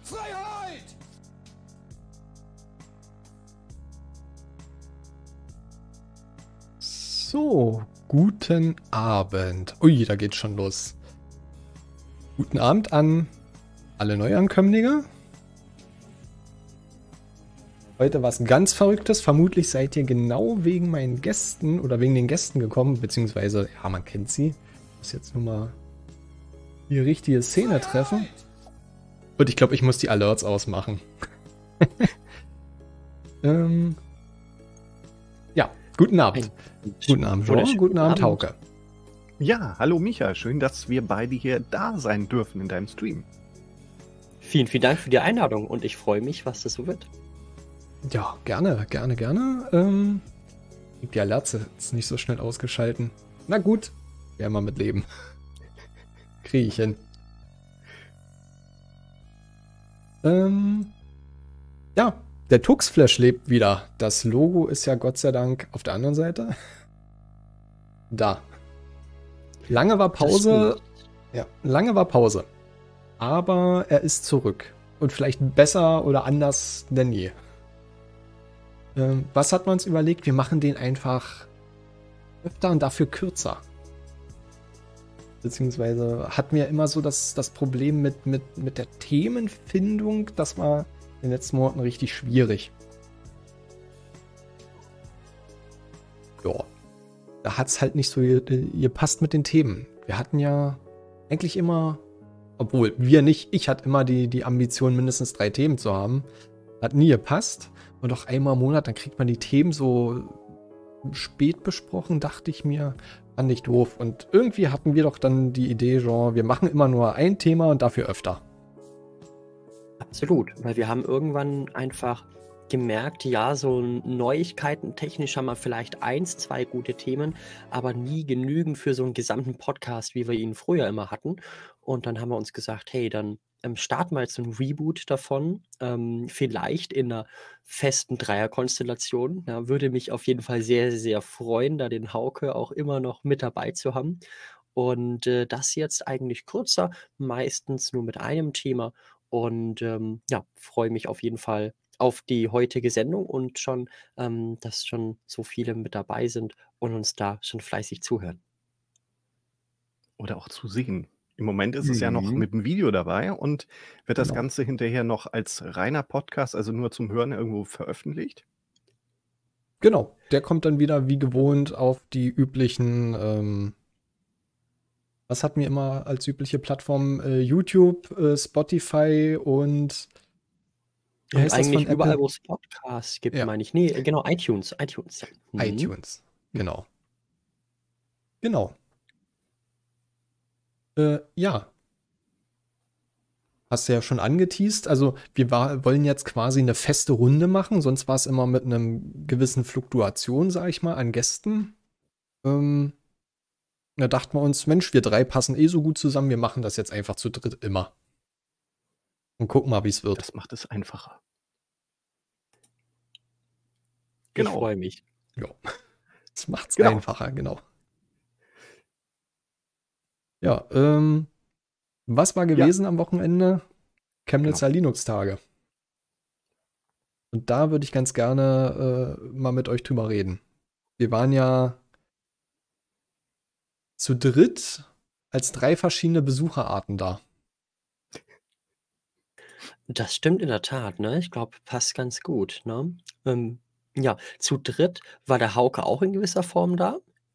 Freiheit! So, guten Abend. Ui, da geht's schon los. Guten Abend an alle Neuankömmlinge. Heute was ganz Verrücktes. Vermutlich seid ihr genau wegen meinen Gästen oder wegen den Gästen gekommen, beziehungsweise, ja, man kennt sie. Ich muss jetzt nur mal die richtige Szene treffen. Und ich glaube, ich muss die Alerts ausmachen. Ja, guten Abend. Guten Abend, Jean. Guten Abend, Hauke. Ja, hallo Micha. Schön, dass wir beide hier da sein dürfen in deinem Stream. Vielen, vielen Dank für die Einladung und ich freue mich, was das so wird. Ja, gerne. Die Alerts jetzt nicht so schnell ausgeschalten. Na gut, werden wir mit leben. Kriege ich hin. Ja, der Tuxflash lebt wieder. Das Logo ist ja Gott sei Dank auf der anderen Seite. Da. Lange war Pause. Ja, lange war Pause. Aber er ist zurück. Und vielleicht besser oder anders denn je. Was hat man uns überlegt? Wir machen den einfach öfter und dafür kürzer. Beziehungsweise hatten wir immer so das Problem mit der Themenfindung. Das war in den letzten Monaten richtig schwierig. Ja, da hat es halt nicht so gepasst mit den Themen. Wir hatten ja eigentlich immer, obwohl wir nicht, ich hatte immer die Ambition, mindestens 3 Themen zu haben. Hat nie gepasst. Und auch einmal im Monat, dann kriegt man die Themen so spät besprochen, dachte ich mir, fand ich doof. Und irgendwie hatten wir doch dann die Idee, Genre, wir machen immer nur ein Thema und dafür öfter. Absolut, weil wir haben irgendwann einfach gemerkt, ja, so Neuigkeiten technisch haben wir vielleicht 1, 2 gute Themen, aber nie genügend für so einen gesamten Podcast, wie wir ihn früher immer hatten. Und dann haben wir uns gesagt, hey, dann starten wir jetzt so ein Reboot davon, vielleicht in einer festen Dreierkonstellation. Ja, würde mich auf jeden Fall sehr, sehr freuen, da den Hauke auch immer noch mit dabei zu haben. Und das jetzt eigentlich kürzer, meistens nur mit einem Thema. Und ja, freue mich auf jeden Fall auf die heutige Sendung und schon, dass schon so viele mit dabei sind und uns da schon fleißig zuhören. Oder auch zu sehen. Im Moment ist es ja noch mit dem Video dabei und wird das Genau. Ganze hinterher noch als reiner Podcast, also nur zum Hören irgendwo veröffentlicht? Genau, der kommt dann wieder wie gewohnt auf die üblichen, was hatten wir immer als übliche Plattform? YouTube, Spotify und wie Und heißt das eigentlich von überall, Apple? wo es Podcasts gibt, Ja. meine ich. Nee, genau, iTunes. iTunes, genau. Ja. Hast du ja schon angeteast. Also wir wollen jetzt quasi eine feste Runde machen, sonst war es immer mit einem gewissen Fluktuation, sag ich mal, an Gästen. Da dachten wir uns, Mensch, wir 3 passen eh so gut zusammen, wir machen das jetzt einfach zu dritt immer. Und gucken mal, wie es wird. Das macht es einfacher. Ich Genau. freue mich. Ja. Das macht's Genau. einfacher, genau. Ja, was war gewesen am Wochenende? Chemnitzer Linux-Tage. Und da würde ich ganz gerne mal mit euch drüber reden. Wir waren ja zu dritt als 3 verschiedene Besucherarten da. Das stimmt in der Tat, ne? Ich glaube, passt ganz gut, ne? Ja, zu dritt war der Hauke auch in gewisser Form da?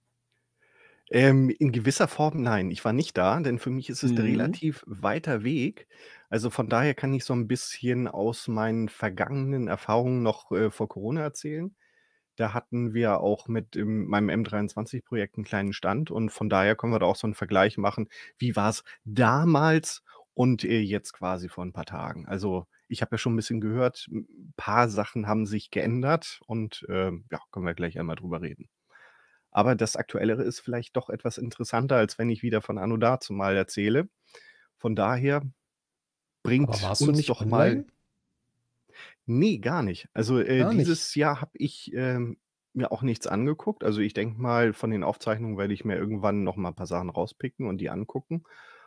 In gewisser Form nein, ich war nicht da, denn für mich ist es 'n Mhm. relativ weiter Weg. Also, von daher kann ich so ein bisschen aus meinen vergangenen Erfahrungen noch, vor Corona erzählen. Da hatten wir auch mit meinem M23-Projekt 'n kleinen Stand und von daher können wir da auch so 'n Vergleich machen. Wie war's damals und, jetzt quasi vor 'n paar Tagen? Also, ich habe ja schon 'n bisschen gehört, 'n paar Sachen haben sich geändert und, ja, können wir gleich einmal drüber reden. Aber das Aktuellere ist vielleicht doch etwas interessanter, als wenn ich wieder von anno dazumal erzähle. Von daher Aber bringt warst du uns nicht doch mal online? ne, gar nicht. Also, Gar nicht. dieses Jahr habe ich, mir auch nichts angeguckt. Also, ich denke mal, von den Aufzeichnungen werde ich mir irgendwann noch mal 'n paar Sachen rauspicken und die angucken.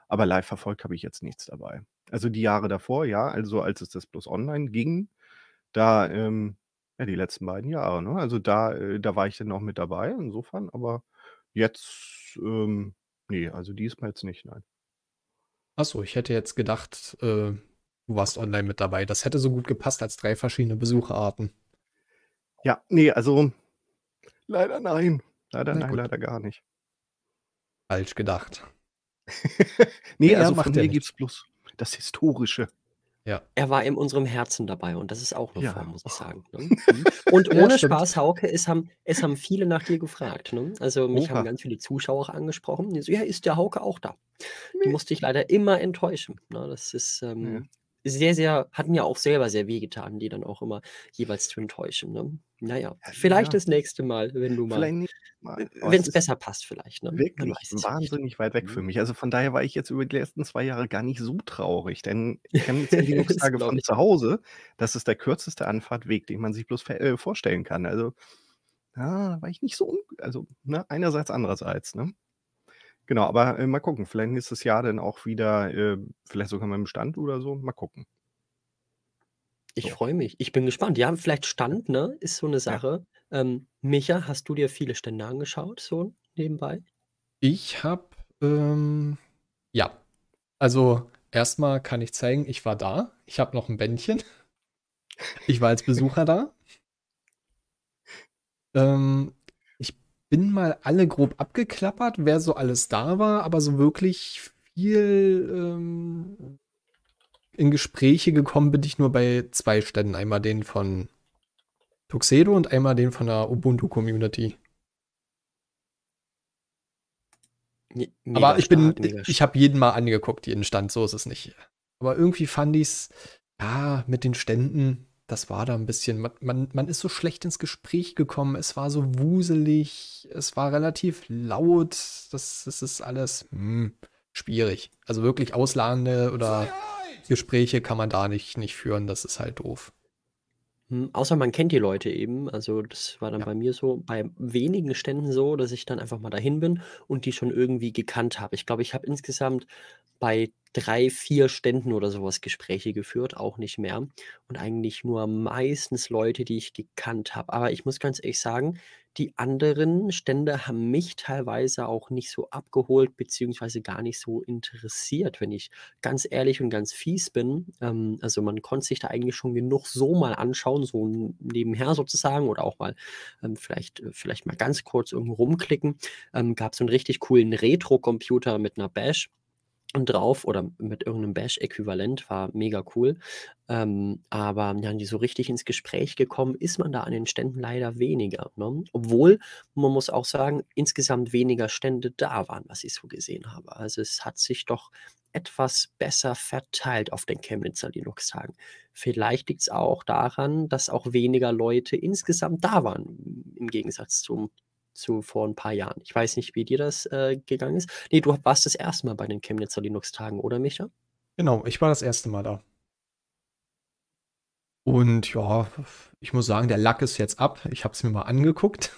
aber live verfolgt habe ich jetzt nichts dabei. Also die Jahre davor, ja, also als es das bloß online ging, da, ja, die letzten beiden Jahre, ne? Also da war ich dann auch mit dabei, insofern, aber jetzt, ne, also diesmal jetzt nicht, nein. Achso, ich hätte jetzt gedacht, du warst online mit dabei. Das hätte so gut gepasst als 3 verschiedene Besucherarten. Ja, ne, also leider nein. Leider Na nein, gut, leider gar nicht. falsch gedacht. Ne, Naja, also von macht ja mir nichts. gibt's bloß das Historische. Ja. Er war in unserem Herzen dabei und das ist auch 'ne Form, Ja. muss ich sagen, ne? Mhm. Und Ja, ohne stimmt. Spaß, Hauke, es haben viele nach dir gefragt, ne? Also, mich haben Oha. ganz viele Zuschauer auch angesprochen. Die so: „Ja, ist der Hauke auch da?" Die Ne. musste ich leider immer enttäuschen, ne? Das ist, Ja. sehr, sehr hat mir auch selber sehr wehgetan, die dann auch immer jeweils zu enttäuschen, ne? Na ja, Ja, vielleicht ja. das nächste Mal, wenn du mal Vielleicht nächstes Mal, aber es wenn's ist besser passt vielleicht, ne? Man wirklich weiß es ja nicht. wahnsinnig weit weg für Mhm. mich. Also, von daher war ich jetzt über die letzten 2 Jahre gar nicht so traurig, denn Chemnitz sind die Das Linux-Tage glaube von ich. zu Hause. Das ist der kürzeste Anfahrtweg, den man sich bloß vorstellen kann. Also, ja, da war ich nicht so also, ne, einerseits, andererseits, ne? Genau, aber, mal gucken, vielleicht nächstes Jahr dann auch wieder, vielleicht sogar mit dem Stand oder so. Mal gucken. Ich So, freue mich. Ich bin gespannt. Ja, vielleicht ja, Stand, ne, ist so 'ne ja. Sache. Micha, hast du dir viele Stände angeschaut, so nebenbei? Ich habe, ja, also erstmal kann ich zeigen, ich war da. Ich habe noch ein Bändchen. Ich war als Besucher da. Ich bin mal alle grob abgeklappert, wer so alles da war, aber so wirklich viel in Gespräche gekommen bin ich nur bei 2 Ständen. Einmal den von Tuxedo und einmal den von der Ubuntu-Community. Aber Mega stark, mega ich stark. habe jeden mal angeguckt, jeden Stand, so ist es nicht. Aber irgendwie fand ich's, ja, mit den Ständen, das war da ein bisschen, man ist so schlecht ins Gespräch gekommen, es war so wuselig, es war relativ laut, das ist alles schwierig. Also wirklich ausladende oder Gespräche kann man da nicht führen, das ist halt doof. Außer man kennt die Leute eben. Also, das war dann Ja. bei mir so bei wenigen Ständen so, dass ich dann einfach mal dahin bin und die schon irgendwie gekannt habe. Ich glaube, ich habe insgesamt bei 3, 4 Ständen oder so was Gespräche geführt, auch nicht mehr. Und eigentlich nur meistens Leute, die ich gekannt habe. Aber ich muss ganz ehrlich sagen, die anderen Stände haben mich teilweise auch nicht so abgeholt, beziehungsweise gar nicht so interessiert, wenn ich ganz ehrlich und ganz fies bin. Also, man konnte sich da eigentlich schon genug so mal anschauen, so nebenher sozusagen oder auch mal, vielleicht mal ganz kurz irgendwo rumklicken. Gab so 'n richtig coolen Retro-Computer mit 'ner Bash drauf oder mit irgendeinem Bash-Äquivalent, war mega cool. Aber ja, nie so richtig ins Gespräch gekommen ist man da an den Ständen leider weniger, ne? Obwohl, man muss auch sagen, insgesamt weniger Stände da waren, was ich so gesehen habe. Also, es hat sich doch etwas besser verteilt auf den Chemnitzer Linux-Tagen. Vielleicht liegt's auch daran, dass auch weniger Leute insgesamt da waren, im Gegensatz zu vor 'n paar Jahren. Ich weiß nicht, wie dir das, gegangen ist. Ne, du warst das erste Mal bei den Chemnitzer Linux-Tagen, oder Micha? Genau, ich war das erste Mal da. Und ja, ich muss sagen, der Lack ist jetzt ab. Ich habe es mir mal angeguckt.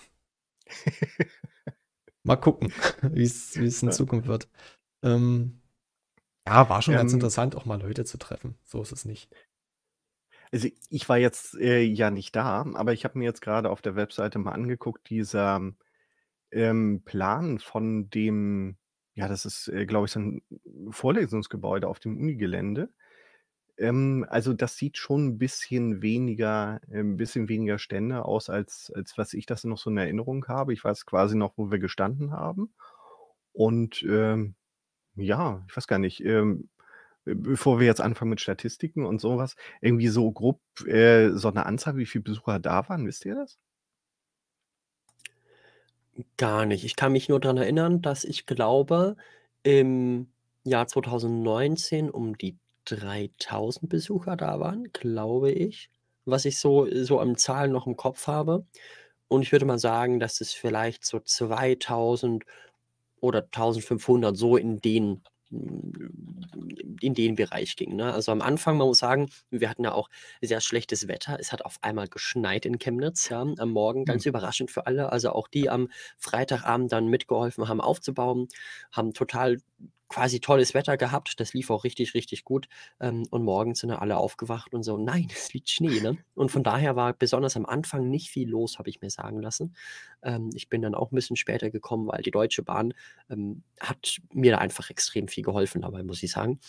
Mal gucken, wie es in Ja. Zukunft wird. Ähm, ja, war schon ganz Ähm, interessant, auch mal Leute zu treffen. So ist es nicht. also, ich war jetzt, ja nicht da, aber ich habe mir jetzt gerade auf der Webseite mal angeguckt, dieser, Plan von dem ja, das ist, glaube ich, so 'n Vorlesungsgebäude auf dem Unigelände. Also, das sieht schon ein bisschen weniger Stände aus, als was ich das noch so in Erinnerung habe. Ich weiß quasi noch, wo wir gestanden haben. Und, ja, ich weiß gar nicht, bevor wir jetzt anfangen mit Statistiken und sowas, irgendwie so grob, so eine Anzahl, wie viele Besucher da waren, wisst ihr das? Gar nicht. Ich kann mich nur dran erinnern, dass ich glaube, im Jahr 2019 um die 3.000 Besucher da waren, glaube ich, was ich so an Zahlen noch im Kopf habe. Und ich würde mal sagen, dass es vielleicht so 2.000 oder 1.500 so in den Bereich ging, ne? Also, am Anfang, man muss sagen, wir hatten ja auch sehr schlechtes Wetter. Es hat auf einmal geschneit in Chemnitz, ja, am Morgen, Hm. ganz überraschend für alle. Also, auch die am Freitagabend dann mitgeholfen haben aufzubauen, haben total quasi tolles Wetter gehabt. Das lief auch richtig, richtig gut. Und morgens sind dann alle aufgewacht und so, nein, es liegt Schnee. Ne? Und von daher war besonders am Anfang nicht viel los, habe ich mir sagen lassen. Ich bin dann auch ein bisschen später gekommen, weil die Deutsche Bahn hat mir da einfach extrem viel geholfen dabei, muss ich sagen.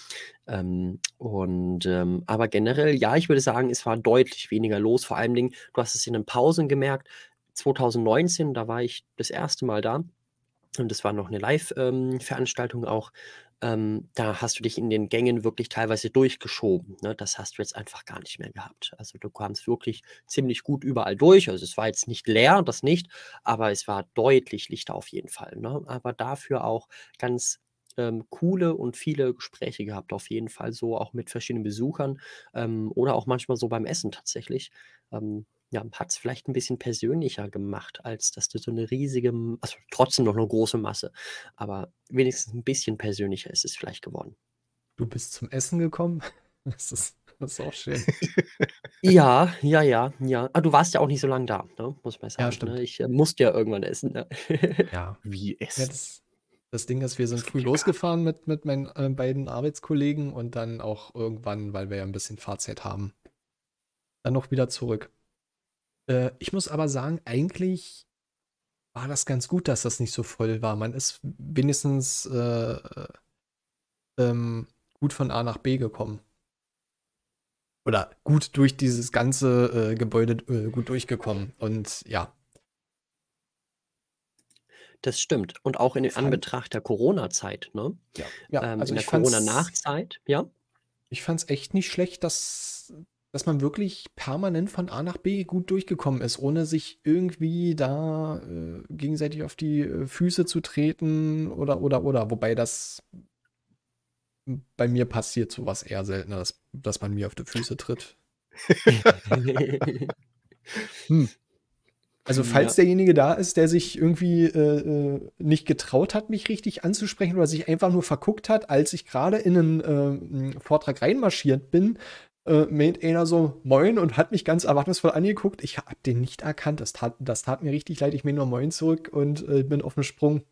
Aber generell, ja, ich würde sagen, es war deutlich weniger los. Vor allen Dingen, du hast es in den Pausen gemerkt. 2019, da war ich das erste Mal da. Und das war noch eine Live-Veranstaltung auch. Da hast du dich in den Gängen wirklich teilweise durchgeschoben. Ne? Das hast du jetzt einfach gar nicht mehr gehabt. Also du kamst wirklich ziemlich gut überall durch. Also es war jetzt nicht leer, das nicht, aber es war deutlich lichter auf jeden Fall. Ne? Aber dafür auch ganz coole und viele Gespräche gehabt, auf jeden Fall, so auch mit verschiedenen Besuchern oder auch manchmal so beim Essen tatsächlich. Ja, hat es vielleicht ein bisschen persönlicher gemacht, als dass du so eine riesige, also trotzdem noch eine große Masse, aber wenigstens ein bisschen persönlicher ist es vielleicht geworden. Du bist zum Essen gekommen? Das ist auch schön. Ja, ja, ja, ja. Du warst ja auch nicht so lange da, ne? Muss man Ja, sagen. stimmt. Ne? Ich musste ja irgendwann essen. Ne? Ja. Wie Ja, essen? das Ding ist, wir sind Das früh geht ja gar nicht. losgefahren mit meinen beiden Arbeitskollegen und dann auch irgendwann, weil wir ja ein bisschen Fahrzeit haben, dann noch wieder zurück. Ich muss aber sagen, eigentlich war das ganz gut, dass das nicht so voll war. Man ist wenigstens gut von A nach B gekommen. Oder gut durch dieses ganze Gebäude gut durchgekommen. Und ja, Das stimmt. Und auch in fand, Anbetracht der Corona-Zeit, ne? ja, also In der ich fand's, Corona-Nachzeit, ja. ich fand's echt nicht schlecht, dass man wirklich permanent von A nach B gut durchgekommen ist, ohne sich irgendwie da gegenseitig auf die Füße zu treten oder. Wobei das bei mir passiert sowas eher seltener, dass man mir auf die Füße tritt. Also falls Ja. derjenige da ist, der sich irgendwie nicht getraut hat, mich richtig anzusprechen oder sich einfach nur verguckt hat, als ich gerade in einen Vortrag reinmarschiert bin, meint einer so Moin und hat mich ganz erwartungsvoll angeguckt. Ich habe den nicht erkannt. Das tat mir richtig leid. Ich mir nur Moin zurück und bin auf dem Sprung.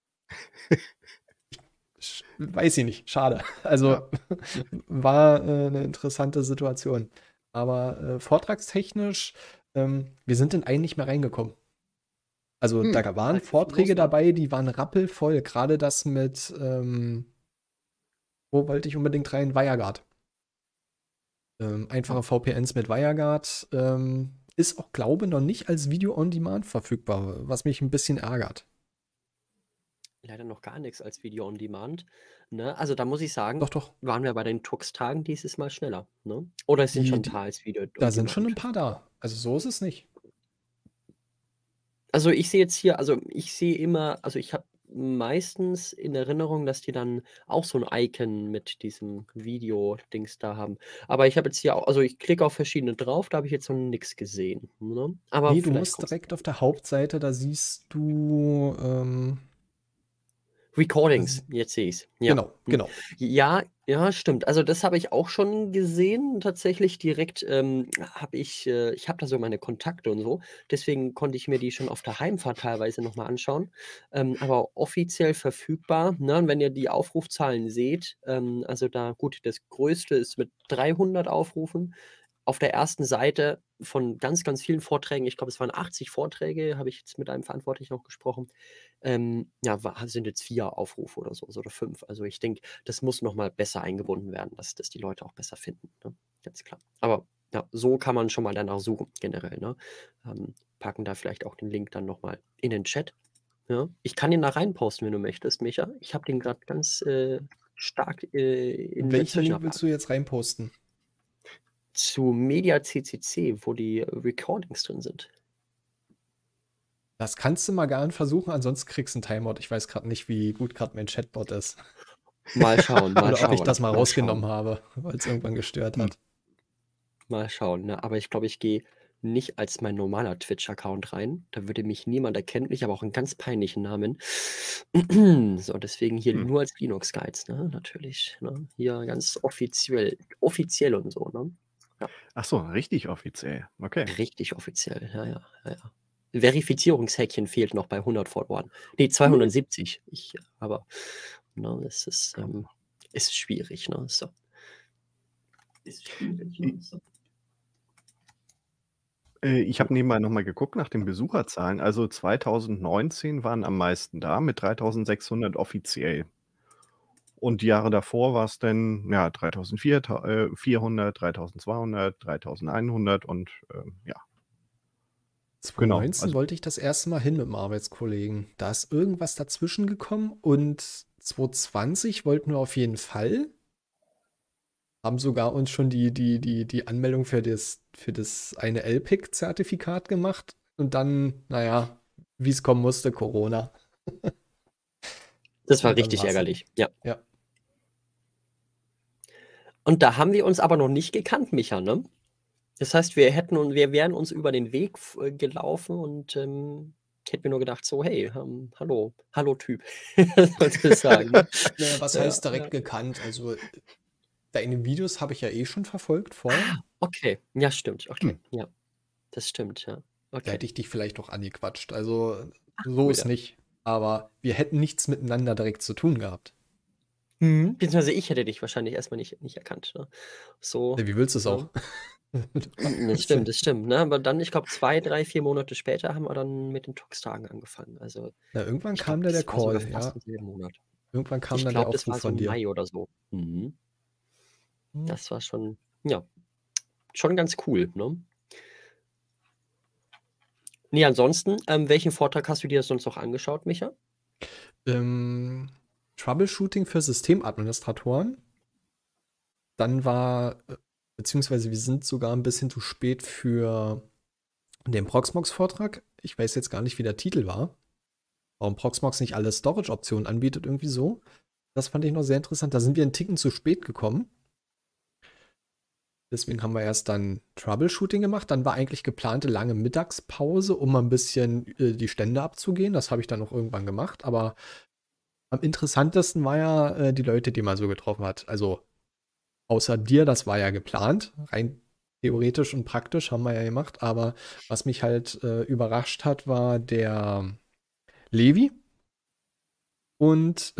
Weiß ich nicht. Schade. Also Ja. war eine interessante Situation. Aber vortragstechnisch, wir sind in einen nicht mehr reingekommen. Also da waren Weil viel Vorträge los war. dabei, die waren rappelvoll. Gerade das mit, wo wollte ich unbedingt rein? WireGuard. Einfache VPNs mit WireGuard. Ist auch, glaube ich, noch nicht als Video on Demand verfügbar, was mich ein bisschen ärgert. Leider noch gar nichts als Video on Demand. Ne? Also da muss ich sagen, Doch. waren wir bei den Tux-Tagen dieses Mal schneller. Ne? Oder es sind schon ein Die, paar als Video da on sind schon ein Demand. paar da. Also so ist es nicht. Also ich sehe jetzt hier, also ich sehe immer, also ich habe meistens in Erinnerung, dass die dann auch so ein Icon mit diesem Video-Dings da haben. Aber ich habe jetzt hier auch, also ich klicke auf verschiedene drauf, da habe ich jetzt noch nichts gesehen. Ne? Aber Nee, du vielleicht musst kommt direkt auf der Hauptseite, da siehst du Recordings, jetzt sehe ich es. Ja. genau. Ja, ja, stimmt. Also das habe ich auch schon gesehen. Tatsächlich direkt habe ich habe da so meine Kontakte und so. Deswegen konnte ich mir die schon auf der Heimfahrt teilweise nochmal anschauen. Aber offiziell verfügbar. Ne? Und wenn ihr die Aufrufzahlen seht, also da gut, das größte ist mit 300 Aufrufen. Auf der ersten Seite von ganz, ganz vielen Vorträgen, ich glaube, es waren 80 Vorträge, habe ich jetzt mit einem Verantwortlichen auch gesprochen. Ja, sind jetzt 4 Aufrufe oder so oder 5. Also ich denke, das muss nochmal besser eingebunden werden, dass die Leute auch besser finden. Ne? Ganz klar. Aber ja, so kann man schon mal danach suchen, generell. Ne? Packen da vielleicht auch den Link dann nochmal in den Chat. Ja? Ich kann den da reinposten, wenn du möchtest, Micha. Ich habe den gerade ganz stark in der Welchen Link willst Zwischenablage. du jetzt reinposten? Zu Media CCC, wo die Recordings drin sind. Das kannst du mal gern versuchen, ansonsten kriegst du einen Timeout. Ich weiß gerade nicht, wie gut gerade mein Chatbot ist. Mal schauen, mal Oder schauen. ob ich das mal mal rausgenommen schauen. habe, weil es irgendwann gestört hat. Mal schauen, ne? Aber ich glaube, ich gehe nicht als mein normaler Twitch-Account rein. Da würde mich niemand erkennen. Ich habe auch einen ganz peinlichen Namen. So, deswegen hier nur als Linux Guides, ne? Natürlich. Ne? Hier ganz offiziell und so, ne? Ja. Ach so, richtig offiziell. Okay. Richtig offiziell, ja. Verifizierungshäkchen fehlt noch bei 100 Followern. Nee, 270. Aber Ne? Das ist schwierig. Ne? So. Ich habe nebenbei noch mal geguckt nach den Besucherzahlen. Also 2019 waren am meisten da mit 3.600 offiziell. Und die Jahre davor war es dann, ja, 3.400, 3.200, 3.100 und ja. Genau, 2019 also wollte ich das erste Mal hin mit einem Arbeitskollegen. Da ist irgendwas dazwischen gekommen und 2020 wollten wir auf jeden Fall. Haben sogar uns schon die Anmeldung für das eine LPIC-Zertifikat gemacht. Und dann, naja, wie es kommen musste, Corona. Das war Und dann richtig war's. ärgerlich, ja. Ja. Und da haben wir uns aber noch nicht gekannt, Micha, ne? Das heißt, wir wären uns über den Weg gelaufen und ich hätte mir nur gedacht, so, hey, hallo Typ, sozusagen. Ne? Naja, was Ja, heißt direkt ja. gekannt? Also, deine Videos habe ich ja eh schon verfolgt vorher. Okay, ja, stimmt, okay, ja, das stimmt, ja. Da Okay, hätte ich dich vielleicht auch angequatscht. Also, so cool, ist ja. nicht. Aber wir hätten nichts miteinander direkt zu tun gehabt. Beziehungsweise ich hätte dich wahrscheinlich erstmal nicht erkannt. Ne? So, Ja, wie willst du es auch? Das stimmt, ne? Aber dann, ich glaube, 2, 3, 4 Monate später haben wir dann mit den Tux-Tagen angefangen. Also, Na, irgendwann ich kam glaube, da der das war sogar Call, fast ja. im selben Monat. Irgendwann kam Ich dann der glaube, das Aufruf war so von im dir. Mai oder so. Hm. Das war schon, ja, schon ganz cool, ne? Nee, ansonsten, welchen Vortrag hast du dir sonst noch angeschaut, Micha? Troubleshooting für Systemadministratoren. Dann beziehungsweise wir sind sogar ein bisschen zu spät für den Proxmox-Vortrag. Ich weiß jetzt gar nicht, wie der Titel war. Warum Proxmox nicht alle Storage-Optionen anbietet, irgendwie so. Das fand ich noch sehr interessant. Da sind wir einen Ticken zu spät gekommen. Deswegen haben wir erst dann Troubleshooting gemacht. Dann war eigentlich geplante lange Mittagspause, um mal ein bisschen die Stände abzugehen. Das habe ich dann noch irgendwann gemacht. Aber am interessantesten war ja die Leute, die man so getroffen hat. Also außer dir, das war ja geplant. Rein theoretisch und praktisch haben wir ja gemacht. Aber was mich halt überrascht hat, war der Levi und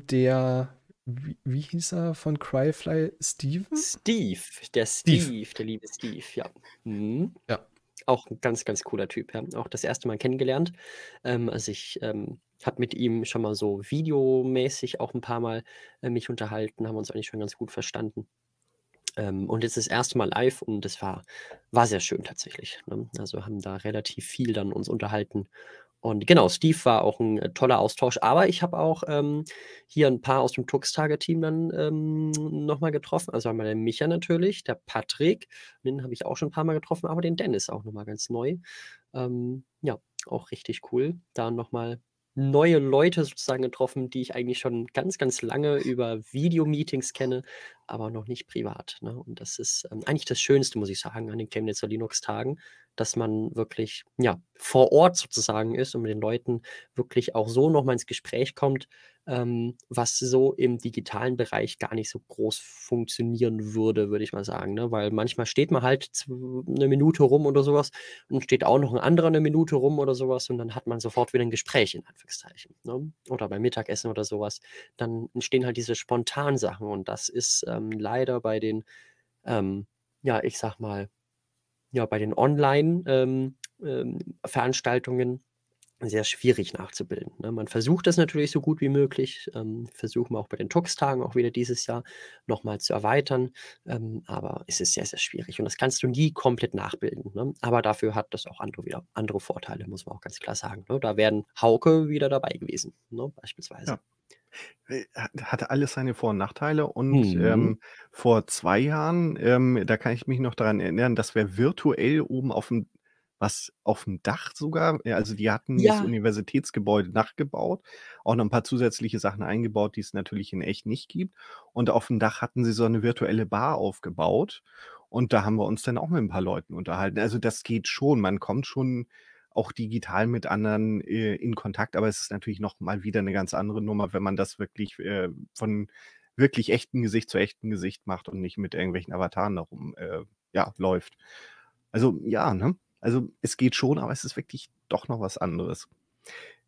wie hieß er von Cryfly? Steven? Der liebe Steve, ja. Ja. Auch ein ganz, ganz cooler Typ, ja. Auch das erste Mal kennengelernt. Also ich habe mit ihm schon mal so videomäßig auch ein paar Mal mich unterhalten, haben uns eigentlich schon ganz gut verstanden. Und jetzt das erste Mal live und das war sehr schön tatsächlich. Ne? Also haben da relativ viel dann uns unterhalten. Und genau, Steve war auch ein toller Austausch, aber ich habe auch hier ein paar aus dem Tux-Tage-Team dann nochmal getroffen. Also einmal den Micha natürlich, der Patrick, den habe ich auch schon ein paar Mal getroffen, aber den Dennis auch nochmal ganz neu. Ja, auch richtig cool. Da nochmal neue Leute sozusagen getroffen, die ich eigentlich schon ganz, ganz lange über Videomeetings kenne, aber noch nicht privat. Ne? Und das ist eigentlich das Schönste, muss ich sagen, an den Chemnitzer Linux-Tagen, dass man wirklich vor Ort sozusagen ist und mit den Leuten wirklich auch so nochmal ins Gespräch kommt, was so im digitalen Bereich gar nicht so groß funktionieren würde ich mal sagen. Ne? Weil manchmal steht man halt eine Minute rum oder sowas und steht auch noch ein anderer eine Minute rum oder sowas und dann hat man sofort wieder ein Gespräch in Anführungszeichen. Ne? Oder beim Mittagessen oder sowas. Dann entstehen halt diese spontanen Sachen und das ist leider bei den, ich sag mal, bei den Online-Veranstaltungen sehr schwierig nachzubilden. Ne? Man versucht das natürlich so gut wie möglich, versuchen wir auch bei den Tux-Tagen auch wieder dieses Jahr nochmal zu erweitern, aber es ist sehr, sehr schwierig und das kannst du nie komplett nachbilden. Ne? Aber dafür hat das auch wieder andere Vorteile, muss man auch ganz klar sagen. Ne? Da wären Hauke wieder dabei gewesen, ne? Beispielsweise. Ja. Hatte alles seine Vor- und Nachteile und vor 2 Jahren, da kann ich mich noch daran erinnern, dass wir virtuell oben auf dem Dach sogar, also die hatten dieses Ja, Universitätsgebäude nachgebaut, auch noch ein paar zusätzliche Sachen eingebaut, die es natürlich in echt nicht gibt. Und auf dem Dach hatten sie so eine virtuelle Bar aufgebaut und da haben wir uns dann auch mit ein paar Leuten unterhalten. Also das geht schon, man kommt schon auch digital mit anderen in Kontakt, aber es ist natürlich noch mal wieder eine ganz andere Nummer, wenn man das wirklich von wirklich echtem Gesicht zu echtem Gesicht macht und nicht mit irgendwelchen Avataren darum läuft. Also ja, ne? Also es geht schon, aber es ist wirklich doch noch was anderes.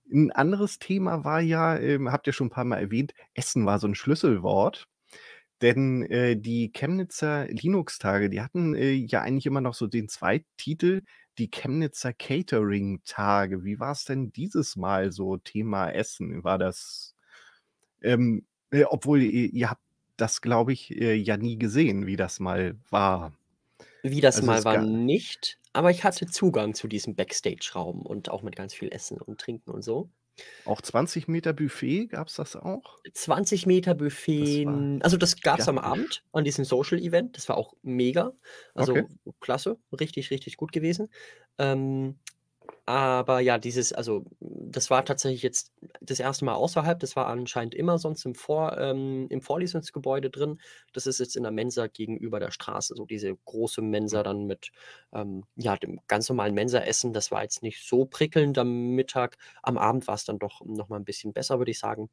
'N anderes Thema war ja, habt ihr schon ein paar Mal erwähnt, Essen war so ein Schlüsselwort. Denn, die Chemnitzer Linux-Tage, die hatten, ja eigentlich immer noch so den Zweititel, die Chemnitzer Catering-Tage. Wie war es denn dieses Mal so Thema Essen? War das, obwohl ihr habt das, glaube ich, ja nie gesehen, wie das mal war. Wie das Also, mal es war ga nicht, aber ich hatte Zugang zu diesem Backstage-Raum und auch mit ganz viel Essen und Trinken und so. auch 20 Meter Buffet, gab's das auch? 20 Meter Das war Buffet, also das gab's am gigantisch. Abend an diesem Social-Event. Das war auch mega. Okay. Also klasse, richtig, richtig gut gewesen. Ähm, aber ja, das war tatsächlich jetzt das erste Mal außerhalb. Das war anscheinend immer sonst im Vorlesungsgebäude drin. Das ist jetzt in der Mensa gegenüber der Straße, so diese große Mensa Mhm. dann mit, ja, dem ganz normalen Mensaessen. Das war jetzt nicht so prickelnd am Mittag. Am Abend war es dann doch noch mal 'n bisschen besser, würde ich sagen.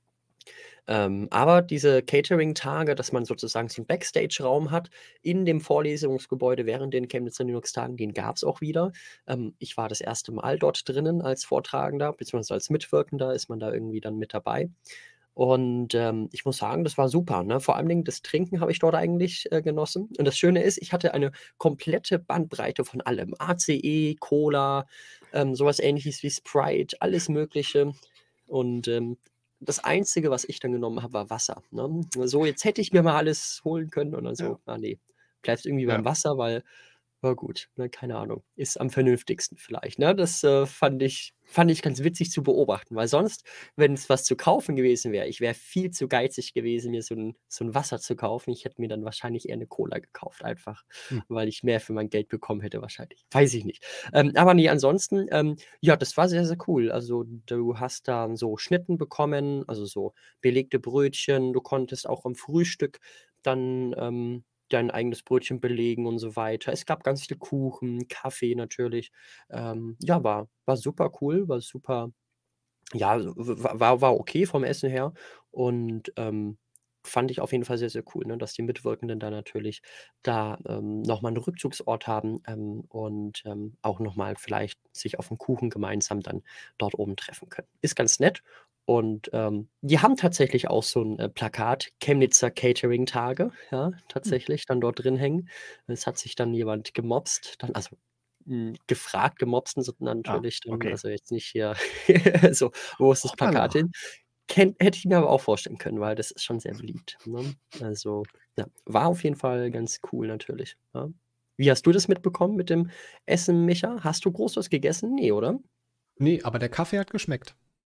Aber diese Catering-Tage, dass man sozusagen so 'n Backstage-Raum hat in dem Vorlesungsgebäude während den Chemnitzer Linux-Tagen, den gab's auch wieder. Ich war das erste Mal dort drinnen als Vortragender, beziehungsweise als Mitwirkender ist man da irgendwie dann mit dabei. Und, ich muss sagen, das war super, ne? Vor allen Dingen das Trinken habe ich dort eigentlich, genossen. Und das Schöne ist, ich hatte eine komplette Bandbreite von allem. ACE, Cola, so was Ähnliches wie Sprite, alles Mögliche. Und, das Einzige, was ich dann genommen habe, war Wasser, ne? So, jetzt hätte ich mir mal alles holen können und dann Ja, so: „Ah ne, bleibst irgendwie beim ja. Wasser, weil war gut, ne, keine Ahnung, ist am vernünftigsten vielleicht“, ne? Das, fand ich ganz witzig zu beobachten, weil sonst, wenn es was zu kaufen gewesen wäre, ich wäre viel zu geizig gewesen, mir so 'n Wasser zu kaufen. Ich hätte mir dann wahrscheinlich eher 'ne Cola gekauft, einfach, Hm. weil ich mehr für mein Geld bekommen hätte wahrscheinlich. Weiß ich nicht. Aber ne, ansonsten, ja, das war sehr, sehr cool. Also, du hast da so Schnitten bekommen, also so belegte Brötchen. Du konntest auch am Frühstück dann, dein eigenes Brötchen belegen und so weiter. Es gab ganz viel Kuchen, Kaffee natürlich. Ja, war super cool, war super, ja, war okay vom Essen her und, fand ich auf jeden Fall sehr, sehr cool, ne, dass die Mitwirkenden da natürlich da, noch mal 'n Rückzugsort haben, und, auch noch mal vielleicht sich auf 'n Kuchen gemeinsam dann dort oben treffen können. Ist ganz nett und, die haben tatsächlich auch so 'n, Plakat, Chemnitzer Catering-Tage, ja, Hm. tatsächlich dann dort drin hängen. Es hat sich dann jemand gemopst, dann gefragt, gemopst sind Ah, natürlich dann, okay. also jetzt nicht hier so: „Wo ist das Hoppala. Plakat hin?“ Hätte ich mir aber auch vorstellen können, weil das ist schon sehr beliebt, ne? Also, ja, war auf jeden Fall ganz cool natürlich, ja. Wie hast du das mitbekommen mit dem Essen, Micha? Hast du groß was gegessen? Ne, oder? Ne, aber der Kaffee hat geschmeckt.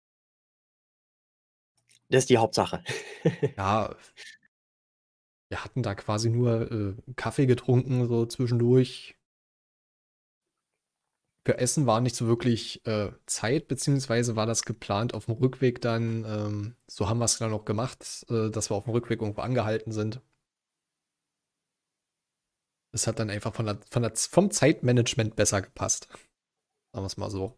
Das ist die Hauptsache. Ja, wir hatten da quasi nur, Kaffee getrunken, so zwischendurch. Für Essen war nicht so wirklich, Zeit, beziehungsweise war das geplant auf dem Rückweg dann, so haben wir es dann auch gemacht, dass wir auf dem Rückweg irgendwo angehalten sind. Es hat dann einfach vom Zeitmanagement besser gepasst, sagen wir es mal so.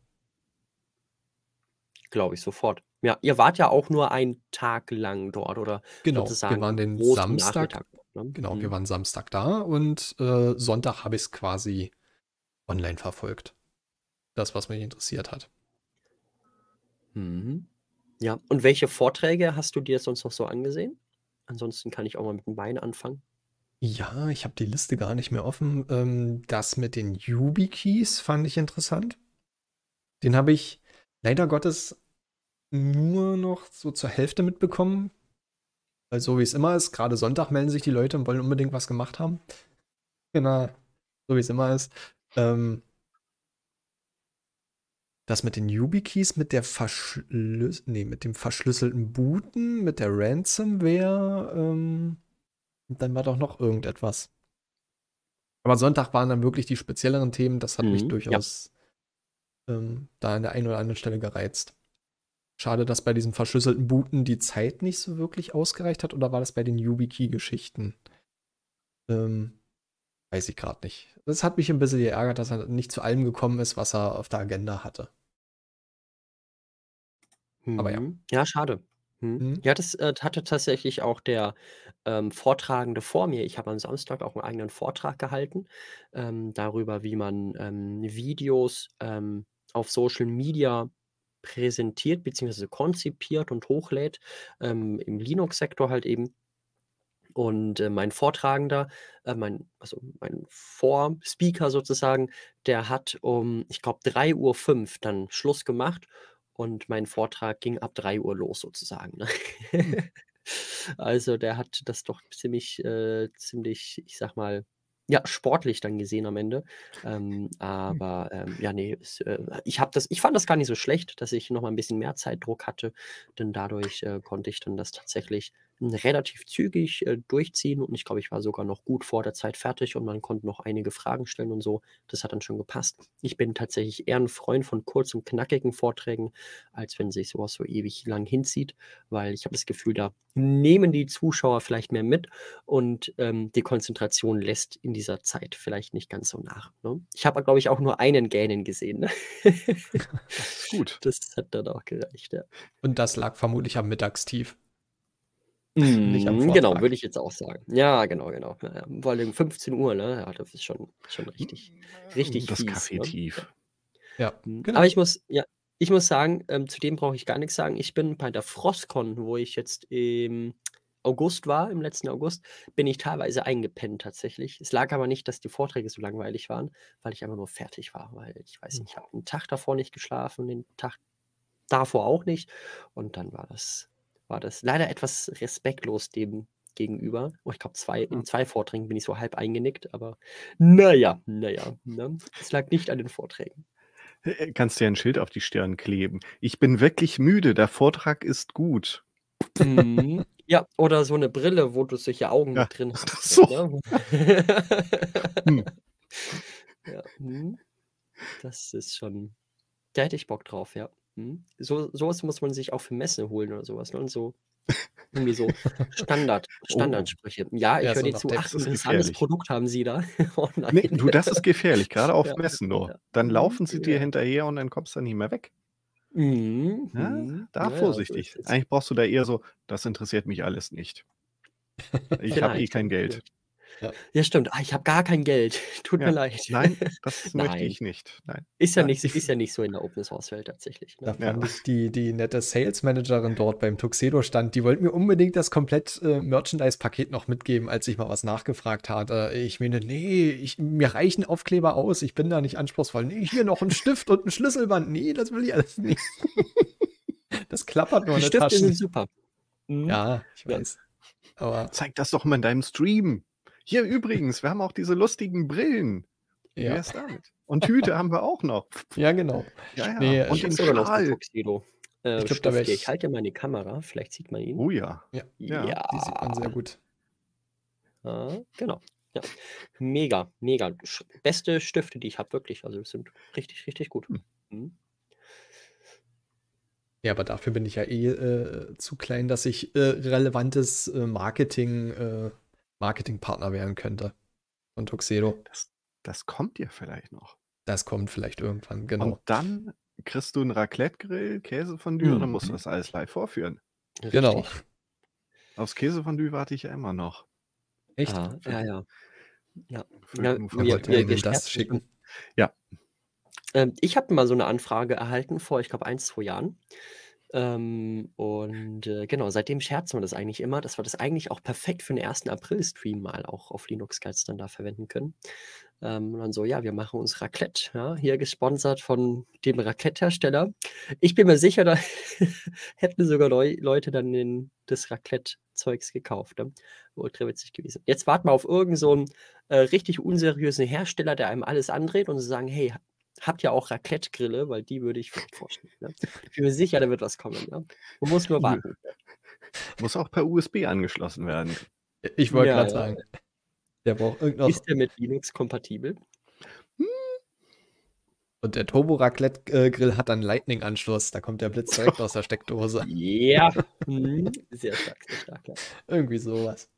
Glaube ich sofort. Ja, ihr wart ja auch nur einen Tag lang dort oder Genau, wir sozusagen waren 'n den großen Samstag Nachmittag dort, ne? genau, wir Mhm. waren Samstag da und, Sonntag habe ich's quasi online verfolgt. Das, was mich interessiert hat. Mhm. Ja, und welche Vorträge hast du dir sonst noch so angesehen? Ansonsten kann ich auch mal mit dem Wein anfangen. Ja, ich habe die Liste gar nicht mehr offen. Das mit den YubiKeys fand ich interessant. Den habe ich leider Gottes nur noch so zur Hälfte mitbekommen, weil so wie es immer ist, gerade Sonntag melden sich die Leute und wollen unbedingt was gemacht haben. Genau, so wie es immer ist. Ähm, Das mit den YubiKeys, mit dem verschlüsselten Booten, mit der Ransomware, und dann war doch noch irgendetwas. Aber Sonntag waren dann wirklich die spezielleren Themen. Das hat mich Mhm, ja. durchaus da an der einen oder anderen Stelle gereizt. Schade, dass bei diesem verschlüsselten Booten die Zeit nicht so wirklich ausgereicht hat. Oder war das bei den YubiKey-Geschichten? Ähm, Weiß ich gerade nicht. Das hat mich ein bisschen geärgert, dass er nicht zu allem gekommen ist, was er auf der Agenda hatte. Aber ja. Mhm. Ja, schade. Mhm. Mhm. Ja, das, hatte tatsächlich auch der, Vortragende vor mir. Ich habe am Samstag auch 'n eigenen Vortrag gehalten, darüber, wie man, Videos, auf Social Media präsentiert bzw. konzipiert und hochlädt, im Linux-Sektor halt eben. Und mein Vortragender, mein Vorspeaker sozusagen, der hat ich glaube, 3:05 Uhr dann Schluss gemacht und mein Vortrag ging ab 3 Uhr los sozusagen. Ne? Also der hat das doch ziemlich, ich sag mal, ja, sportlich dann gesehen am Ende. Aber ja, nee, ich fand das gar nicht so schlecht, dass ich noch mal ein bisschen mehr Zeitdruck hatte, denn dadurch konnte ich dann das tatsächlich relativ zügig durchziehen und ich glaube, ich war sogar noch gut vor der Zeit fertig und man konnte noch einige Fragen stellen und so. Das hat dann schon gepasst. Ich bin tatsächlich eher ein Freund von kurzen, knackigen Vorträgen, als wenn sich sowas so ewig lang hinzieht, weil ich habe das Gefühl, da nehmen die Zuschauer vielleicht mehr mit und die Konzentration lässt in dieser Zeit vielleicht nicht ganz so nach. Ne? Ich habe, glaube ich, auch nur einen Gähnen gesehen. Ne? Das ist gut. Das hat dann auch gereicht, ja. Und das lag vermutlich am Mittagstief. Nicht am Genau, Vortrag. würde ich jetzt auch sagen. Ja, genau. Ja, vor allem 15 Uhr, ne? Ja, das ist schon richtig Das fies. Ne? Kaffeetief. Ja, genau. Aber ich muss sagen, zu dem brauche ich gar nichts sagen. Ich bin bei der Frostcon, wo ich jetzt im August war, im letzten August, bin ich teilweise eingepennt tatsächlich. Es lag aber nicht, dass die Vorträge so langweilig waren, weil ich einfach nur fertig war. Weil ich weiß nicht, ich habe einen Tag davor nicht geschlafen, den Tag davor auch nicht. Und dann war das leider etwas respektlos dem gegenüber. Oh, ich glaube, in 2 Vorträgen bin ich so halb eingenickt, aber naja, ne? Es lag nicht an den Vorträgen. Kannst dir ein Schild auf die Stirn kleben. Ich bin wirklich müde, der Vortrag ist gut. Ja, oder so eine Brille, wo du solche Augen Ja, mit drin hast. so. Ne? Hm. Ja, das ist schon. Da hätte ich Bock drauf, ja. Sowas muss man sich auch für Messen holen oder sowas. Ne? Und so irgendwie so Standardsprüche. Ja, ich Ja, höre so dir nach zu. der- Ach, Das ist interessantes gefährlich. Produkt haben Sie da. Oh Nee, nein. du, das ist gefährlich, gerade auf Ja, Messen nur. ja. Dann laufen sie dir Ja. hinterher und dann kommst du nicht mehr weg. Ja, da Ja, so vorsichtig. ist es. Eigentlich brauchst du da eher so, das interessiert mich alles nicht. Ich habe Vielleicht, kein ja, Geld. vielleicht. Ja. Ja, stimmt. Ich habe gar kein Geld. Tut mir Ja. leid. Nein, das möchte Nein. ich nicht. Nein. Ist ja Nein. nicht so in der Open-Source-Welt tatsächlich. Da Ne? fand ich die nette Sales Managerin dort beim Tuxedo-Stand, die wollte mir unbedingt das komplett Merchandise-Paket noch mitgeben, als ich mal was nachgefragt hatte. Ich meine, nee, mir reichen Aufkleber aus, ich bin da nicht anspruchsvoll. Nee, hier noch ein Stift und ein Schlüsselband. Nee, das will ich alles nicht. Das klappert nur in Die den Stifte Taschen. sind super. Ja, ich Ja. weiß. Aber Zeig das doch mal in deinem Stream. Hier übrigens, wir haben auch diese lustigen Brillen. Wie ja, wär's damit? Und Hüte haben wir auch noch. ja, genau. Ja. Nee, Und Ich habe den sogar noch so einen Schal. Tuxedo. Ich glaub, da Stift wär hier. ich- Ich halte ja mal in die Kamera, vielleicht sieht man ihn. Oh ja. Ja, Ja. die sieht man sehr gut. Genau. Ja. Mega. Beste Stifte, die ich habe, wirklich. Also das sind richtig, richtig gut. Ja, aber dafür bin ich ja zu klein, dass ich relevantes Marketingpartner werden könnte. Und Tuxedo. Das kommt dir vielleicht noch. Das kommt vielleicht irgendwann, genau. Und dann kriegst du einen Raclette-Grill, Käsefondue und dann musst du das alles live vorführen. Genau. Richtig. Aufs Käsefondue warte ich ja immer noch. Echt? Ja. Für Ja, den Wer wollte wir mir denn das scherzen schicken? Ja. Ich habe mal so eine Anfrage erhalten vor, ich glaube, 1-2 Jahren. Genau, seitdem scherzen wir das eigentlich immer, dass wir das eigentlich auch perfekt für den 1. April-Stream mal auch auf Linux Guides dann da verwenden können. Und dann so, ja, wir machen uns Raclette, ja, hier gesponsert von dem Raclette-Hersteller. Ich bin mir sicher, da hätten sogar Leute dann das Raclette-Zeugs gekauft. Ne? Ultra witzig gewesen. Jetzt warten wir auf irgend so einen richtig unseriösen Hersteller, der einem alles andreht und so sagen, hey, habt ihr auch Raclette-Grille? Weil die würde ich vielleicht vorstellen. Ne? Ich bin mir sicher, da wird was kommen. Ne? Man muss nur warten. Muss auch per USB angeschlossen werden. Ich wollte Ja, gerade ja. sagen. Der braucht irgendwas. Ist der mit Linux kompatibel? Und der Turbo-Raclette-Grill hat dann Lightning-Anschluss. Da kommt der Blitz direkt aus der Steckdose. Ja. Sehr stark, ja. Irgendwie sowas.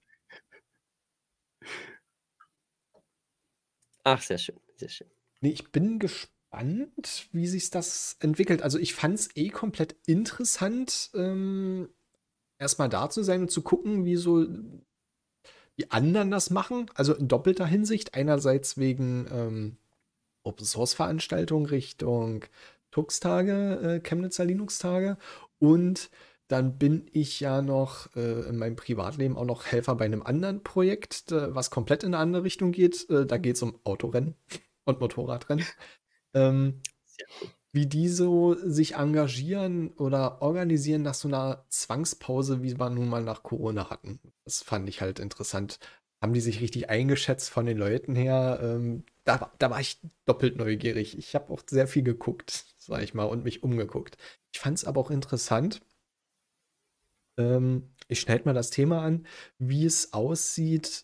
Ach, sehr schön. Nee, ich bin gespannt, wie sich das entwickelt. Also ich fand es komplett interessant, erstmal da zu sein und zu gucken, wie so die anderen das machen. Also in doppelter Hinsicht. Einerseits wegen Open-Source-Veranstaltungen Richtung Tux-Tage, Chemnitzer Linux-Tage. Und dann bin ich ja noch in meinem Privatleben auch noch Helfer bei einem anderen Projekt, was komplett in eine andere Richtung geht. Da geht es um Autorennen und Motorradrennen. Sehr cool. Wie die so sich engagieren oder organisieren nach so einer Zwangspause, wie wir nun mal nach Corona hatten. Das fand ich halt interessant. Haben die sich richtig eingeschätzt von den Leuten her? Da war ich doppelt neugierig. Ich habe auch sehr viel geguckt, sag ich mal, und mich umgeguckt. Ich fand es aber auch interessant. Ich schneide mal das Thema an, wie es aussieht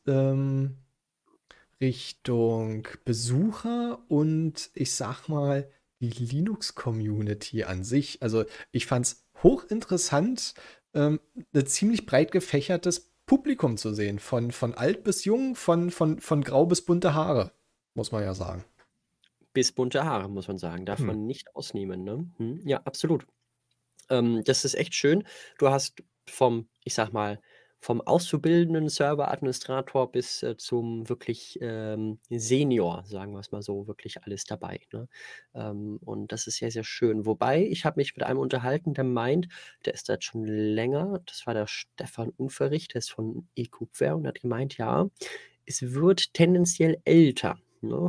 Richtung Besucher und ich sag mal die Linux-Community an sich. Also ich fand es hochinteressant, ein ziemlich breit gefächertes Publikum zu sehen. Von alt bis jung, von grau bis bunte Haare, muss man ja sagen. Bis bunte Haare, muss man sagen. Darf Hm. man nicht ausnehmen, ne? Ja, absolut. Das ist echt schön. Du hast ich sag mal, vom auszubildenden Serveradministrator bis zum wirklich Senior, sagen wir es mal so, wirklich alles dabei. Ne? Und das ist sehr, sehr schön. Wobei, ich habe mich mit einem unterhalten, der meint, der ist da jetzt schon länger, das war der Stefan Unverricht, der ist von eCoupware und hat gemeint, ja, es wird tendenziell älter, ne,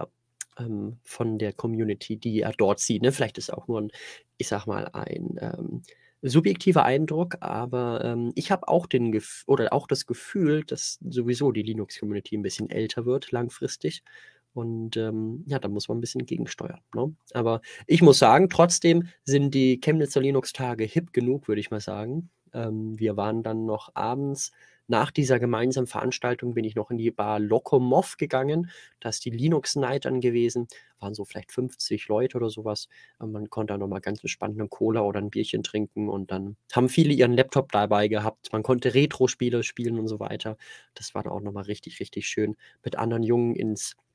von der Community, die er dort sieht. Ne? Vielleicht ist es auch nur ich sag mal, ein subjektiver Eindruck, aber ich habe auch auch das Gefühl, dass sowieso die Linux-Community ein bisschen älter wird, langfristig. Und ja, da muss man ein bisschen gegensteuern. Ne? Aber ich muss sagen, trotzdem sind die Chemnitzer Linux-Tage hip genug, würde ich mal sagen. Wir waren dann noch abends nach dieser gemeinsamen Veranstaltung bin ich noch in die Bar Lokomov gegangen. Da ist die Linux Night dann gewesen. Waren so vielleicht 50 Leute oder sowas. Man konnte da nochmal ganz entspannt eine Cola oder ein Bierchen trinken und dann haben viele ihren Laptop dabei gehabt. Man konnte Retro-Spiele spielen und so weiter. Das war dann auch nochmal richtig, richtig schön, mit anderen Jungen in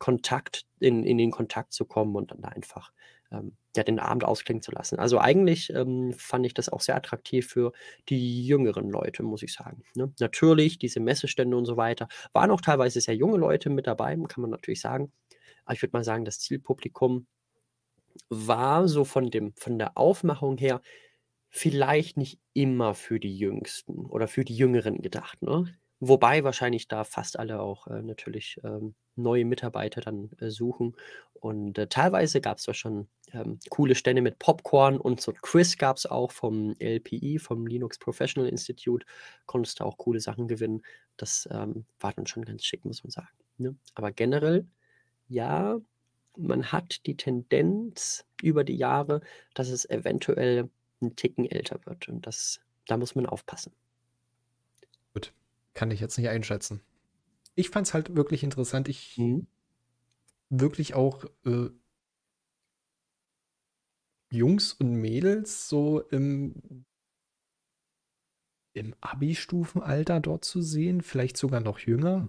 den Kontakt zu kommen und dann da einfach ja, den Abend ausklingen zu lassen. Also eigentlich fand ich das auch sehr attraktiv für die jüngeren Leute, muss ich sagen. Ne? Natürlich, diese Messestände und so weiter, waren auch teilweise sehr junge Leute mit dabei, kann man natürlich sagen. Aber ich würde mal sagen, das Zielpublikum war so von der Aufmachung her vielleicht nicht immer für die Jüngsten oder für die Jüngeren gedacht, ne? Wobei wahrscheinlich da fast alle auch natürlich neue Mitarbeiter dann suchen. Und teilweise gab es da schon coole Stände mit Popcorn und so ein Quiz gab es auch vom LPI, vom Linux Professional Institute. Konntest du auch coole Sachen gewinnen. Das war dann schon ganz schick, muss man sagen. Ne? Aber generell, ja, man hat die Tendenz über die Jahre, dass es eventuell ein Ticken älter wird. Und da muss man aufpassen. Gut, kann ich jetzt nicht einschätzen. Ich fand es halt wirklich interessant. Ich wirklich auch Jungs und Mädels so im Abi-Stufenalter dort zu sehen, vielleicht sogar noch jünger.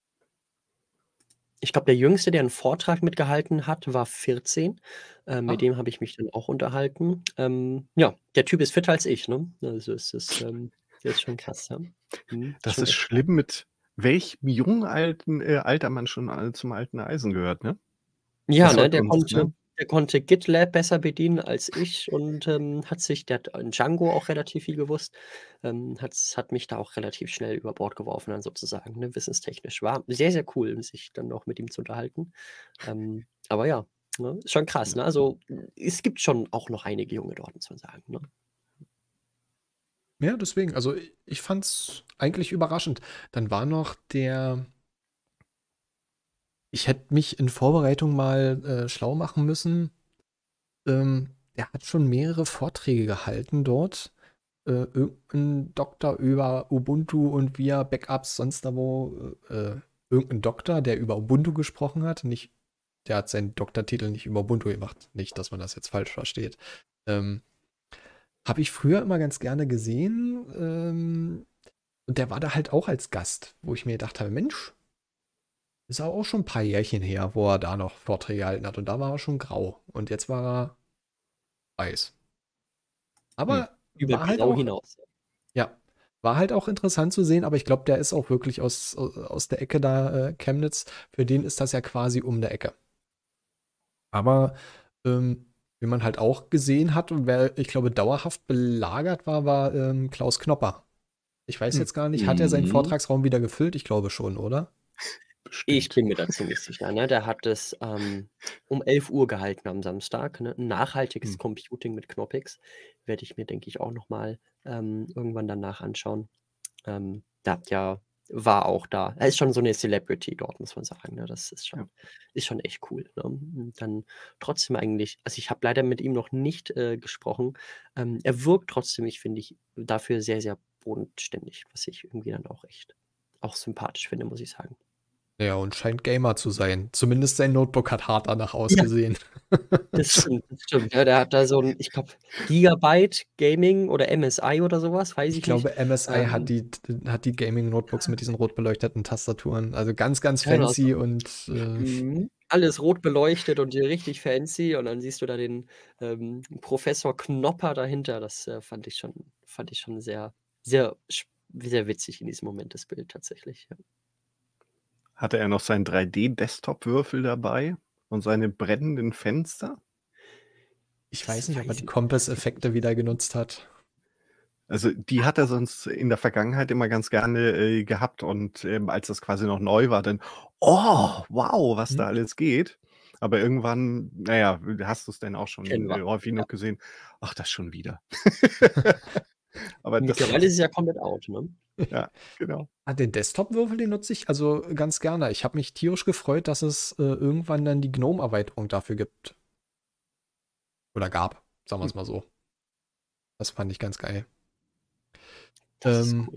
Ich glaube, der Jüngste, der einen Vortrag mitgehalten hat, war 14. Mit dem habe ich mich dann auch unterhalten. Ja, der Typ ist fitter als ich, ne? Also es ist, der ist schon krass, ja. Das schon ist echt schlimm, mit welchem jungen Alter man schon zum alten Eisen gehört, ne? Ja, Das ne, war der Kunst, ne? konnte GitLab besser bedienen als ich und der hat in Django auch relativ viel gewusst, hat mich da auch relativ schnell über Bord geworfen dann sozusagen, ne, wissenstechnisch. War sehr, sehr cool, sich dann noch mit ihm zu unterhalten. Aber ja, ne, ist schon krass, ne? Also, es gibt schon auch noch einige Junge dort, muss man sagen, ne? Ja, deswegen. Also ich fand es eigentlich überraschend. Dann war noch ich hätte mich in Vorbereitung mal schlau machen müssen. Der hat schon mehrere Vorträge gehalten dort. Irgendein Doktor über Ubuntu und via Backups, sonst da wo. Irgendein Doktor, der über Ubuntu gesprochen hat. Der hat seinen Doktortitel nicht über Ubuntu gemacht. Nicht, dass man das jetzt falsch versteht. Habe ich früher immer ganz gerne gesehen. Und der war da halt auch als Gast, wo ich mir gedacht habe, Mensch, ist auch schon ein paar Jährchen her, wo er da noch Vorträge gehalten hat. Und da war er schon grau. Und jetzt war er weiß. Aber Über war halt grau auch, hinaus. ja, war halt auch interessant zu sehen, aber ich glaube, der ist auch wirklich aus der Ecke da, Chemnitz. Für den ist das ja quasi um der Ecke. Aber Wie man halt auch gesehen hat und wer, ich glaube, dauerhaft belagert war Klaus Knopper. Ich weiß Hm. jetzt gar nicht, hat er seinen Mhm. Vortragsraum wieder gefüllt? Ich glaube schon, oder? Ich Bestimmt. bin mir da ziemlich sicher, ne? Der hat es um 11 Uhr gehalten am Samstag, ne? Nachhaltiges Hm. Computing mit Knoppix werde ich mir, denke ich, auch noch mal irgendwann danach anschauen. Ja, war auch da. Er ist schon so eine Celebrity dort, muss man sagen, ne? Das ist Ja. schon echt cool, ne? Und dann trotzdem eigentlich also, ich habe leider mit ihm noch nicht gesprochen. Er wirkt trotzdem, finde ich, dafür sehr, sehr bodenständig, was ich irgendwie dann auch sympathisch finde, muss ich sagen. Ja, und scheint Gamer zu sein. Zumindest sein Notebook hat hart danach Ja. ausgesehen. Das stimmt. Ja, der hat da so 'n, ich glaube, Gigabyte Gaming oder MSI oder sowas, weiß Ich ich nicht. glaube, MSI hat die Gaming-Notebooks mit diesen rot beleuchteten Tastaturen. Also ganz, ganz Genau so. fancy und Alles rot beleuchtet und richtig fancy und dann siehst du da den Professor Knopper dahinter. Das fand ich schon sehr, sehr, sehr witzig in diesem Moment, das Bild tatsächlich. Ja. Hatte er noch seinen 3D-Desktop-Würfel dabei und seine brennenden Fenster? ich Das weiß nicht, ob er weiß die ich Kompass-Effekte wieder genutzt hat. Also, die hat er sonst in der Vergangenheit immer ganz gerne gehabt und als das quasi noch neu war, dann: „Oh, wow, was da Hm? alles geht." Aber irgendwann, naja, hast du's denn auch Kennen schon wir. häufig Ja. genug gesehen: „Ach, das schon wieder." Aber das Mittlerweile ist es ja komplett out, ne? ja, genau. Den Desktop-Würfel, den nutze ich also ganz gerne. Ich habe mich tierisch gefreut, dass es irgendwann dann die GNOME-Erweiterung dafür gibt. Oder gab, sagen wir Hm. es mal so. Das fand ich ganz geil. Das ist Ähm, cool.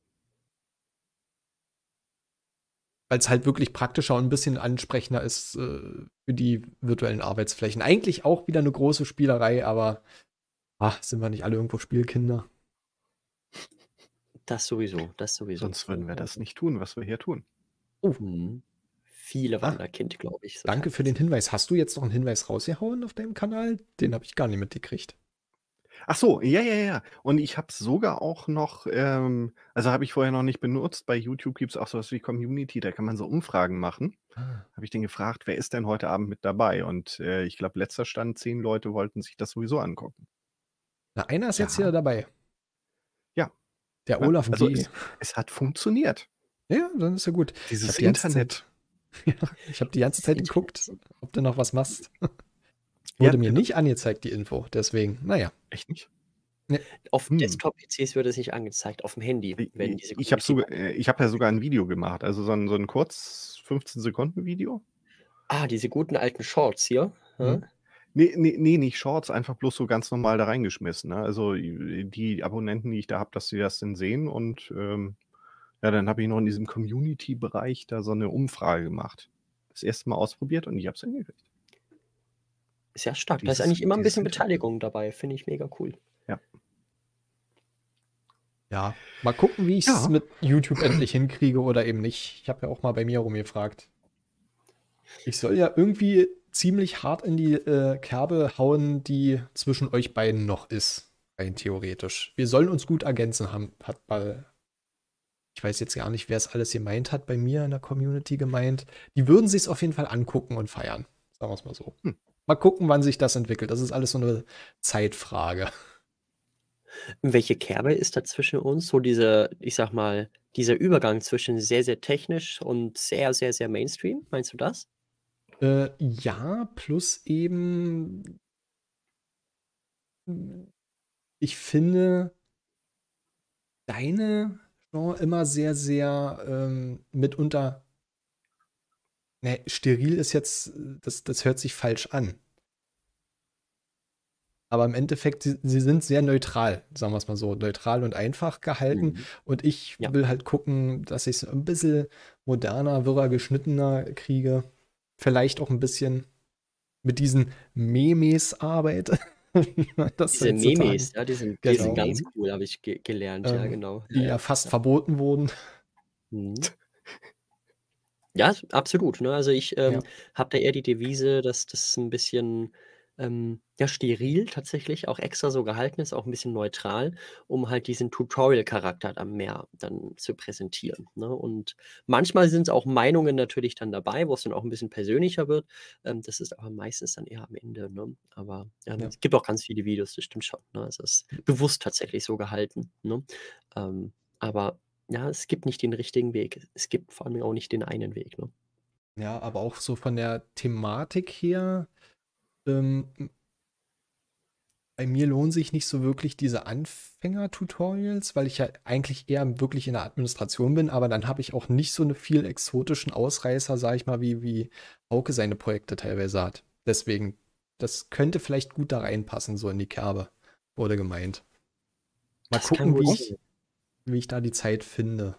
Weil es halt wirklich praktischer und ein bisschen ansprechender ist für die virtuellen Arbeitsflächen. Eigentlich auch wieder eine große Spielerei, aber sind wir nicht alle irgendwo Spielkinder? Das sowieso. Sonst würden wir Ja, das nicht tun, was wir hier tun. Oh, Viele ah, Wanderkind, glaube ich, so danke für den teilweise. Hinweis. Hast du jetzt noch einen Hinweis rausgehauen auf deinem Kanal? Den habe ich gar nicht mitgekriegt. Ach so, ja, ja, ja. Und ich habe sogar auch noch, also habe ich vorher noch nicht benutzt. Bei YouTube gibt's auch so was wie Community, da kann man so Umfragen machen. Ah. Habe ich den gefragt: „Wer ist denn heute Abend mit dabei?" Und ich glaube, letzter Stand 10 Leute wollten sich das sowieso angucken. Na, einer ist jetzt Ja, wieder dabei. ja, Der ne? Olaf Also G. es hat funktioniert. Ja, dann ist ja gut. Ich Dieses habe die ganze Internet. Zeit, ja, ich habe die ganze Zeit Internet. geguckt, ob du noch was machst. Ja, Wurde mir nicht angezeigt, die Info. Deswegen, naja. echt nicht? Ne, Auf Hm. Desktop-PCs wird es nicht angezeigt, auf dem Handy werden diese Ich habe Community- ich habe ja sogar ein Video gemacht, also so 'n kurz 15 Sekunden Video. diese guten alten Shorts hier. Hm. Ne, nicht Shorts, einfach bloß so ganz normal da reingeschmissen, ne? Also, die Abonnenten, die ich da habe, dass sie das dann sehen und, ja, dann habe ich noch in diesem Community-Bereich da so 'ne Umfrage gemacht. Das erste Mal ausprobiert und ich habe es hingekriegt. Ist ja stark. Da ist eigentlich immer ein Dieses bisschen Internet. Beteiligung dabei. Finde ich mega cool. Ja. Ja, mal gucken, wie ich es Ja. mit YouTube endlich hinkriege oder eben nicht. Ich habe ja auch mal bei mir rumgefragt. Ich soll ja irgendwie ziemlich hart in die Kerbe hauen, die zwischen euch beiden noch ist. Rein theoretisch. Wir sollen uns gut ergänzen, hat mal. Ich weiß jetzt gar nicht, wer es alles gemeint hat, bei mir in der Community gemeint. Die würden sich es auf jeden Fall angucken und feiern. Sagen wir es mal so. Hm. Mal gucken, wann sich das entwickelt. Das ist alles so eine Zeitfrage. Welche Kerbe ist da zwischen uns? So ich sag mal, dieser Übergang zwischen sehr, sehr technisch und sehr, sehr, sehr Mainstream. Meinst du das? Ja, plus eben, ich finde deine Genre immer sehr, sehr mitunter. Ne, steril ist jetzt, das hört sich falsch an. Aber im Endeffekt, sie sind sehr neutral, sagen wir es mal so, neutral und einfach gehalten. Mhm. Und ich Ja. will halt gucken, dass ich es ein bisschen moderner, wirrer, geschnittener kriege. Vielleicht auch ein bisschen mit diesen Memes arbeite. Das Diese heutzutage- Memes, ja, die sind Genau. ganz cool, habe ich gelernt, ja, genau. Die ja fast verboten wurden. Mhm. Ja, absolut. Ne? Also ich Ja. habe da eher die Devise, dass das ein bisschen ja, steril tatsächlich, auch extra so gehalten ist, auch ein bisschen neutral, um halt diesen Tutorial-Charakter dann mehr dann zu präsentieren, ne? Und manchmal sind es auch Meinungen natürlich dann dabei, wo es dann auch ein bisschen persönlicher wird. Das ist aber meistens dann eher am Ende, ne? Aber, Ja. es gibt auch ganz viele Videos, das stimmt schon, ne? Also, es ist bewusst tatsächlich so gehalten, ne? Aber ja, es gibt nicht den richtigen Weg. Es gibt vor allem auch nicht den einen Weg, ne? Ja, aber auch so von der Thematik her, ähm, bei mir lohnen sich nicht so wirklich diese Anfänger-Tutorials, weil ich ja eigentlich eher wirklich in der Administration bin, aber dann habe ich auch nicht so eine viel exotischen Ausreißer, sage ich mal, wie Hauke seine Projekte teilweise hat. Deswegen, das könnte vielleicht gut da reinpassen, so in die Kerbe, wurde gemeint. Mal Das kann gucken, gut wie sein. ich da die Zeit finde.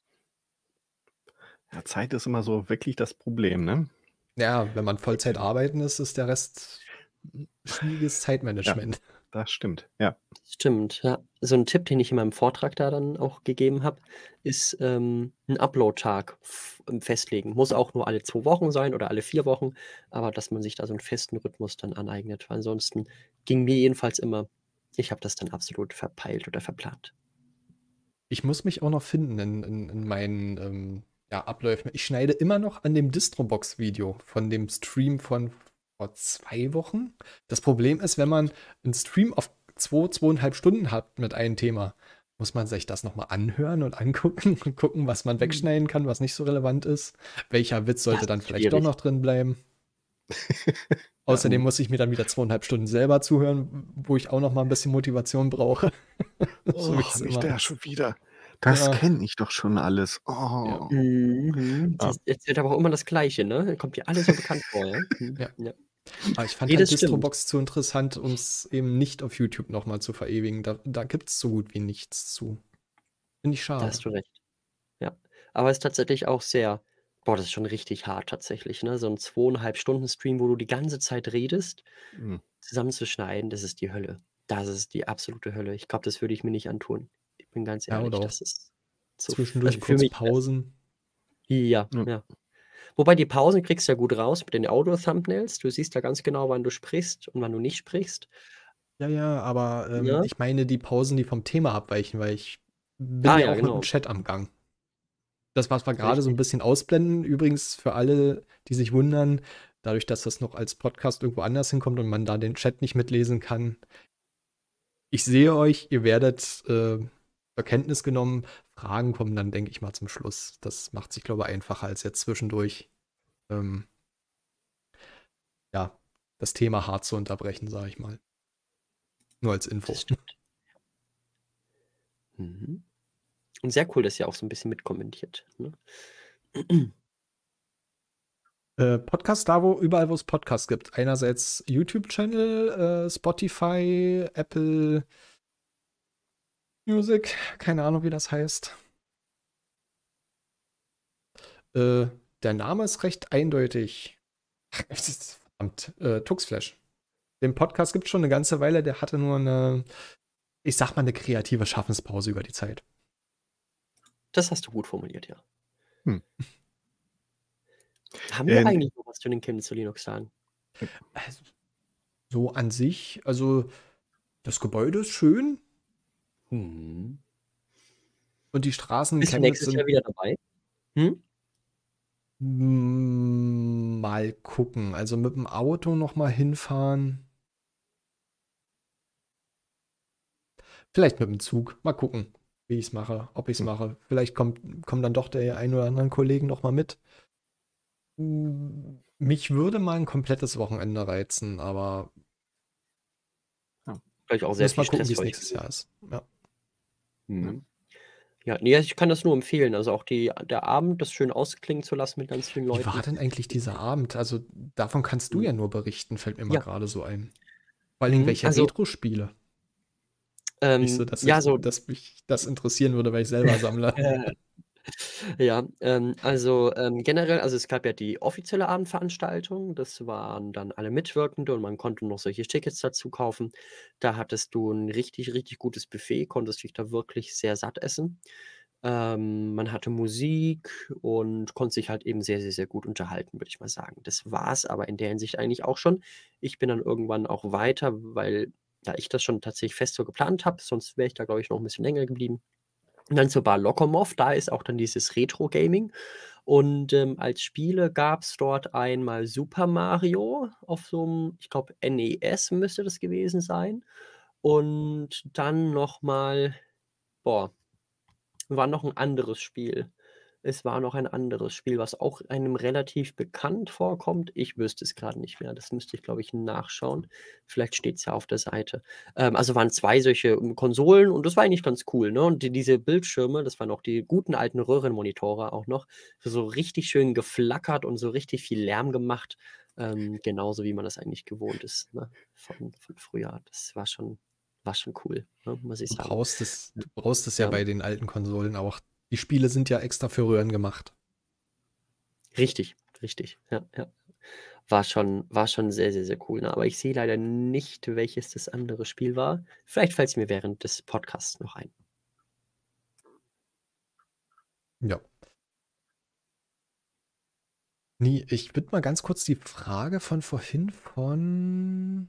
Ja, Zeit ist immer so wirklich das Problem, ne? Ja, wenn man Vollzeit arbeiten ist, ist der Rest schwieriges Ja, Zeitmanagement. das stimmt. Ja. Stimmt, ja. So 'n Tipp, den ich in meinem Vortrag da dann auch gegeben habe, ist, 'n Upload-Tag festlegen. Muss auch nur alle 2 Wochen sein oder alle 4 Wochen, aber dass man sich da so 'n festen Rhythmus dann aneignet, weil ansonsten ging mir jedenfalls immer ich habe das dann absolut verpeilt oder verplant. Ich muss mich auch noch finden in meinen ja, Abläufen. Ich schneide immer noch an dem Distrobox-Video von dem Stream von vor 2 Wochen. Das Problem ist, wenn man einen Stream auf 2,5 Stunden hat mit einem Thema, muss man sich das nochmal anhören und angucken und gucken, was man wegschneiden kann, was nicht so relevant ist. Welcher Witz sollte Das dann ist vielleicht doch schwierig. noch drin bleiben. Ja. Außerdem muss ich mir dann wieder 2,5 Stunden selber zuhören, wo ich auch noch mal ein bisschen Motivation brauche. So wie Oh, es nicht immer der ist. schon wieder. Das Ja, kenne ich doch schon alles. ja, Oh. Mhm. Ja. Das erzählt aber auch immer das Gleiche, ne? Kommt dir alles so bekannt vor, ja? ja. Ja. Aber ich fand Ne, halt das stimmt. Distrobox zu interessant, um es eben nicht auf YouTube noch mal zu verewigen. Da gibt es so gut wie nichts zu. Finde ich Da schade. hast du recht. Ja. Aber es ist tatsächlich auch sehr das ist schon richtig hart tatsächlich, ne? So 'n 2,5 Stunden Stream, wo du die ganze Zeit redest, Mhm. zusammenzuschneiden, das ist die Hölle. Das ist die absolute Hölle. Ich glaube, das würde ich mir nicht antun. Ich bin ganz Ja, oder ehrlich, auch das ist zwischendurch also für kurz mich wär's Pausen. ja, Ja. ja. Wobei die Pausen kriegst du ja gut raus mit den Audio-Thumbnails. Du siehst ja ganz genau, wann du sprichst und wann du nicht sprichst, Ja, ja, aber ne? ich meine die Pausen, die vom Thema abweichen, weil ich bin Ah ja ja, auch mit dem genau. Chat am Gang. Das, was wir gerade so ein Richtig. bisschen ausblenden, übrigens für alle, die sich wundern, dadurch, dass das noch als Podcast irgendwo anders hinkommt und man da den Chat nicht mitlesen kann. Ich sehe euch, ihr werdet zur Kenntnis genommen. Fragen kommen dann, denke ich mal, zum Schluss. Das macht sich, glaube ich, einfacher als jetzt zwischendurch, ähm, ja, das Thema hart zu unterbrechen, sage ich mal. Nur als Das Info. stimmt. Mhm. Und sehr cool, dass ihr auch so 'n bisschen mitkommentiert, ne? Podcast da, wo überall, wo es Podcasts gibt. Einerseits YouTube-Channel, Spotify, Apple Music, keine Ahnung, wie das heißt. Der Name ist recht eindeutig. Verdammt, Tuxflash. Den Podcast gibt es schon eine ganze Weile, der hatte nur eine, ich sag mal, eine kreative Schaffenspause über die Zeit. Das hast du gut formuliert, ja. Hm. Haben wir Ähm, eigentlich noch was zu den Chemnitz zu Linux sagen? Also, so an sich, also das Gebäude ist schön Mhm. und die Straßen in Bist du Chemnitz nächstes Jahr sind wieder dabei? Hm? mal gucken. Also mit dem Auto noch mal hinfahren. Vielleicht mit dem Zug. Mal gucken, wie ich es mache, ob ich es hm. mache. Vielleicht kommen dann doch der ein oder anderen Kollegen noch mal mit. Mich würde mal ein komplettes Wochenende reizen, aber Vielleicht auch sehr müssen viel wir gucken, Stress wie für es euch nächstes gewesen. Jahr ist. Ja. Ja. Mhm. Ja, ne, ich kann das nur empfehlen. Also, auch der Abend, das schön ausklingen zu lassen mit ganz vielen Wie war Leuten. denn eigentlich dieser Abend? Also davon kannst du Mhm. ja nur berichten, fällt mir mal Ja, gerade so ein. Vor allen Dingen welche also, Retro-Spiele. Nicht so, ja, so dass mich das interessieren würde, weil ich selber sammle. ja, generell es gab ja die offizielle Abendveranstaltung, das waren dann alle Mitwirkende und man konnte noch solche Tickets dazu kaufen. Da hattest du 'n richtig, richtig gutes Buffet, konntest dich da wirklich sehr satt essen. Man hatte Musik und konnte sich halt eben sehr, sehr, sehr gut unterhalten, würde ich mal sagen. Das war es aber in der Hinsicht eigentlich auch schon. Ich bin dann irgendwann auch weiter, weil ja, ich das schon tatsächlich fest so geplant habe, sonst wäre ich da, glaube ich, noch ein bisschen länger geblieben. Und dann zur Bar Lokomov, da ist auch dann dieses Retro-Gaming. Und als Spiele gab es dort einmal Super Mario auf so einem, ich glaube, NES müsste das gewesen sein. Und dann nochmal, boah, war noch ein anderes Spiel. Es war noch ein anderes Spiel, was auch einem relativ bekannt vorkommt. Ich wüsste es gerade nicht mehr. Das müsste ich, glaube ich, nachschauen. Vielleicht steht es ja auf der Seite. Also waren 2 solche Konsolen und das war eigentlich ganz cool, ne? Und diese Bildschirme, das waren auch die guten alten Röhrenmonitore auch noch, so richtig schön geflackert und so richtig viel Lärm gemacht, genauso wie man das eigentlich gewohnt ist, ne, von früher. Das war schon cool, ne, muss ich Du sagen. brauchst du brauchst es ja Ja. bei den alten Konsolen auch. Die Spiele sind ja extra für Röhren gemacht. Richtig, richtig. Ja, ja. War schon sehr, sehr, sehr cool, ne? Aber ich sehe leider nicht, welches das andere Spiel war. Vielleicht fällt es mir während des Podcasts noch ein. Ja. Nee, ich würde mal ganz kurz die Frage von vorhin von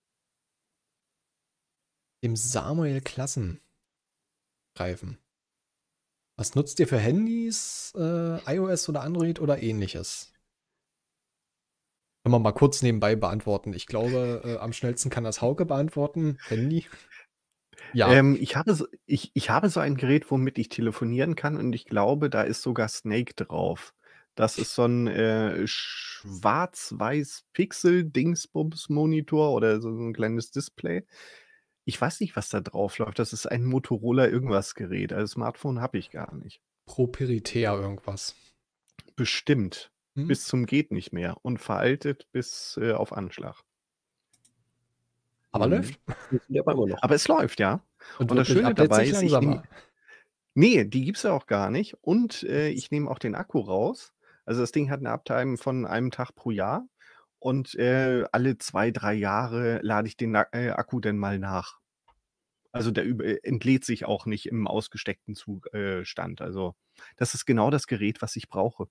dem Samuel Klassen greifen. Was nutzt ihr für Handys, iOS oder Android oder ähnliches? Können wir mal kurz nebenbei beantworten. Ich glaube, am schnellsten kann das Hauke beantworten. Handy? Ja. Ich habe so ein Gerät, womit ich telefonieren kann und ich glaube, da ist sogar Snake drauf. Das ist so ein schwarz-weiß Pixel-Dingsbums-Monitor oder so ein kleines Display. Ich weiß nicht, was da drauf läuft. Das ist ein Motorola irgendwas Gerät. Also Smartphone habe ich gar nicht. Proprietär irgendwas. Bestimmt. Hm? Bis zum geht nicht mehr und veraltet bis auf Anschlag. Aber Mhm. läuft. Funktioniert aber immer noch. Aber es läuft, ja. Und Und das wirklich Schöne dabei abletzig ist, ich langsamer. nee, die gibt's ja auch gar nicht. Und ich nehme auch den Akku raus. Also das Ding hat eine Uptime von einem Tag pro Jahr. Und alle 2, 3 Jahre lade ich den Akku dann mal nach. Also der entlädt sich auch nicht im ausgesteckten Zustand. Also das ist genau das Gerät, was ich brauche.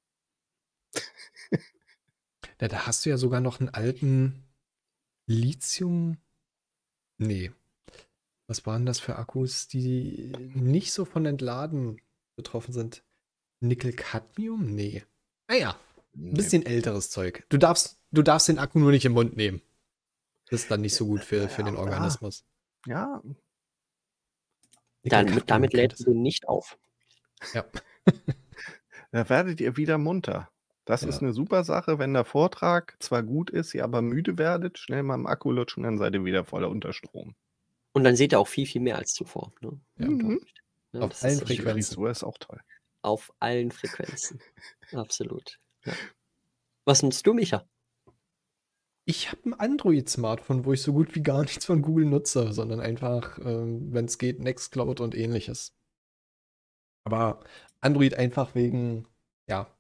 Ja, da hast du ja sogar noch einen alten Lithium. Nee. Was waren das für Akkus, die nicht so von Entladen betroffen sind? Nickel-Cadmium? Nee. Naja, ein Nee. bisschen älteres Zeug. Du darfst den Akku nur nicht im Mund nehmen. Das ist dann nicht so gut für den Ja, Organismus. ja. Nickel-Cadmium Damit könnte lädst es du sein. nicht auf. Ja. Da werdet ihr wieder munter. Das ist Ja. eine super Sache, wenn der Vortrag zwar gut ist, ihr aber müde werdet, schnell mal im Akku lutschen, dann seid ihr wieder voller unter Strom. Und dann seht ihr auch viel, viel mehr als zuvor, ne? Ja. Mhm. Ja, Auf das allen ist sehr Die schön. Frequenzen. Frisur ist auch toll. Auf allen Frequenzen. Absolut. Ja. Was nutzt du, Micha? Ich habe ein Android-Smartphone, wo ich so gut wie gar nichts von Google nutze, sondern einfach, wenn es geht, Nextcloud und ähnliches. Aber Android einfach wegen, ja,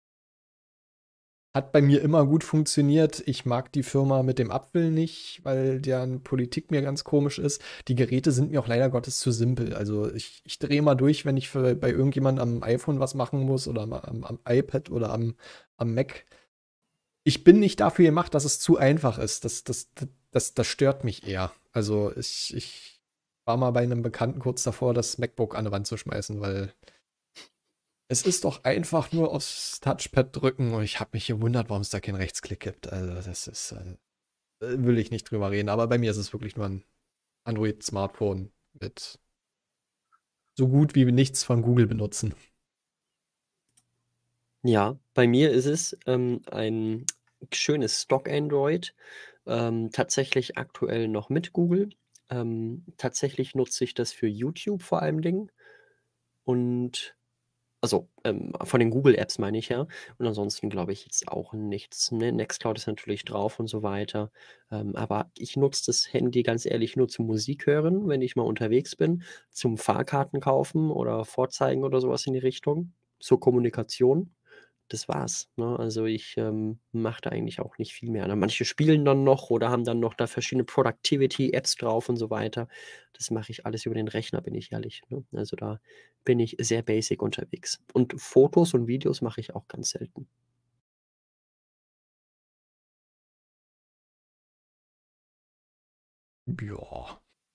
hat bei mir immer gut funktioniert. Ich mag die Firma mit dem Apfel nicht, weil deren Politik mir ganz komisch ist. Die Geräte sind mir auch leider Gottes zu simpel. Also ich drehe mal durch, wenn ich bei irgendjemandem am iPhone was machen muss oder am iPad oder am Mac. Ich bin nicht dafür gemacht, dass es zu einfach ist. Das stört mich eher. Also ich war mal bei einem Bekannten kurz davor, das MacBook an die Wand zu schmeißen, weil es ist doch einfach nur aufs Touchpad drücken und ich habe mich gewundert, warum es da keinen Rechtsklick gibt. Also das ist, will ich nicht drüber reden, aber bei mir ist es wirklich nur ein Android-Smartphone mit so gut wie nichts von Google benutzen. Ja, bei mir ist es ein schönes Stock-Android, tatsächlich aktuell noch mit Google. Tatsächlich nutze ich das für YouTube vor allem Dingen. Und also von den Google-Apps meine ich ja. Und ansonsten glaube ich jetzt auch nichts. Ne? Nextcloud ist natürlich drauf und so weiter. Aber ich nutze das Handy ganz ehrlich nur zum Musik hören, wenn ich mal unterwegs bin, zum Fahrkarten kaufen oder vorzeigen oder sowas in die Richtung, zur Kommunikation. das war's, ne? Also, ich, mache da eigentlich auch nicht viel mehr, ne? Manche spielen dann noch oder haben dann noch da verschiedene Productivity-Apps drauf und so weiter. Das mache ich alles über den Rechner, bin ich ehrlich, ne? Also, da bin ich sehr basic unterwegs. Und Fotos und Videos mache ich auch ganz selten. Ja.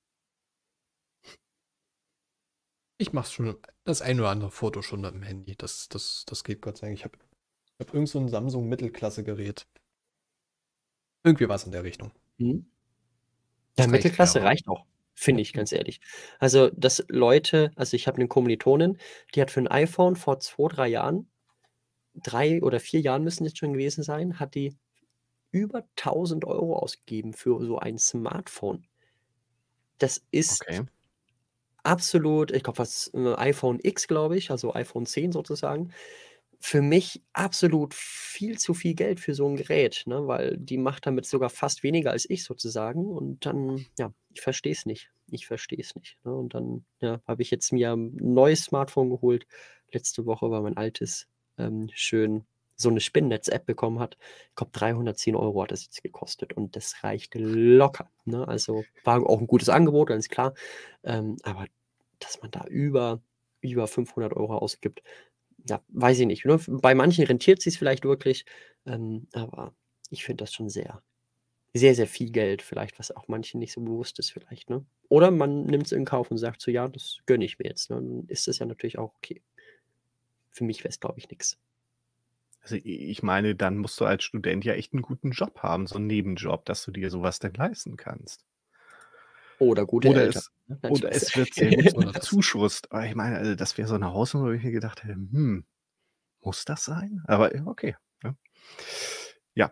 Ich mache schon das ein oder andere Foto schon mit dem Handy. Das geht Gott sei Dank. Ich hab irgend so ein Samsung-Mittelklasse-Gerät. Irgendwie was in der Richtung. Mhm. Ja, Das reicht mir Mittelklasse aber. reicht auch, finde Ja. ich, ganz ehrlich. Also, dass Leute ich habe 'ne Kommilitonin, die hat für 'n iPhone vor 2, 3 Jahren 3 oder 4 Jahren müssen jetzt schon gewesen sein, hat die über 1.000 € ausgegeben für so ein Smartphone. Das ist Okay. absolut ich glaube, iPhone X, glaube ich, also iPhone 10 sozusagen. Für mich absolut viel zu viel Geld für so 'n Gerät, ne, weil die macht damit sogar fast weniger als ich sozusagen und dann ja, ich verstehe es nicht. Ich verstehe es nicht, ne? Und dann, ja, habe ich jetzt mir 'n neues Smartphone geholt letzte Woche, weil mein altes, schön so 'ne Spinnennetz-App bekommen hat. Ich glaube, 310 € hat das jetzt gekostet und das reicht locker, ne? Also, war auch 'n gutes Angebot, ganz klar, aber dass man da über 500 € ausgibt, ja, weiß ich nicht, ne? Bei manchen rentiert sich's vielleicht wirklich, aber ich finde das schon sehr, sehr, sehr viel Geld vielleicht, was auch manchen nicht so bewusst ist vielleicht, ne? Oder man nimmt's in Kauf und sagt so: „Ja, das gönne ich mir jetzt“, ne? Dann ist das ja natürlich auch okay. Für mich wäre es, glaube ich, nix. Also, ich meine, dann musst du als Student ja echt 'n guten Job haben, so 'n Nebenjob, dass du dir so was denn leisten kannst. Oder gute Oder Eltern, es ne? Nein, oder Spaß. es wird sehr gut Oder das. bezuschusst. Aber ich meine, also, das wäre so 'ne Hausnummer, wo ich mir gedacht hätte: muss das sein?“ Aber ja, okay, ne? Ja,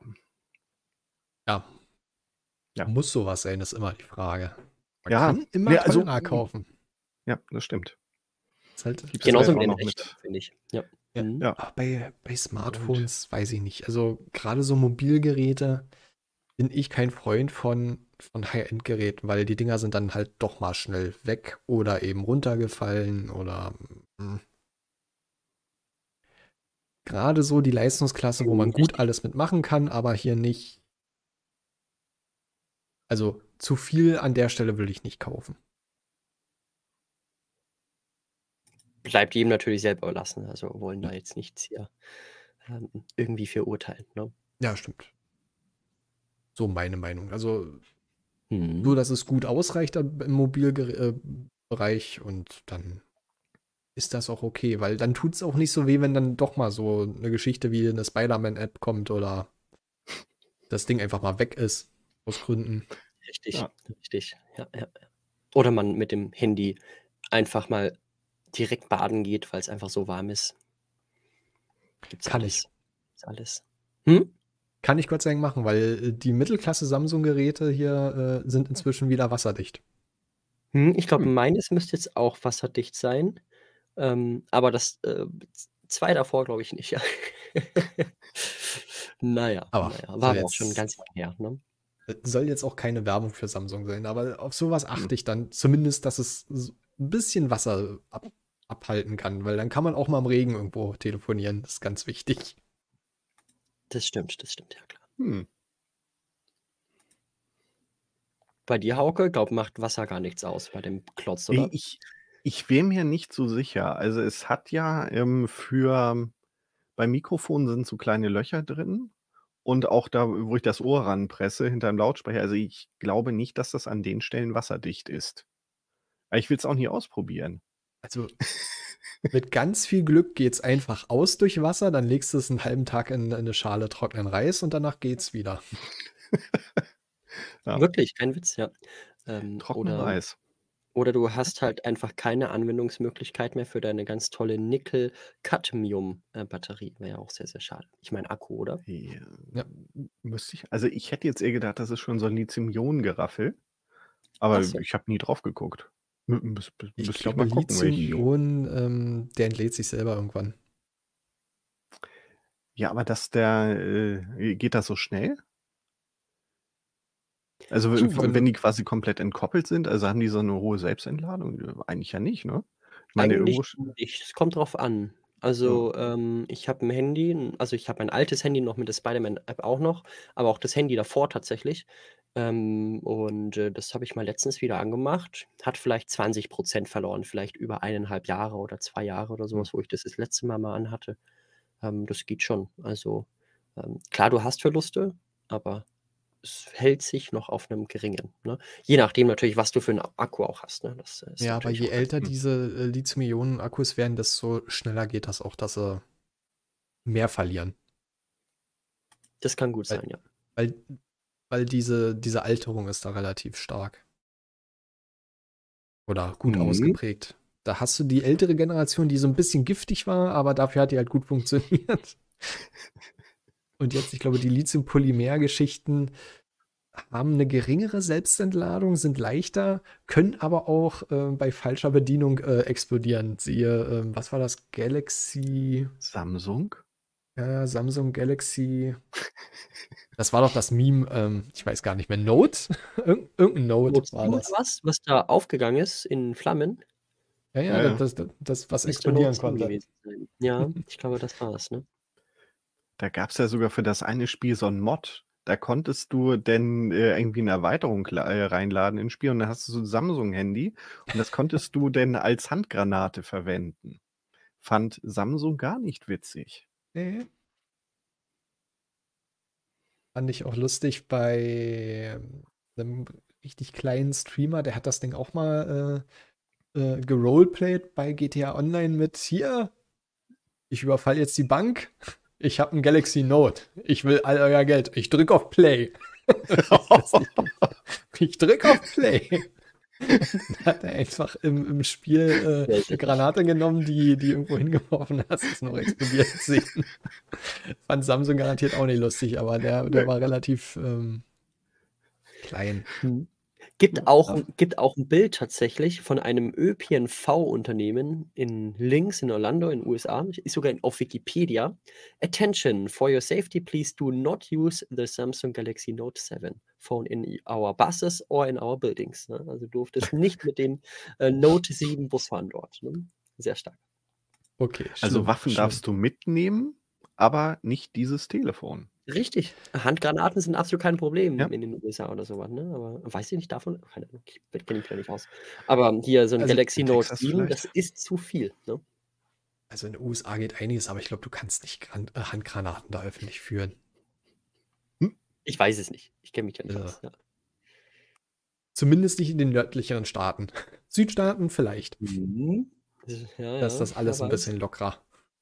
Ja, ja. muss sowas sein, ist immer die Frage. Man Ja, kann immer ne, also, teurer kaufen. ja, das stimmt. Ist halt Gibt es ja Genauso jetzt mit auch den noch Rechnern, mit finde ich. Ja. ja, Mhm. ja, aber bei Android. Smartphones weiß ich nicht. Also gerade so Mobilgeräte bin ich kein Freund von High-End-Geräten, weil die Dinger sind dann halt doch mal schnell weg oder eben runtergefallen oder gerade so die Leistungsklasse, wo man gut Richtig. alles mitmachen kann, aber hier nicht. Also zu viel an der Stelle will ich nicht kaufen. Bleibt jedem natürlich selber überlassen. Also, wollen da jetzt nichts hier, irgendwie verurteilen, ne? Ja, stimmt. So meine Meinung. Also Mhm. so, dass es gut ausreicht im Mobilbereich und dann ist das auch okay, weil dann tut es auch nicht so weh, wenn dann doch mal so eine Geschichte wie eine Spider-Man-App kommt oder das Ding einfach mal weg ist aus Gründen. Richtig, Ja. richtig. Ja, ja, ja. Oder man mit dem Handy einfach mal direkt baden geht, weil's einfach so warm ist. Gibt's Kann ich. alles. Gibt's alles. Hm? Kann ich Gott sei Dank machen, weil die Mittelklasse Samsung-Geräte hier sind inzwischen wieder wasserdicht. Ich glaube, Hm. meines müsste jetzt auch wasserdicht sein, aber das, 2 davor glaube ich nicht, ja. Na ja, Aber na ja, war soll aber auch schon jetzt ganz lange her, ne? soll jetzt auch keine Werbung für Samsung sein, aber auf sowas Hm. achte ich dann zumindest, dass es ein bisschen Wasser abhalten kann, weil dann kann man auch mal im Regen irgendwo telefonieren. Das ist ganz wichtig. Das stimmt, ja klar. Hm. Bei dir, Hauke, glaube, macht Wasser gar nichts aus bei dem Klotz, oder? Ich wäre mir nicht so sicher. Also, es hat ja, beim Mikrofon sind so kleine Löcher drin und auch da, wo ich das Ohr ranpresse hinterm Lautsprecher. Also, ich glaube nicht, dass das an den Stellen wasserdicht ist. Aber ich will es auch nie ausprobieren. Also mit ganz viel Glück geht's einfach aus durch Wasser, dann legst du es einen halben Tag in eine Schale trockenen Reis und danach geht's wieder. Ja, Wirklich, kein Witz, ja. trockenen Oder Reis. du hast halt einfach keine Anwendungsmöglichkeit mehr für deine ganz tolle Nickel-Cadmium, Batterie. Wäre ja auch sehr, sehr schade. Ich meine Akku, oder? Ja, Ja. müsste ich, also, ich hätte jetzt eher gedacht, das ist schon so 'n Lithium-Ionen-Geraffel, Ach aber so. ich habe nie drauf geguckt. Ich Müsste ich glaube, mal gucken, wenn ich Lithium-Ionen, der entlädt sich selber irgendwann. ja, aber geht das so schnell? Also, Du, wenn wenn du die quasi komplett entkoppelt sind, also, haben die so 'ne hohe Selbstentladung? Eigentlich ja nicht, ne? Ich meine, irgendwo Eigentlich sch nicht. Es kommt drauf an. Also, ich habe ein Handy, also ich habe ein altes Handy noch mit der Spider-Man-App auch noch, aber auch das Handy davor tatsächlich. Das habe ich mal letztens wieder angemacht, hat vielleicht 20% verloren, vielleicht über 1,5 Jahre oder 2 Jahre oder sowas, wo ich das letzte Mal anhatte. Das geht schon. Also, klar, du hast Verluste, aber es hält sich noch auf einem geringen, ne? Je nachdem natürlich, was du für 'n Akku auch hast, ne? Das ist Ja, aber natürlich je auch ganz älter Hm. diese Lithium-Ionen-Akkus werden, desto schneller geht das auch, dass sie mehr verlieren. das kann gut Weil, sein, ja. weil, weil diese Alterung ist da relativ stark oder gut Mhm. ausgeprägt. Da hast du die ältere Generation, die so ein bisschen giftig war, aber dafür hat die halt gut funktioniert. Und jetzt, ich glaube, die Lithium-Polymer-Geschichten haben eine geringere Selbstentladung, sind leichter, können aber auch bei falscher Bedienung explodieren. Siehe, was war das? Galaxy, Samsung? ja, Samsung Galaxy. Das war doch das Meme, ich weiß gar nicht mehr. Note? Irgendein Note Note war 7 oder das. was da aufgegangen ist in Flammen? Ja, ja, Ja, ja. das, was Müsste Note explodieren 7 konnte. gewesen sein. Ja, ich glaube, das war's, ne? Da gab es ja sogar für das eine Spiel so 'n Mod. Da konntest du denn, irgendwie 'ne Erweiterung reinladen ins Spiel und dann hast du so 'n Samsung-Handy und das konntest du denn als Handgranate verwenden. Fand Samsung gar nicht witzig. Nee. Fand ich auch lustig bei einem richtig kleinen Streamer, der hat das Ding auch mal geroleplayed bei GTA Online mit hier, ich überfall jetzt die Bank, ich habe ein Galaxy Note, ich will all euer Geld, ich drück auf Play. Ich drück auf Play. Da hat er einfach im Spiel Sehr, eine sehr Granate genommen, die irgendwo hingeworfen hat, ist noch explodiert sehen. Fand Samsung garantiert auch nicht lustig, aber der Ne. war relativ klein. Mhm. Gibt auch Ja. 'n gibt auch 'n Bild tatsächlich von einem ÖPNV-Unternehmen in Links in Orlando in USA, ist sogar auf Wikipedia. „Attention, for your safety, please do not use the Samsung Galaxy Note 7 phone in our buses or in our buildings", ne? Also, du durftest nicht mit dem, Note 7 Bus fahren dort, ne? Sehr stark. Okay, Also, schlimm, Waffen schlimm. darfst du mitnehmen, aber nicht dieses Telefon. Richtig. Handgranaten sind absolut kein Ja. Problem in den USA oder so was, ne? Aber weiß ich nicht davon? Keine Ahnung, ich kenne mich da nicht aus. Aber hier so 'n Also, Galaxy In Note Texas 7, das vielleicht? ist zu viel, ne? also in den USA geht einiges, aber ich glaube, du kannst nicht Handgranaten da öffentlich führen. Hm. Ich weiß es nicht. Ich kenne mich da nicht Äh, aus, ja. zumindest nicht in den nördlicheren Staaten. Südstaaten vielleicht. Mhm. Ja, Da ist ja, das wer alles ein weiß. bisschen lockerer.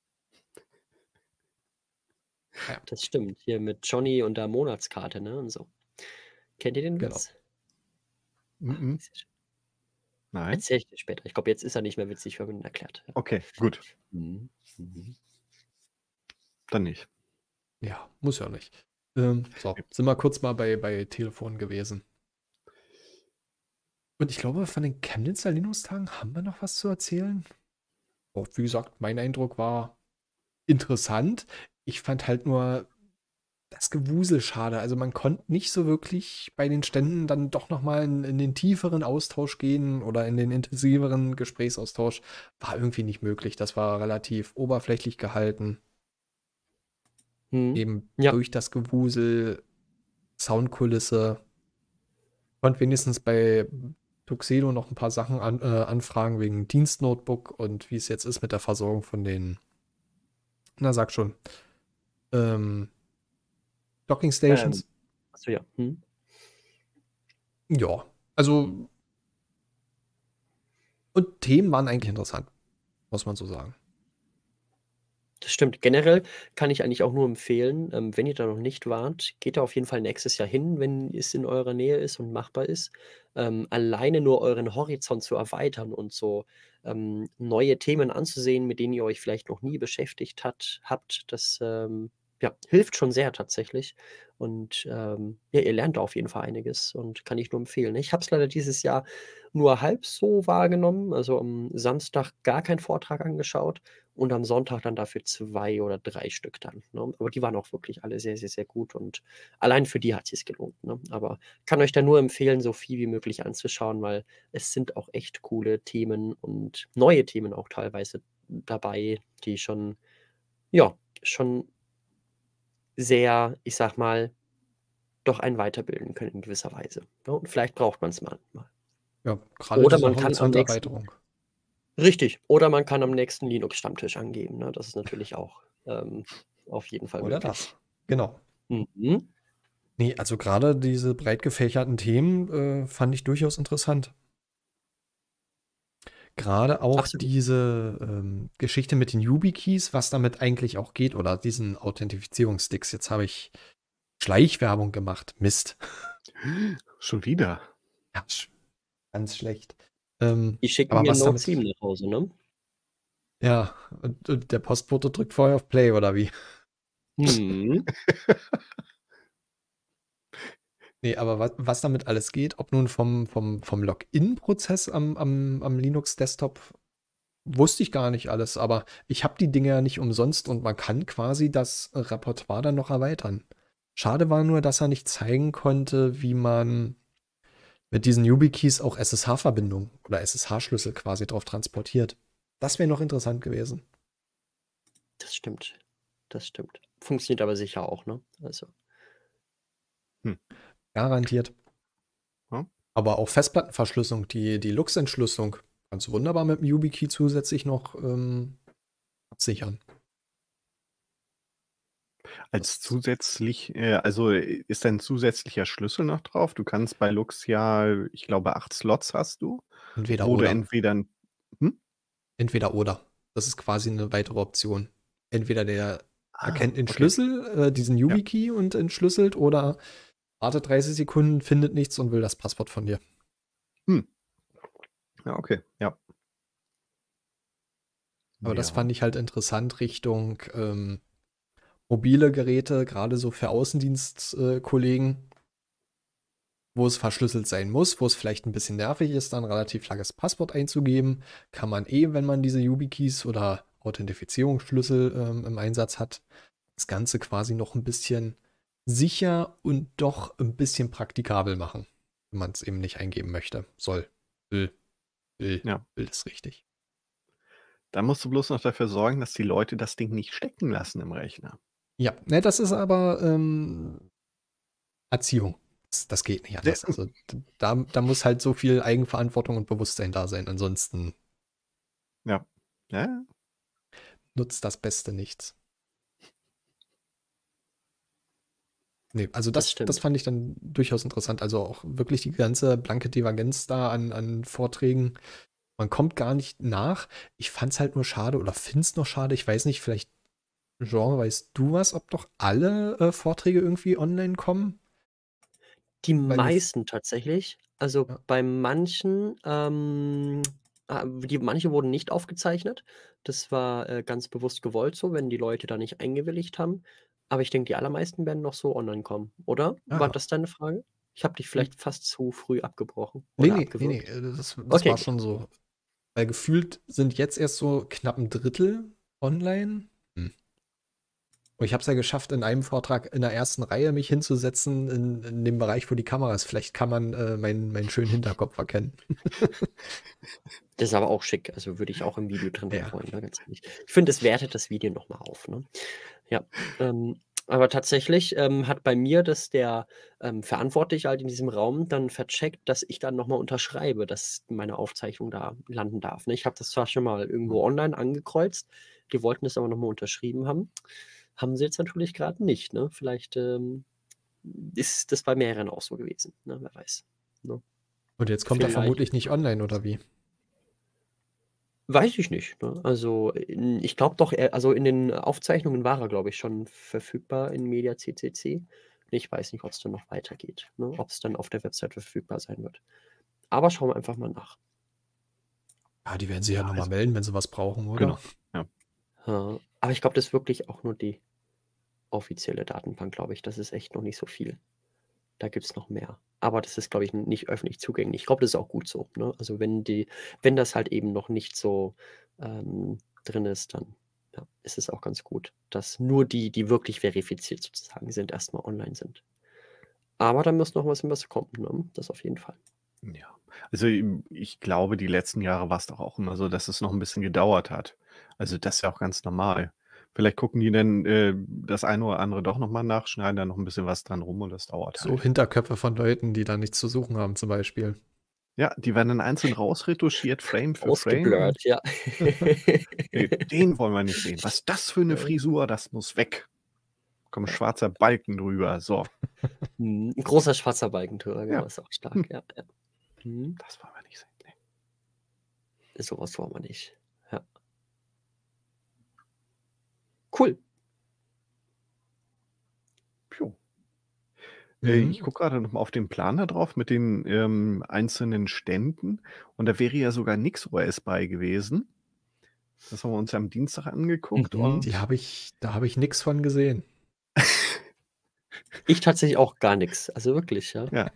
Ja, Das stimmt. Hier mit Johnny und der Monatskarte, ne, und so. Kennt ihr den genau. Witz? Ah, Mhm. sehr schön. Nein? Erzähle ich dir später. Ich glaube, jetzt ist er nicht mehr witzig, wenn man ihn erklärt. Ja. Okay, gut. Mhm. Mhm. Dann nicht. Ja, muss ja nicht. So, sind wir kurz mal bei Telefon gewesen. Und ich glaube, von den Chemnitzer Linux-Tagen haben wir noch was zu erzählen. Oh, wie gesagt, mein Eindruck war interessant. Ich fand halt nur das Gewusel schade. Also man konnte nicht so wirklich bei den Ständen dann doch nochmal in den tieferen Austausch gehen oder in den intensiveren Gesprächsaustausch. War irgendwie nicht möglich. Das war relativ oberflächlich gehalten. Mhm. Eben Ja. durch das Gewusel, Soundkulisse. Konnte wenigstens bei Tuxedo noch ein paar Sachen anfragen wegen Dienstnotebook und wie es jetzt ist mit der Versorgung von den, na sag schon, ähm, Docking Ähm, Stations. ach so, ja. Mhm. Ja, also und Themen waren eigentlich interessant, muss man so sagen. Das stimmt. Generell kann ich eigentlich auch nur empfehlen, wenn ihr da noch nicht wart, geht da auf jeden Fall nächstes Jahr hin, wenn es in eurer Nähe ist und machbar ist. Alleine nur euren Horizont zu erweitern und so, neue Themen anzusehen, mit denen ihr euch vielleicht noch nie beschäftigt habt, das, ja, hilft schon sehr tatsächlich. Ja, ihr lernt da auf jeden Fall einiges und kann ich nur empfehlen. Ich habe es leider dieses Jahr nur halb so wahrgenommen, also am Samstag gar keinen Vortrag angeschaut und am Sonntag dann dafür 2 oder 3 Stück dann, ne? Aber die waren auch wirklich alle sehr, sehr, sehr gut und allein für die hat sich's gelohnt, ne? Aber kann euch da nur empfehlen, so viel wie möglich anzuschauen, weil es sind auch echt coole Themen und neue Themen auch teilweise dabei, die schon, ja, schon sehr, ich sag mal, doch einen weiterbilden können in gewisser Weise. Ne? Und vielleicht braucht man es manchmal. Ja, gerade Oder diese man kann am nächsten, Horizonterweiterung. richtig, oder man kann am nächsten Linux-Stammtisch angeben. Ne? Das ist natürlich auch auf jeden Fall Oder möglich. das. Genau. Mhm. Nee, also gerade diese breit gefächerten Themen fand ich durchaus interessant. Gerade auch Absolut. diese Geschichte mit den YubiKeys, was damit eigentlich auch geht, oder diesen Authentifizierungssticks. Jetzt habe ich Schleichwerbung gemacht. Mist. Schon wieder. Ja, ganz schlecht. Die schicken Aber mir was Note damit. 7 nach Hause, ne? Ja, und der Postbote drückt vorher auf Play, oder wie? Mhm. Nee, aber was damit alles geht, ob nun vom Login-Prozess am Linux-Desktop, wusste ich gar nicht alles, aber ich habe die Dinge ja nicht umsonst und man kann quasi das Repertoire dann noch erweitern. Schade war nur, dass er nicht zeigen konnte, wie man mit diesen YubiKeys auch SSH-Verbindungen oder SSH-Schlüssel quasi drauf transportiert. Das wäre noch interessant gewesen. Das stimmt. Das stimmt. Funktioniert aber sicher auch, ne? Also. Garantiert. Ja. Aber auch Festplattenverschlüsselung, die Lux-Entschlüsselung, kannst du wunderbar mit dem YubiKey zusätzlich noch absichern. Als zusätzlich, also ist ein zusätzlicher Schlüssel noch drauf? Du kannst bei Lux ja, ich glaube, 8 Slots hast du, Entweder wo du oder. entweder Entweder oder. Das ist quasi eine weitere Option. Entweder der erkennt den okay. Schlüssel, diesen YubiKey und entschlüsselt, oder wartet 30 Sekunden, findet nichts und will das Passwort von dir. Ja, okay, ja. Aber das Ja. fand ich halt interessant Richtung mobile Geräte, gerade so für Außendienstkollegen, wo es verschlüsselt sein muss, wo es vielleicht ein bisschen nervig ist, dann relativ langes Passwort einzugeben, kann man wenn man diese YubiKeys oder Authentifizierungsschlüssel im Einsatz hat, das Ganze quasi noch ein bisschen sicher und doch ein bisschen praktikabel machen, wenn man es eben nicht eingeben möchte. Ja. Will ist richtig. Da musst du bloß noch dafür sorgen, dass die Leute das Ding nicht stecken lassen im Rechner. Ja, ne, das ist aber Erziehung. Das geht nicht anders. Also da muss halt so viel Eigenverantwortung und Bewusstsein da sein. Ansonsten Ja. Ja, nutzt das Beste nichts. Nee, also Das das stimmt. fand ich dann durchaus interessant. Also auch wirklich die ganze blanke Divergenz da an Vorträgen. Man kommt gar nicht nach. Ich fand es halt nur schade oder finde es noch schade. Ich weiß nicht, vielleicht, Jean, weißt du was, ob doch alle Vorträge irgendwie online kommen? Die Weil meisten tatsächlich. Also Ja. bei manchen, manche wurden nicht aufgezeichnet. Das war ganz bewusst gewollt so, wenn die Leute da nicht eingewilligt haben. Aber ich denke, die allermeisten werden noch so online kommen, oder? War Ah. das deine Frage? Ich habe dich vielleicht fast zu früh abgebrochen Nee, oder nee, abgewürgt. das Okay, war gut. schon so. Weil gefühlt sind jetzt erst so knapp ein Drittel online. Und ich habe es ja geschafft, in einem Vortrag in der ersten Reihe mich hinzusetzen, in dem Bereich, wo die Kamera ist. Vielleicht kann man meinen schönen Hinterkopf erkennen. Das ist aber auch schick. Also würde ich auch im Video drin Ja. freuen, ne, ganz ehrlich. Ich finde, es wertet das Video nochmal auf. Ne? Ja. Aber tatsächlich hat bei mir das der Verantwortliche halt in diesem Raum dann vercheckt, dass ich dann nochmal unterschreibe, dass meine Aufzeichnung da landen darf. Ne? Ich habe das zwar schon mal irgendwo online angekreuzt, die wollten es aber nochmal unterschrieben haben. Haben sie jetzt natürlich gerade nicht. Ne? Vielleicht ist das bei mehreren auch so gewesen. Ne? Wer weiß. Ne? Und jetzt kommt er Vielleicht. vermutlich nicht online, oder wie? Weiß ich nicht, ne? Also, ich glaube doch, also in den Aufzeichnungen war er, glaube ich, schon verfügbar in Media CCC. Ich weiß nicht, ob es dann noch weitergeht, ne? Ob es dann auf der Website verfügbar sein wird. Aber schauen wir einfach mal nach. Ja, die werden sich ja Ja, nochmal also- melden, wenn sie was brauchen, oder? Genau. Ja. Ja, aber ich glaube, das ist wirklich auch nur die offizielle Datenbank, glaube ich. Das ist echt noch nicht so viel. Da gibt es noch mehr. Aber das ist, glaube ich, nicht öffentlich zugänglich. Ich glaube, das ist auch gut so, ne? Also, wenn das halt eben noch nicht so drin ist, dann ja, ist es auch ganz gut, dass nur die wirklich verifiziert sozusagen sind, erstmal online sind. Aber da muss noch was kommen, ne? Das auf jeden Fall. Ja. Also ich glaube, die letzten Jahre war es doch auch immer so, dass es noch ein bisschen gedauert hat, Also das ist ja auch ganz normal. Vielleicht gucken die dann das eine oder andere doch nochmal nach, schneiden da noch ein bisschen was dran rum und das dauert So halt. Hinterköpfe von Leuten, die da nichts zu suchen haben, zum Beispiel. Ja, die werden dann einzeln rausretuschiert, Frame für Frame. Ausgeblurrt, ja. Nee, den wollen wir nicht sehen. Was ist das für eine Frisur? Das muss weg. Kommt schwarzer Balken drüber. So, Ein großer schwarzer Balken drüber, genau, Ja. ist auch stark, ja. Ja. das wollen wir nicht sehen. Nee. Sowas wollen wir nicht. Ja. Cool. Puh. Mhm. Ich gucke gerade noch mal auf den Planer drauf mit den einzelnen Ständen und da wäre ja sogar NixOS bei gewesen. Das haben wir uns ja am Dienstag angeguckt und Da habe ich nichts von gesehen. Ich tatsächlich auch gar nichts. Also wirklich, ja. ja.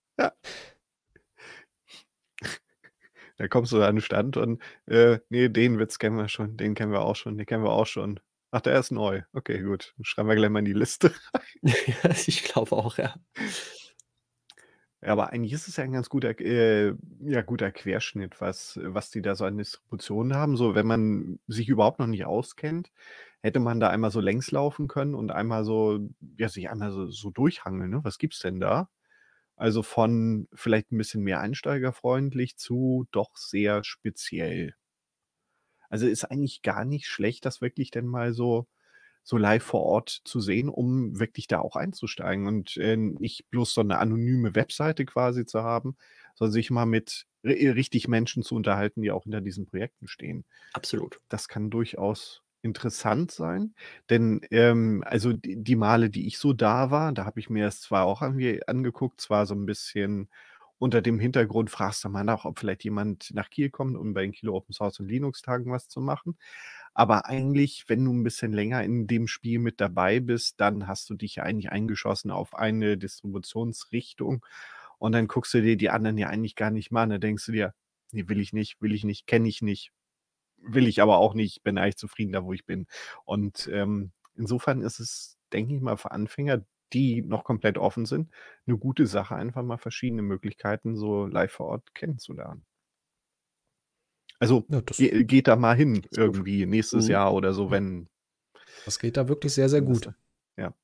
Da kommst du an den Stand und nee, den Witz kennen wir schon, den kennen wir auch schon, den kennen wir auch schon. Ach, der ist neu. Okay, gut. Schreiben wir gleich mal in die Liste. Ich glaube auch, ja. Ja, aber eigentlich ist es ja ein ganz guter guter Querschnitt, was die da so an Distributionen haben. So, wenn man sich überhaupt noch nicht auskennt, hätte man da einmal so längs laufen können und einmal so sich einmal so durchhangeln, ne? Was gibt's denn da? Also, von vielleicht ein bisschen mehr einsteigerfreundlich zu doch sehr speziell. Also, ist eigentlich gar nicht schlecht, das wirklich dann mal so live vor Ort zu sehen, um wirklich da auch einzusteigen und nicht bloß so eine anonyme Webseite quasi zu haben, sondern sich mal mit richtig Menschen zu unterhalten, die auch hinter diesen Projekten stehen. Absolut. Das kann durchaus interessant sein, denn also die Male, die ich so da war, da habe ich mir das zwar auch irgendwie angeguckt, zwar so ein bisschen unter dem Hintergrund, fragst du mal nach, ob vielleicht jemand nach Kiel kommt, um bei den Kilo Open Source und Linux-Tagen was zu machen. Aber eigentlich, wenn du ein bisschen länger in dem Spiel mit dabei bist, dann hast du dich ja eigentlich eingeschossen auf eine Distributionsrichtung und dann guckst du dir die anderen ja eigentlich gar nicht mal an. Da denkst du dir: „Ne, will ich nicht, kenne ich nicht, will ich aber auch nicht, bin eigentlich zufrieden da, wo ich bin." Und insofern ist es, denke ich mal, für Anfänger, die noch komplett offen sind, eine gute Sache, einfach mal verschiedene Möglichkeiten so live vor Ort kennenzulernen. Also, Ja, das geht da mal hin Ist gut. irgendwie nächstes Mhm. Jahr oder so, wenn geht da wirklich sehr, sehr wenn das gut. ja.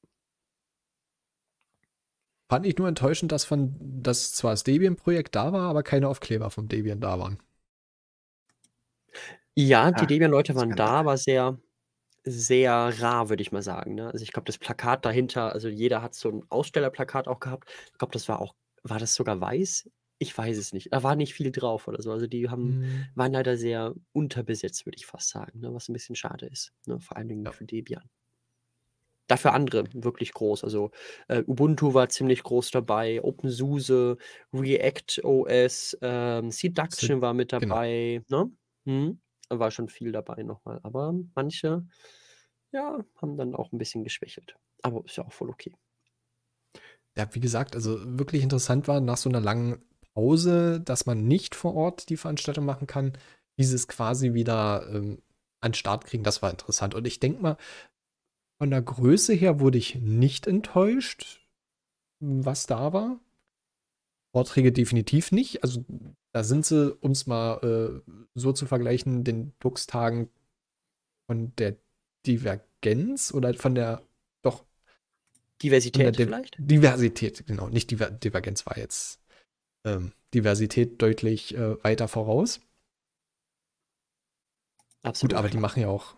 Fand ich nur enttäuschend, dass zwar das Debian-Projekt da war, aber keine Aufkleber vom Debian da waren. Ja, die Ah, Debian-Leute waren da, Skandal. aber sehr, sehr rar, würde ich mal sagen, ne? Also, ich glaube, das Plakat dahinter, also, jeder hat so 'n Ausstellerplakat auch gehabt. Ich glaube, war das sogar weiß? Ich weiß es nicht. Da war nicht viel drauf oder so. Also, die waren leider sehr unterbesetzt, würde ich fast sagen, ne, was 'n bisschen schade ist, ne, vor allen Dingen Ja. für Debian. Dafür andere wirklich groß. Also, Ubuntu war ziemlich groß dabei, OpenSUSE, ReactOS, Seduction war mit Genau. dabei, ne? Mhm. Da war schon viel dabei noch mal. Aber manche, ja, haben dann auch 'n bisschen geschwächelt. Aber ist ja auch voll okay. Ja, wie gesagt, also wirklich interessant war nach so einer langen Pause, dass man nicht vor Ort die Veranstaltung machen kann, dieses quasi wieder an den Start kriegen, das war interessant. Und ich denke mal, von der Größe her wurde ich nicht enttäuscht, was da war. Vorträge definitiv nicht. Also da sind sie, um es mal so zu vergleichen, den Tux-Tagen von der Divergenz oder doch, von der Diversität vielleicht? Diversität, genau, nicht Divergenz war jetzt Diversität deutlich weiter voraus. Gut, Absolut, aber die klar. machen ja auch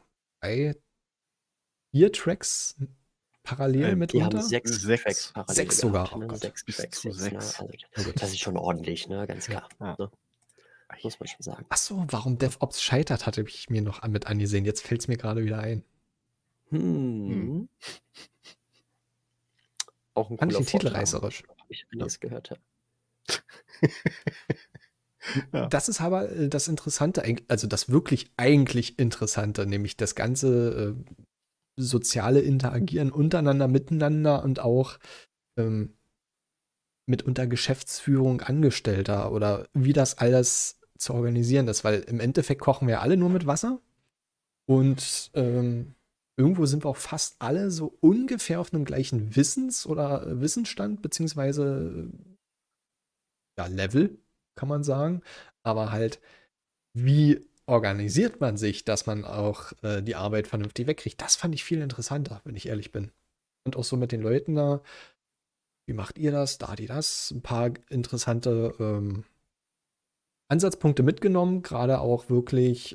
4 Tracks parallel Die haben mitunter. 6 6. Tracks parallel 6 sogar, gehabt, oh ne? Gott. 6 Bis Tracks zu jetzt, ne? 6. Also, Na gut. das ist schon ordentlich, ne? Ganz Ja. klar, Ja. ne? Muss man schon sagen. Ach so, warum DevOps scheitert, hatte ich mir noch mit angesehen. Jetzt fällt es mir gerade wieder ein. Mhm. Auch 'n Fand ich cooler den Titel Vortrag. reißerisch. Habe ich einiges gehört, ja. Ja. Das ist aber das Interessante, also das wirklich eigentlich Interessante, nämlich das ganze soziale Interagieren untereinander, miteinander und auch mitunter Geschäftsführung, Angestellter oder wie das alles zu organisieren ist, weil im Endeffekt kochen wir alle nur mit Wasser und irgendwo sind wir auch fast alle so ungefähr auf einem gleichen oder Wissensstand, beziehungsweise ja, Level, kann man sagen. Aber halt, wie organisiert man sich, dass man auch die Arbeit vernünftig wegkriegt? Das fand ich viel interessanter, wenn ich ehrlich bin. Und auch so mit den Leuten da, wie macht ihr das, da die das? Ein paar interessante Ansatzpunkte mitgenommen, gerade auch wirklich,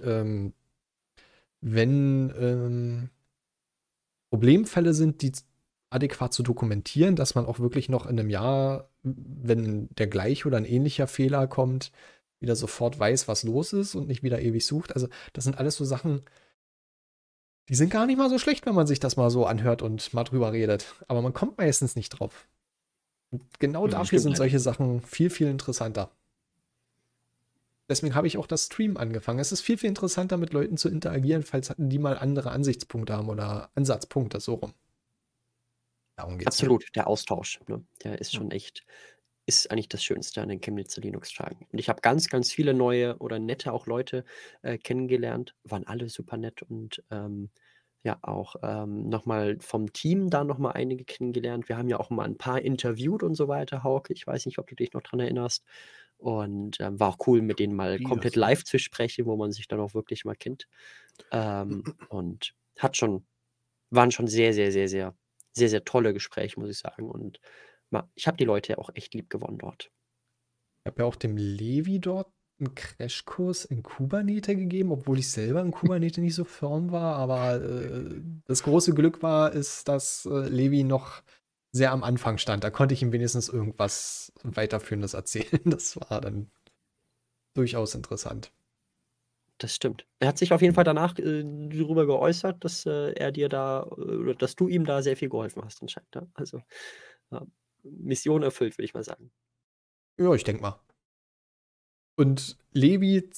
wenn Problemfälle sind, die adäquat zu dokumentieren, dass man auch wirklich noch in einem Jahr, wenn der gleiche oder ein ähnlicher Fehler kommt, wieder sofort weiß, was los ist und nicht wieder ewig sucht. Also das sind alles so Sachen, die sind gar nicht mal so schlecht, wenn man sich das mal so anhört und mal drüber redet. Aber man kommt meistens nicht drauf. Und genau Das dafür stimmt sind solche allerdings. Sachen viel, viel interessanter. Deswegen habe ich auch das Stream angefangen. Es ist viel, viel interessanter, mit Leuten zu interagieren, falls die mal andere Ansichtspunkte haben oder Ansatzpunkte, so rum. Darum geht's mir. Absolut, der Austausch, ne? Der ist Ja. schon echt ist eigentlich das Schönste an den Chemnitzer Linux-Tagen. Und ich habe ganz, ganz viele neue oder nette auch Leute kennengelernt, waren alle super nett und ja, auch noch mal vom Team da noch mal einige kennengelernt. Wir haben ja auch mal ein paar interviewt und so weiter, Hauke. Ich weiß nicht, ob du dich noch dran erinnerst. Und war auch cool, mit denen mal komplett Videos, ne? live zu sprechen, wo man sich dann auch wirklich mal kennt. Und waren schon sehr, sehr, sehr, sehr, sehr, sehr tolle Gespräche, muss ich sagen. Und ich habe die Leute auch echt lieb gewonnen dort. Ich habe ja auch dem Levi dort einen Crashkurs in Kubernetes gegeben, obwohl ich selber in Kubernetes nicht so firm war. Aber das große Glück ist, dass Levi noch sehr am Anfang stand. Da konnte ich ihm wenigstens irgendwas Weiterführendes erzählen. Das war dann durchaus interessant. Das stimmt. Er hat sich auf jeden Fall danach darüber geäußert, dass er dir da oder dass du ihm da sehr viel geholfen hast anscheinend. Ja? Also Mission erfüllt, würde ich mal sagen. Ja, ich denke mal. Und Levi,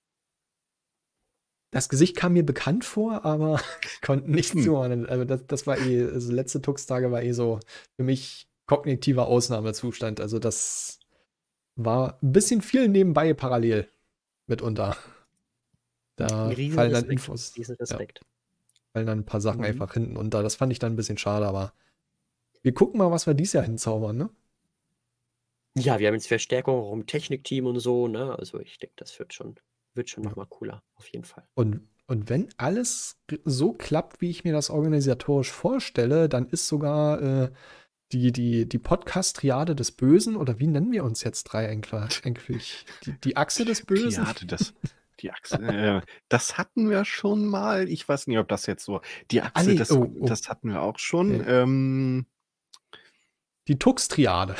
das Gesicht kam mir bekannt vor, aber konnte nicht zuordnen. Also das war also letzte Tux-Tage war so für mich kognitiver Ausnahmezustand. Also das war ein bisschen viel nebenbei parallel mitunter. Da Riesen fallen dann Respekt. Infos, Riesen ja, Respekt. fallen dann ein paar Sachen Mhm. einfach hinten unter. Das fand ich dann ein bisschen schade, aber wir gucken mal, was wir dieses Jahr hinzaubern, ne? Ja, wir haben jetzt Verstärkung auch im Technikteam und so, ne? Also ich denke, das wird schon Ja. noch mal cooler, auf jeden Fall. Und wenn alles so klappt, wie ich mir das organisatorisch vorstelle, dann ist sogar die Podcast-Triade des Bösen, oder wie nennen wir uns jetzt drei eigentlich? Die Achse des Bösen? Triade, die Achse, das hatten wir schon mal. Ich weiß nicht, ob das jetzt so. Die Achse, nee, das hatten wir auch schon. Okay. Die Tux-Triade.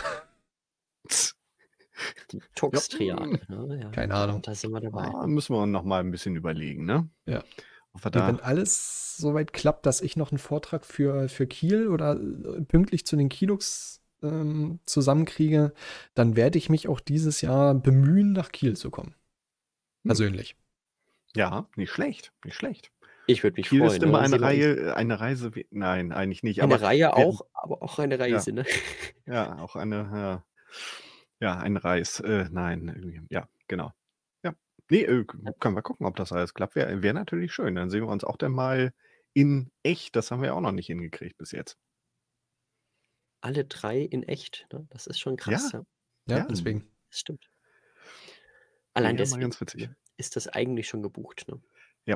Die Tux-Triade, ne? Ja, Keine Ahnung. da sind wir dabei. Müssen wir noch mal ein bisschen überlegen, ne? Ja. Ob wir Nee, wenn da. alles soweit klappt, dass ich noch einen Vortrag für Kiel oder pünktlich zu den Kilux zusammenkriege, dann werde ich mich auch dieses Jahr bemühen, nach Kiel zu kommen. Persönlich. Ja, nicht schlecht, nicht schlecht. Ich würde mich Kiel freuen. ist immer Ne? eine Reise. Nein, eigentlich nicht. Eine Aber Reihe auch, aber auch eine ja, Reise, ne? ja, auch eine, ja, ein Reis. Nein, irgendwie. Ja, genau. Ja. Nee, können wir gucken, ob das alles klappt. Wäre natürlich schön. Dann sehen wir uns auch dann mal in echt. Das haben wir auch noch nicht hingekriegt bis jetzt. Alle 3 in echt, ne? Das ist schon krass, ja. Ja, Ja. deswegen. Das stimmt. Allein Wäre mal deswegen ganz witzig. ist das eigentlich schon gebucht, ne? Ja.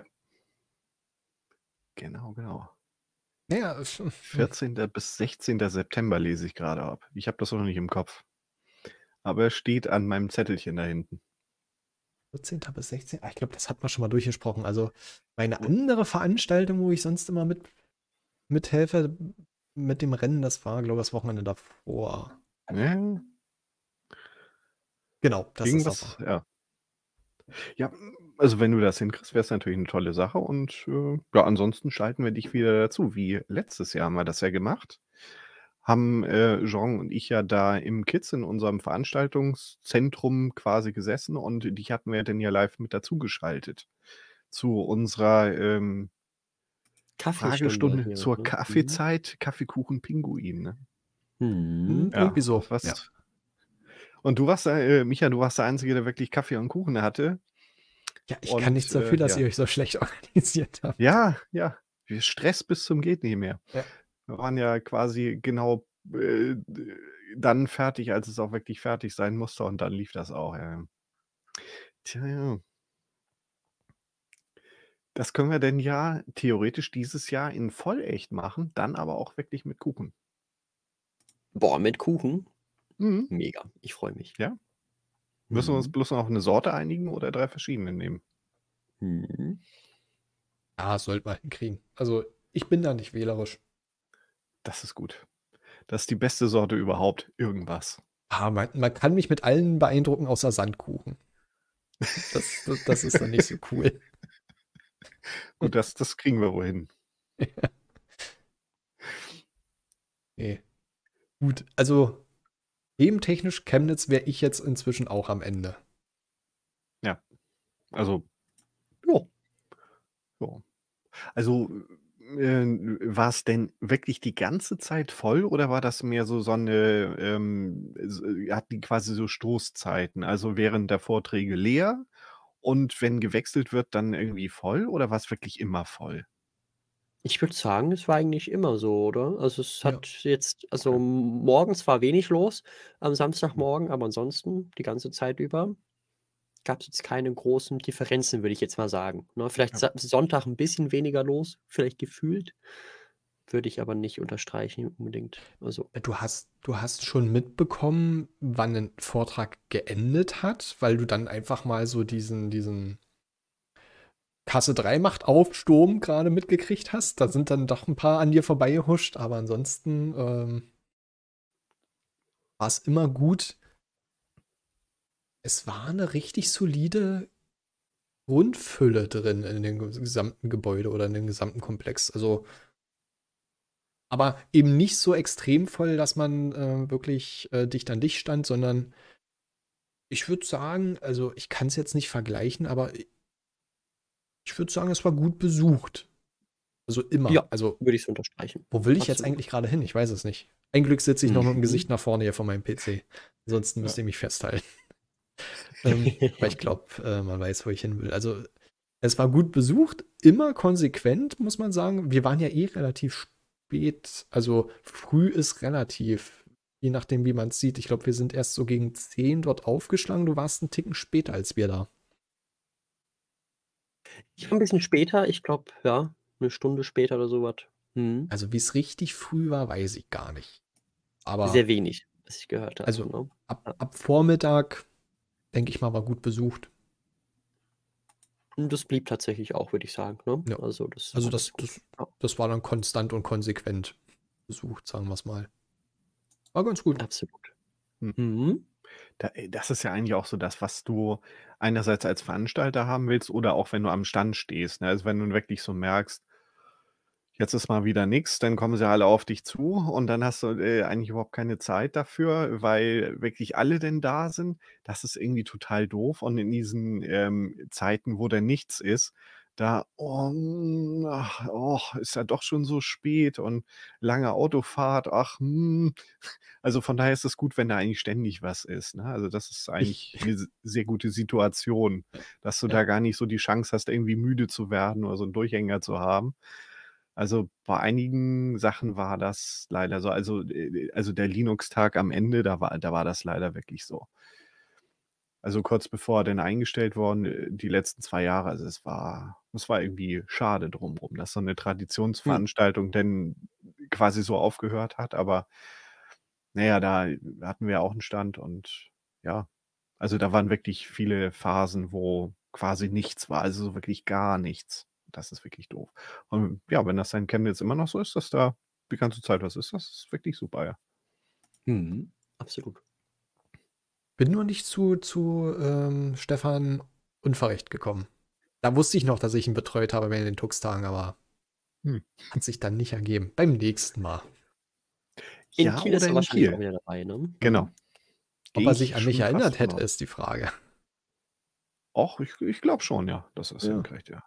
Genau. Ja, 14. bis 16. September lese ich gerade ab. Ich habe das noch nicht im Kopf. Aber es steht an meinem Zettelchen da hinten. 14. bis 16. Ich glaube, das hat man schon mal durchgesprochen. Also meine andere Veranstaltung, wo ich sonst immer mithelfe mit dem Rennen, das war, glaube ich, das Wochenende davor. Ja. Genau, das ist Irgendwas, ja. Ja, also wenn du das hinkriegst, wäre es natürlich eine tolle Sache. Und ja, ansonsten schalten wir dich wieder dazu. Wie letztes Jahr haben wir das ja gemacht. Haben Jean und ich ja da im Kids in unserem Veranstaltungszentrum quasi gesessen und dich hatten wir dann ja live mit dazugeschaltet zu unserer Kaffeestunde Fragestunde hier, zur ne? Kaffeezeit, Kaffeekuchen, Pinguin, ne? Mhm. Ja, irgendwie so. was? Ja. Und du warst, Micha, du warst der Einzige, der wirklich Kaffee und Kuchen hatte. Ja, ich kann nichts dafür, dass ihr euch so schlecht organisiert habt. Ja. Stress bis zum geht nicht mehr. Ja. Wir waren ja quasi genau dann fertig, als es auch wirklich fertig sein musste und dann lief das auch. Ja. Tja, ja. Das können wir denn ja theoretisch dieses Jahr in vollecht machen, dann aber auch wirklich mit Kuchen. Boah, mit Kuchen? Mhm. Mega, ich freue mich. Ja? Müssen wir uns Mhm. bloß noch auf eine Sorte einigen oder 3 verschiedene nehmen? Mhm. Ja, sollte man hinkriegen. Also, ich bin da nicht wählerisch. Das ist gut. Das ist die beste Sorte überhaupt, irgendwas. Man kann mich mit allen beeindrucken außer Sandkuchen. Das ist dann nicht so cool. Gut, das kriegen wir wohl hin. Nee. Gut, also thementechnisch Chemnitz wäre ich jetzt inzwischen auch am Ende. Ja, also, Ja. ja. Also, war es denn wirklich die ganze Zeit voll oder war das mehr so eine hatten die quasi so Stoßzeiten? Also, während der Vorträge leer und wenn gewechselt wird, dann irgendwie voll oder war es wirklich immer voll? Ich würde sagen, es war eigentlich immer so, oder? Also, es Ja. hat jetzt Okay. morgens war wenig los am Mhm. Samstagmorgen, aber ansonsten die ganze Zeit über gab es jetzt keine großen Differenzen, würde ich jetzt mal sagen, ne? Vielleicht Ja. Sonntag ein bisschen weniger los, vielleicht gefühlt, würde ich aber nicht unterstreichen unbedingt. Also, Du hast schon mitbekommen, wann ein Vortrag geendet hat, weil du dann einfach mal so diesen Kasse 3 macht auf Sturm gerade mitgekriegt hast. Da sind dann doch ein paar an dir vorbeigehuscht, aber ansonsten war es immer gut. Es war eine richtig solide Grundfülle drin in dem gesamten Gebäude oder in dem gesamten Komplex. Also, aber eben nicht so extrem voll, dass man wirklich dicht an dicht stand, sondern ich würde sagen, also ich kann es jetzt nicht vergleichen, aber ich würde sagen, es war gut besucht. Also immer. ja, Also, würde ich so unterstreichen. wo will ich jetzt Absolut. eigentlich gerade hin? Ich weiß es nicht. Ein Glück sitze ich noch mit dem Mhm. Gesicht nach vorne hier vor meinem PC. Ansonsten Ja. müsst ihr mich festhalten. Aber ich glaube, man weiß, wo ich hin will. Also, es war gut besucht, immer konsequent, muss man sagen. Wir waren ja eh relativ spät. Also, früh ist relativ, je nachdem, wie man es sieht. Ich glaube, wir sind erst so gegen 10 dort aufgeschlagen. Du warst einen Ticken später als wir da. Ich war 'n bisschen später, ich glaube, ja, 'ne Stunde später oder so was. Mhm. Also, wie es richtig früh war, weiß ich gar nicht. Aber, Sehr wenig, was ich gehört habe, also, ne? Ja. ab Vormittag, denke ich mal, war gut besucht. Und das blieb tatsächlich auch, würde ich sagen, ne? Ja. Also, das Also, war ganz gut. Ja, das war dann konstant und konsequent besucht, sagen wir es mal. War ganz gut. absolut. Hm. Mhm. Das ist ja eigentlich auch so das, was du einerseits als Veranstalter haben willst oder auch wenn du am Stand stehst, ne? Also, wenn du wirklich so merkst, jetzt ist mal wieder nix, dann kommen sie alle auf dich zu und dann hast du, eigentlich überhaupt keine Zeit dafür, weil wirklich alle denn da sind. Das ist irgendwie total doof und in diesen, Zeiten, wo dann nichts ist, da: „Oh, ach, oh, ist ja doch schon so spät und lange Autofahrt, ach, hm.“ Also, von daher ist es gut, wenn da eigentlich ständig was ist, ne? Also, das ist Ich, eigentlich 'ne sehr gute Situation, dass du da ja. gar nicht so die Chance hast, irgendwie müde zu werden oder so 'n Durchhänger zu haben. Also, bei einigen Sachen war das leider so. Also, der Linux-Tag am Ende, da war das leider wirklich so. Also, kurz bevor er denn eingestellt worden, die letzten 2 Jahre, also, es war irgendwie schade drum rum, dass so 'ne Hm. Traditionsveranstaltung denn quasi so aufgehört hat, aber na ja, da hatten wir auch 'n Stand und ja, also, da waren wirklich viele Phasen, wo quasi nichts war, also, so wirklich gar nichts. Das ist wirklich doof. Und ja, wenn das dann in Chemnitz immer noch so ist, dass da die ganze Zeit was ist, das ist wirklich super, ja. Mhm. Absolut. Bin nur nicht zu Stefan Unverrecht gekommen. Da wusste ich noch, dass ich ihn betreut habe während den Tux-Tagen, aber Hm. hat sich dann nicht ergeben. Beim nächsten Mal. In Ja, Kiel ist oder er in wahrscheinlich auch Kiel. wieder dabei, ne? Genau. Mhm. Ob Gehe er sich ich an mich schon fast erinnert von hätte, aus. ist die Frage. Och, ich glaube schon, ja, dass er's Ja. hinkriegt, ja.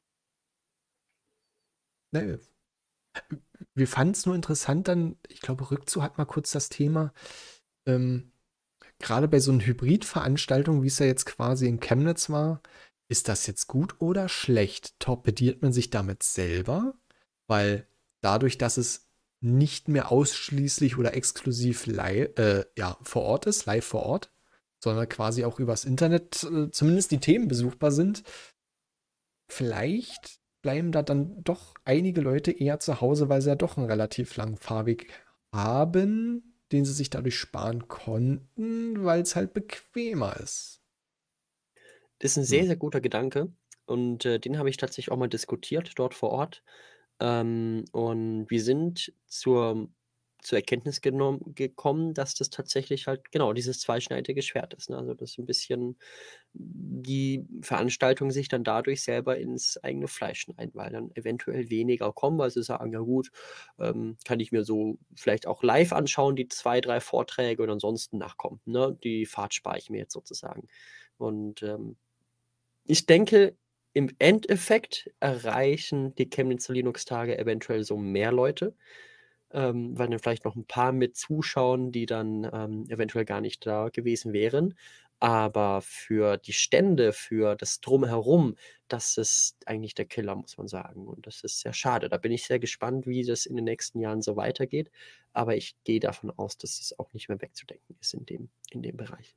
Ne, wir fanden es nur interessant dann, ich glaube, Rückzu hat mal kurz das Thema, ähm, gerade bei so 'nen Hybridveranstaltungen, wie es ja jetzt quasi in Chemnitz war, ist das jetzt gut oder schlecht? Torpediert man sich damit selber? Weil dadurch, dass es nicht mehr ausschließlich oder exklusiv ja, vor Ort ist, live vor Ort, sondern quasi auch übers Internet, zumindest die Themen besuchbar sind, vielleicht bleiben da dann doch einige Leute eher zu Hause, weil sie ja doch einen relativ langen Fahrweg haben, den sie sich dadurch sparen konnten, weil es halt bequemer ist. Das ist ein sehr, sehr guter Gedanke und, den habe ich tatsächlich auch mal diskutiert dort vor Ort. Und wir sind zur Erkenntnis gekommen, dass das tatsächlich halt genau dieses zweischneidige Schwert ist, ne? Also, dass so 'n bisschen die Veranstaltungen sich dann dadurch selber ins eigene Fleisch schneiden, weil dann eventuell weniger kommen, weil sie sagen: „Ja gut, kann ich mir so vielleicht auch live anschauen, die 2 3 Vorträge und ansonsten, ach komm, ne, die Fahrt spare ich mir jetzt sozusagen.“ Und, ich denke, im Endeffekt erreichen die Chemnitzer Linux-Tage eventuell so mehr Leute, weil dann vielleicht noch ein paar mit zuschauen, die dann, eventuell gar nicht da gewesen wären. Aber für die Stände, für das Drumherum, das ist eigentlich der Killer, muss man sagen. Und das ist sehr schade. Da bin ich sehr gespannt, wie das in den nächsten Jahren so weitergeht. Aber ich gehe davon aus, dass es auch nicht mehr wegzudenken ist in dem Bereich.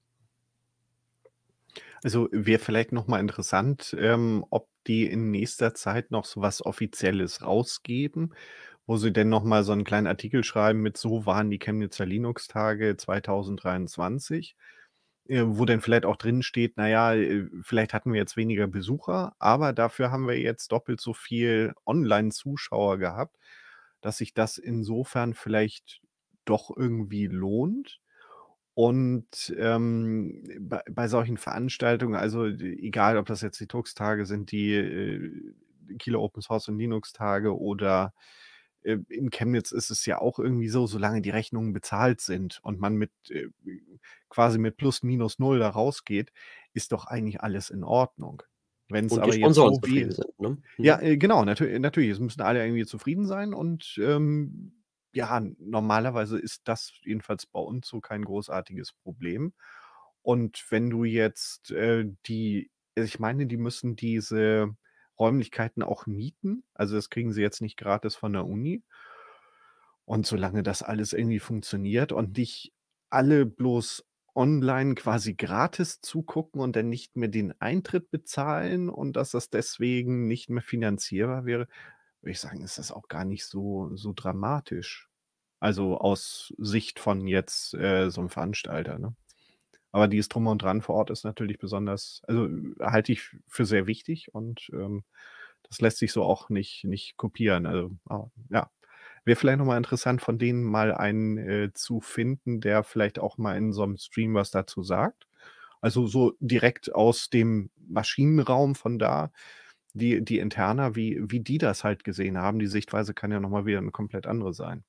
Also wäre vielleicht noch mal interessant, ob die in nächster Zeit noch so was Offizielles rausgeben, wo sie denn noch mal so 'n kleinen Artikel schreiben mit: „So waren die Chemnitzer Linux-Tage 2023“, wo dann vielleicht auch drin steht: „Na ja, vielleicht hatten wir jetzt weniger Besucher, aber dafür haben wir jetzt doppelt so viel Online-Zuschauer gehabt, dass sich das insofern vielleicht doch irgendwie lohnt.“ Und, bei solchen Veranstaltungen, also, egal, ob das jetzt die Tux-Tage sind, die, Kieler Open Source und Linux-Tage oder, in Chemnitz ist es ja auch irgendwie so, solange die Rechnungen bezahlt sind und man mit, quasi mit plus minus null da rausgeht, ist doch eigentlich alles in Ordnung. Wenn es Und die aber jetzt Sponsoren so zufrieden wie sind, ne? ja, Mhm. genau, natürlich, es müssen alle irgendwie zufrieden sein und, ja, normalerweise ist das jedenfalls bei uns so kein großartiges Problem. Und wenn du jetzt, ich meine, die müssen diese Räumlichkeiten auch mieten. Also, das kriegen sie jetzt nicht gratis von der Uni. Und solange das alles irgendwie funktioniert und nicht alle bloß online quasi gratis zugucken und dann nicht mehr den Eintritt bezahlen und dass das deswegen nicht mehr finanzierbar wäre, würde ich sagen, ist das auch gar nicht so dramatisch. Also, aus Sicht von jetzt, so 'nem Veranstalter, ne? Aber dieses Drum und Dran vor Ort ist natürlich besonders, also, halte ich für sehr wichtig und, das lässt sich so auch nicht kopieren. Also, ja. Wäre vielleicht noch mal interessant, von denen mal einen, zu finden, der vielleicht auch mal in so 'nem Stream was dazu sagt. Also, so direkt aus dem Maschinenraum von da, die Interna, wie die das halt gesehen haben. Die Sichtweise kann ja noch mal wieder 'ne komplett andere sein.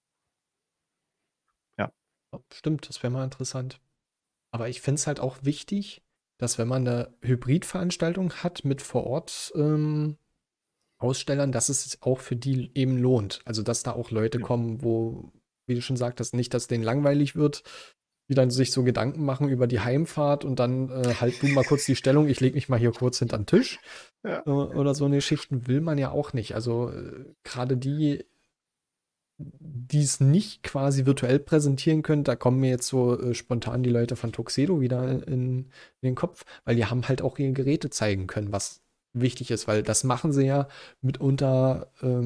Ja. Ja, stimmt, das wäre mal interessant. Aber ich finde es halt auch wichtig, dass wenn man eine Hybridveranstaltung hat mit vor Ort Ausstellern, dass es sich auch für die eben lohnt. Also, dass da auch Leute Ja. kommen, wo, wie du schon sagtest, nicht, dass denen langweilig wird, die dann sich so Gedanken machen über die Heimfahrt und dann halt du mal kurz die Stellung, ich lege mich mal hier kurz hinter den Tisch. Ja. Oder so eine Geschichten will man ja auch nicht. Also gerade die es nicht quasi virtuell präsentieren können, da kommen mir jetzt so spontan die Leute von Tuxedo wieder in den Kopf, weil die haben halt auch ihre Geräte zeigen können, was wichtig ist, weil das machen sie ja mitunter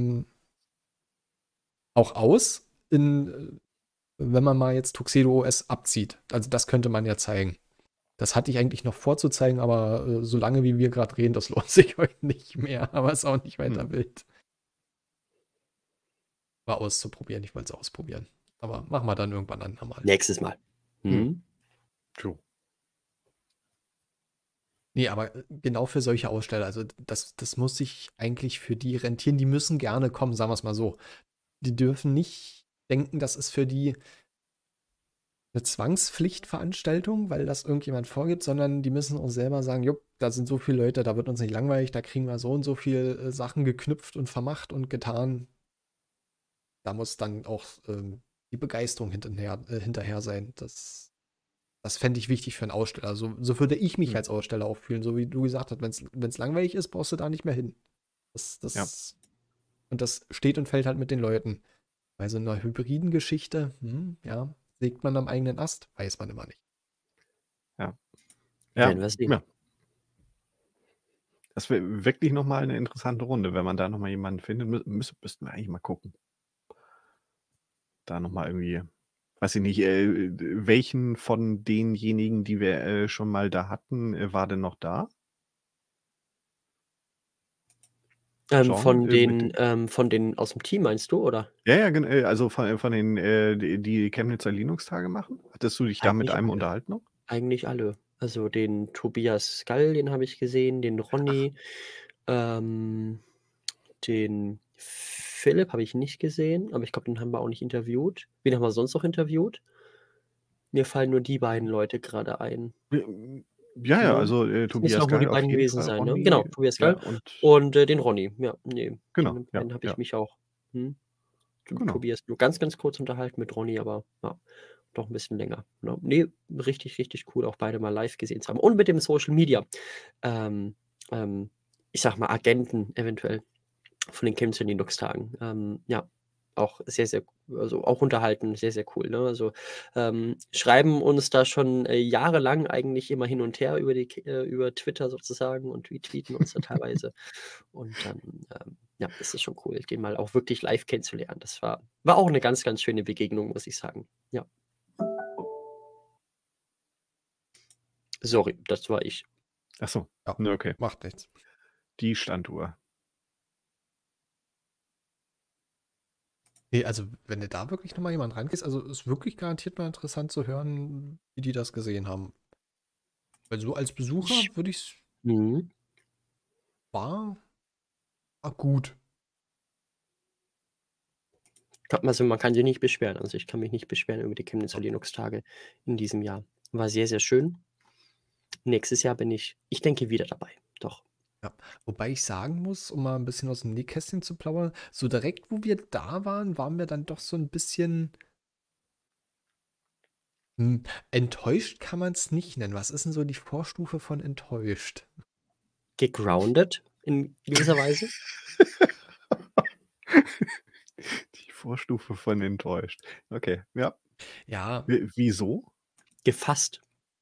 auch aus, wenn man mal jetzt Tuxedo OS abzieht. Also das könnte man ja zeigen. Das hatte ich eigentlich noch vorzuzeigen, aber solange wie wir gerade reden, das lohnt sich heute nicht mehr, aber ist auch nicht Mhm. weiter wild. War auszuprobieren, ich wollte es ausprobieren. Aber machen wir dann irgendwann andermal. Nächstes Mal. Mhm. Mhm. True. Nee, aber genau für solche Aussteller, also das muss sich eigentlich für die rentieren. Die müssen gerne kommen, sagen wir es mal so. Die dürfen nicht denken, das ist für die eine Zwangspflichtveranstaltung, weil das irgendjemand vorgibt, sondern die müssen auch selber sagen, jupp, da sind so viele Leute, da wird uns nicht langweilig, da kriegen wir so und so viel Sachen geknüpft und vermacht und getan. Da muss dann auch die Begeisterung hinterher sein. Das fände ich wichtig für einen Aussteller. So würde ich mich Mhm. als Aussteller auch fühlen, so wie du gesagt hast, wenn es langweilig ist, brauchst du da nicht mehr hin. Ja. Und das steht und fällt halt mit den Leuten. Bei so einer hybriden Geschichte, ja, sägt man am eigenen Ast, weiß man immer nicht. Ja. Ja. Werden wir sehen. Ja. Das wäre wirklich nochmal eine interessante Runde, wenn man da nochmal jemanden findet. Müssten wir eigentlich mal gucken. Da nochmal irgendwie, weiß ich nicht, welchen von denjenigen, die wir schon mal da hatten, war denn noch da? Sean, Von den aus dem Team meinst du, oder? Ja, also von den, die Chemnitzer Linux-Tage machen? Hattest du dich da mit Eigentlich einem alle. unterhalten noch? Eigentlich alle. Also den Tobias Skall, den habe ich gesehen, den Ronny, den Philipp habe ich nicht gesehen, aber ich glaube, den haben wir auch nicht interviewt. Wen haben wir sonst noch interviewt? Mir fallen nur die beiden Leute gerade ein. Ja, Ne? also Das müssen Tobias auch nur die Gall auf beiden jeden gewesen Fall, sein, ne? Ronny, Genau, Tobias ja, Skall und den Ronny. Ja, ne, genau, den ja, beiden habe ich ja, mich auch mit genau. Tobias nur ganz, ganz kurz unterhalten, mit Ronny aber, ja, doch 'n bisschen länger, ne? Ne, richtig, richtig cool, auch beide mal live gesehen zu haben. Und mit dem Social Media, ähm, ich sage mal, Agenten eventuell von den Chemnitzer Linux-Tagen. Ja, auch sehr, sehr also auch unterhalten, sehr, sehr cool, ne? Also, schreiben uns da schon, jahrelang eigentlich immer hin und her über Twitter sozusagen und retweeten uns da teilweise. Und dann, ja, ist es schon cool, den mal auch wirklich live kennenzulernen. Das war auch eine ganz, ganz schöne Begegnung, muss ich sagen. Ja. Sorry, das war ich. Ach so, Ja, ne, okay. macht nichts. Die Standuhr. Nee, also wenn du da wirklich nochmal jemand rangehst, also ist wirklich garantiert mal interessant zu hören, wie die das gesehen haben. Weil so als Besucher Ich würde ich es Mhm. war gut. Also, man kann sich nicht beschweren. Also, ich kann mich nicht beschweren über die Chemnitzer Ja. Linux-Tage in diesem Jahr. War sehr, sehr schön. Nächstes Jahr bin ich denke, wieder dabei. Doch. Ja. Wobei ich sagen muss, um mal ein bisschen aus dem Nähkästchen zu plaudern, so direkt, wo wir da waren, waren wir dann doch so ein bisschen enttäuscht kann man es nicht nennen. Was ist denn so die Vorstufe von enttäuscht? Gegroundet in gewisser Weise. Die Vorstufe von enttäuscht. Okay, ja. Ja, Wieso? Gefasst.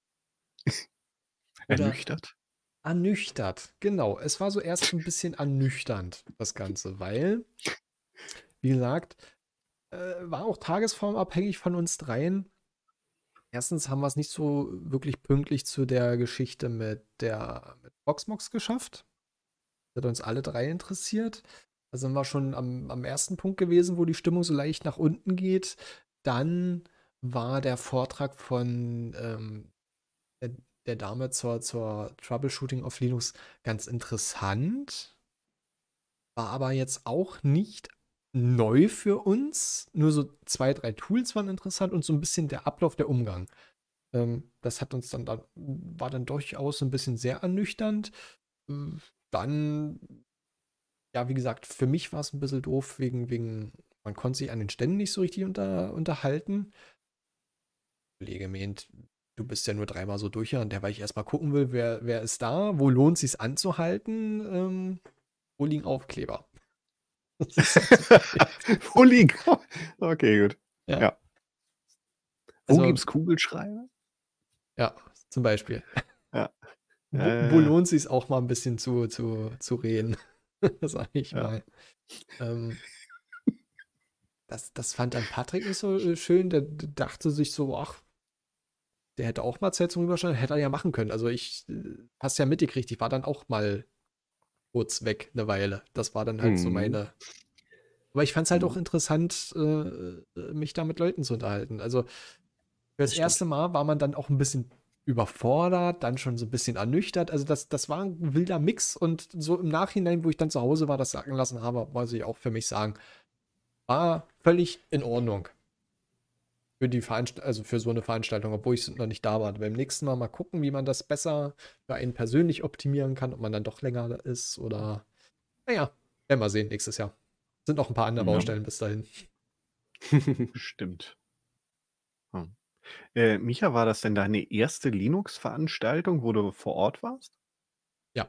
oder Ernüchtert? ernüchtert. Genau, es war so erst ein bisschen ernüchternd, das Ganze, weil, wie gesagt, war auch tagesformabhängig von uns dreien. Erstens haben wir es nicht so wirklich pünktlich zu der Geschichte mit Proxmox geschafft. Das hat uns alle drei interessiert. Da sind wir schon am ersten Punkt gewesen, wo die Stimmung so leicht nach unten geht. Dann war der Vortrag von der, der Dame zur Troubleshooting auf Linux ganz interessant. War aber jetzt auch nicht neu für uns. Nur so 2, 3 Tools waren interessant und so ein bisschen der Ablauf, der Umgang. Das hat uns war dann durchaus ein bisschen sehr ernüchternd. Dann, ja, wie gesagt, für mich war es ein bisschen doof, man konnte sich an den Ständen nicht so richtig unterhalten. Der Kollege meint, du bist ja nur dreimal so durch, und der, weil ich erstmal gucken will, wer ist da, wo lohnt es sich anzuhalten, wo liegen Aufkleber. Wo liegen? Okay, gut. Ja. Ja. Wo Also, gibt's Kugelschreiber? ja, zum Beispiel. Ja. Wo lohnt es sich auch mal ein bisschen zu reden, sag ich Ja. mal. Das fand dann Patrick nicht so schön. Der dachte sich so, ach, der hätte auch mal Zeit zum Rüberschauen, hätte er ja machen können. Also hast ja mitgekriegt, ich war dann auch mal kurz weg eine Weile. Das war dann halt so meine. Aber ich fand es halt auch interessant, mich da mit Leuten zu unterhalten. Also für das Das erste Mal war man dann auch ein bisschen überfordert, dann schon so ein bisschen ernüchtert. Also das war ein wilder Mix und so im Nachhinein, wo ich dann zu Hause war, das sagen lassen habe, muss ich auch für mich sagen, war völlig in Ordnung. Für die also für so eine Veranstaltung, obwohl ich noch nicht da war. Beim nächsten Mal gucken, wie man das besser für einen persönlich optimieren kann, ob man dann doch länger ist oder, naja, werden wir sehen nächstes Jahr. Sind noch ein paar andere Ja. Baustellen bis dahin. Stimmt. Micha, war das denn deine erste Linux-Veranstaltung, wo du vor Ort warst? Ja.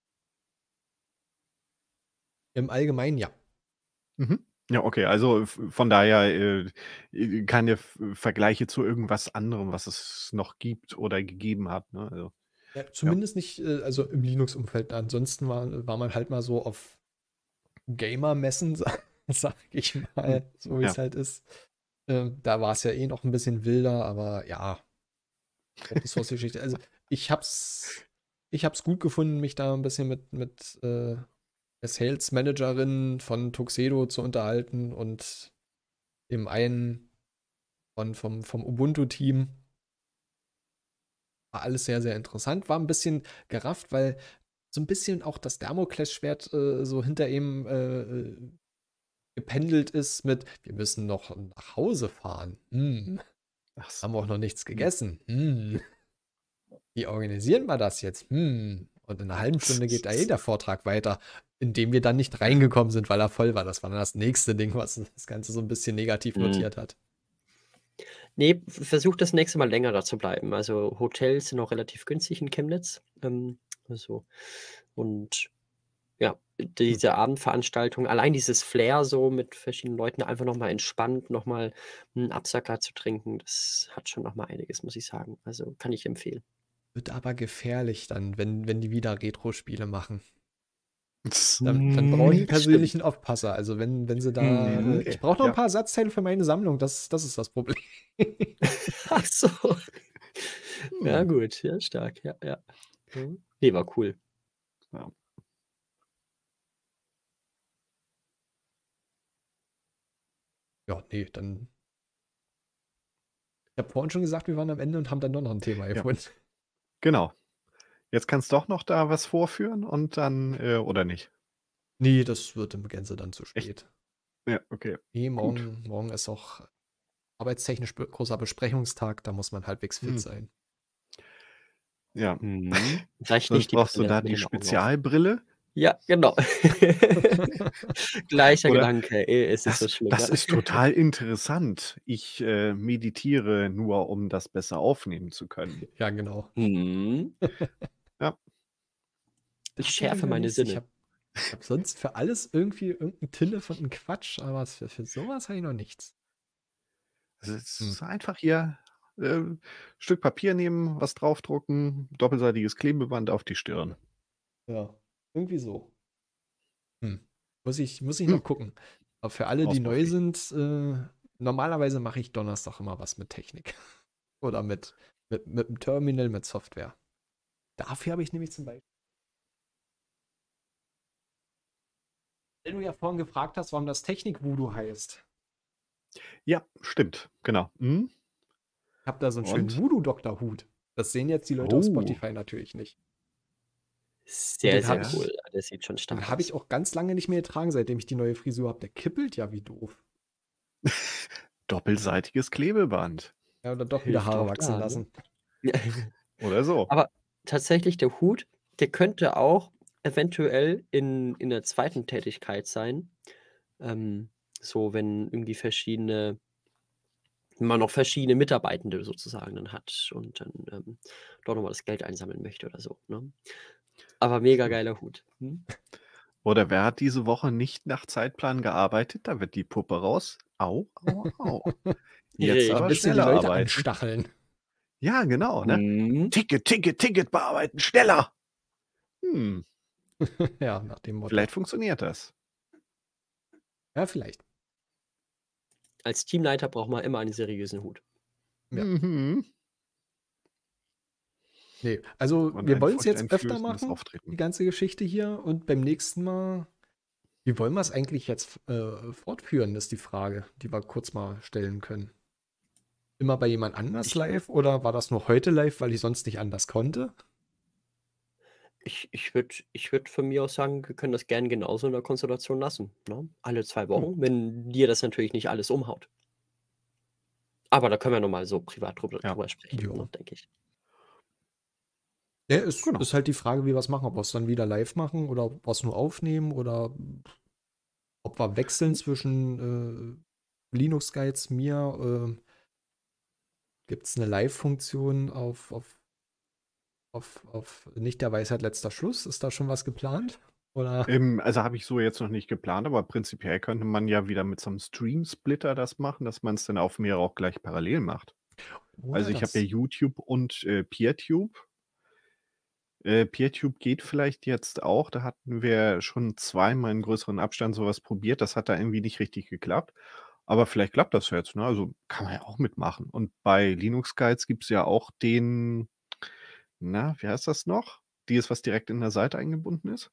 Im Allgemeinen ja. Mhm. Ja, okay, also von daher keine Vergleiche zu irgendwas anderem, was es noch gibt oder gegeben hat. Ne? Also, Ja, Ja. zumindest nicht, also im Linux-Umfeld. Ansonsten war man halt mal so auf Gamer-Messen, sag ich Hm. mal, so wie Ja. es halt ist. Da war es ja eh noch ein bisschen wilder, aber ja, Open Source Geschichte. Also ich hab's, ich hab's gut gefunden, mich da ein bisschen mit der Sales Managerin von Tuxedo zu unterhalten und dem einen vom Ubuntu-Team. War alles sehr, sehr interessant. War ein bisschen gerafft, weil so ein bisschen auch das Damoklesschwert so hinter ihm gependelt ist mit, wir müssen noch nach Hause fahren. Ach so. Haben wir auch noch nichts Hm. gegessen. Wie organisieren wir das jetzt? Und in einer halben Stunde geht da der Vortrag weiter, in dem wir dann nicht reingekommen sind, weil er voll war. Das war dann das nächste Ding, was das Ganze so ein bisschen negativ notiert hat. Nee, versuch das nächste Mal länger da zu bleiben. Also Hotels sind auch relativ günstig in Chemnitz. Also, und ja, diese Abendveranstaltung, allein dieses Flair so mit verschiedenen Leuten einfach nochmal entspannt, nochmal einen Absacker zu trinken, das hat schon nochmal einiges, muss ich sagen. Also kann ich empfehlen. Wird aber gefährlich dann, wenn die wieder Retro-Spiele machen. Dann brauche ich einen persönlichen Aufpasser. Also wenn sie da. Okay. Ich brauche noch Ja. ein paar Ersatzteile für meine Sammlung. Das ist das Problem. Ach so. Ja, Hm. gut, ja, stark, ja, ja. Nee, war cool. Ja. Ja, nee, dann. Ich habe vorhin schon gesagt, wir waren am Ende und haben dann doch noch ein Thema Ja. gefunden. Genau. Jetzt kannst du doch noch da was vorführen und dann, oder nicht? Nee, das wird im Gänze dann zu Echt? spät. Ja, okay. Nee, Gut. morgen ist auch arbeitstechnisch großer Besprechungstag. Da muss man halbweich fit Hm. sein. Ja. Reicht Sonst nicht die brauchst du Brille da mit die den Augen auf. Spezialbrille. Ja, genau. Gleicher Oder Gedanke. Es ist so schlimm. das Ja. ist total interessant. Ich meditiere nur, um das besser aufnehmen zu können. Ja, genau. Ja. Ich Das schärfe wieder meine nicht. Ich Sinne. hab sonst für alles irgendwie irgendein Tille von einem Quatsch, aber für sowas habe ich noch nichts. Es ist einfach hier Stück Papier nehmen, was draufdrucken, doppelseitiges Klebeband auf die Stirn. Ja, irgendwie so. Muss ich noch gucken. Aber für alle, die neu Ausbaufähig. sind, normalerweise mache ich Donnerstag immer was mit Technik. Oder mit einem Terminal, mit Software. Dafür habe ich nämlich zum Beispiel. Weil du ja vorhin gefragt hast, warum das Technik-Voodoo heißt. Ja, stimmt. Genau. Ich habe da so einen schönen Und? Voodoo-Doktor-Hut. Das sehen jetzt die Leute auf Oh. Spotify natürlich nicht. Sehr, den sehr hab ich- cool. Das sieht schon stark Den aus. habe ich auch ganz lange nicht mehr getragen, seitdem ich die neue Frisur habe. Der kippelt ja wie doof. Doppelseitiges Klebeband. Ja, oder doch wieder Hilft Haare auch wachsen da, ne? lassen. Oder so. Aber tatsächlich, der Hut, der könnte auch eventuell in der zweiten Tätigkeit sein. So, wenn irgendwie man noch verschiedene Mitarbeitende sozusagen dann hat und dann dort nochmal das Geld einsammeln möchte oder so. Ne? Aber mega Stimmt. geiler Hut. Oder wer hat diese Woche nicht nach Zeitplan gearbeitet? Da wird die Puppe raus. Au, au, au. Jetzt Richtig. aber Ein bisschen die schneller Leute arbeiten. anstacheln. Ja, genau, ne? Ticket bearbeiten, schneller. Ja, nach dem Motto. Vielleicht funktioniert das. Ja, vielleicht. Als Teamleiter braucht man immer einen seriösen Hut. Ja. Mhm. Nee, also Und wir ein wollen es jetzt öfter furchteinflößendes machen, Auftreten. die ganze Geschichte hier. Und beim nächsten Mal, wie wollen wir es eigentlich jetzt fortführen, ist die Frage, die wir kurz mal stellen können. Immer bei jemand anders live oder war das nur heute live, weil ich sonst nicht anders konnte? Ich würd von mir aus sagen, wir können das gern genauso in der Konstellation lassen. Ne? Alle 2 Wochen, wenn dir das natürlich nicht alles umhaut. Aber da können wir nochmal so privat drüber sprechen, Ja. ne, denke ich. Ja, ist Genau. halt die Frage, wie wir es machen. Ob wir es dann wieder live machen oder ob wir es nur aufnehmen oder ob wir wechseln zwischen Linux Guides, mir. Gibt es eine Live-Funktion auf nicht der Weisheit letzter Schluss? Ist da schon was geplant? Oder? Also habe ich so jetzt noch nicht geplant, aber prinzipiell könnte man ja wieder mit so einem Stream-Splitter das machen, dass man es dann auf mehrere auch gleich parallel macht. Oder Also ich habe das? ja YouTube und PeerTube. PeerTube geht vielleicht jetzt auch. Da hatten wir schon zweimal in größeren Abstand sowas probiert. Das hat da irgendwie nicht richtig geklappt. Aber vielleicht klappt das jetzt, ne? Also, kann man ja auch mitmachen. Und bei Linux Guides gibt's ja auch den wie heißt das noch? Was direkt in der Seite eingebunden ist?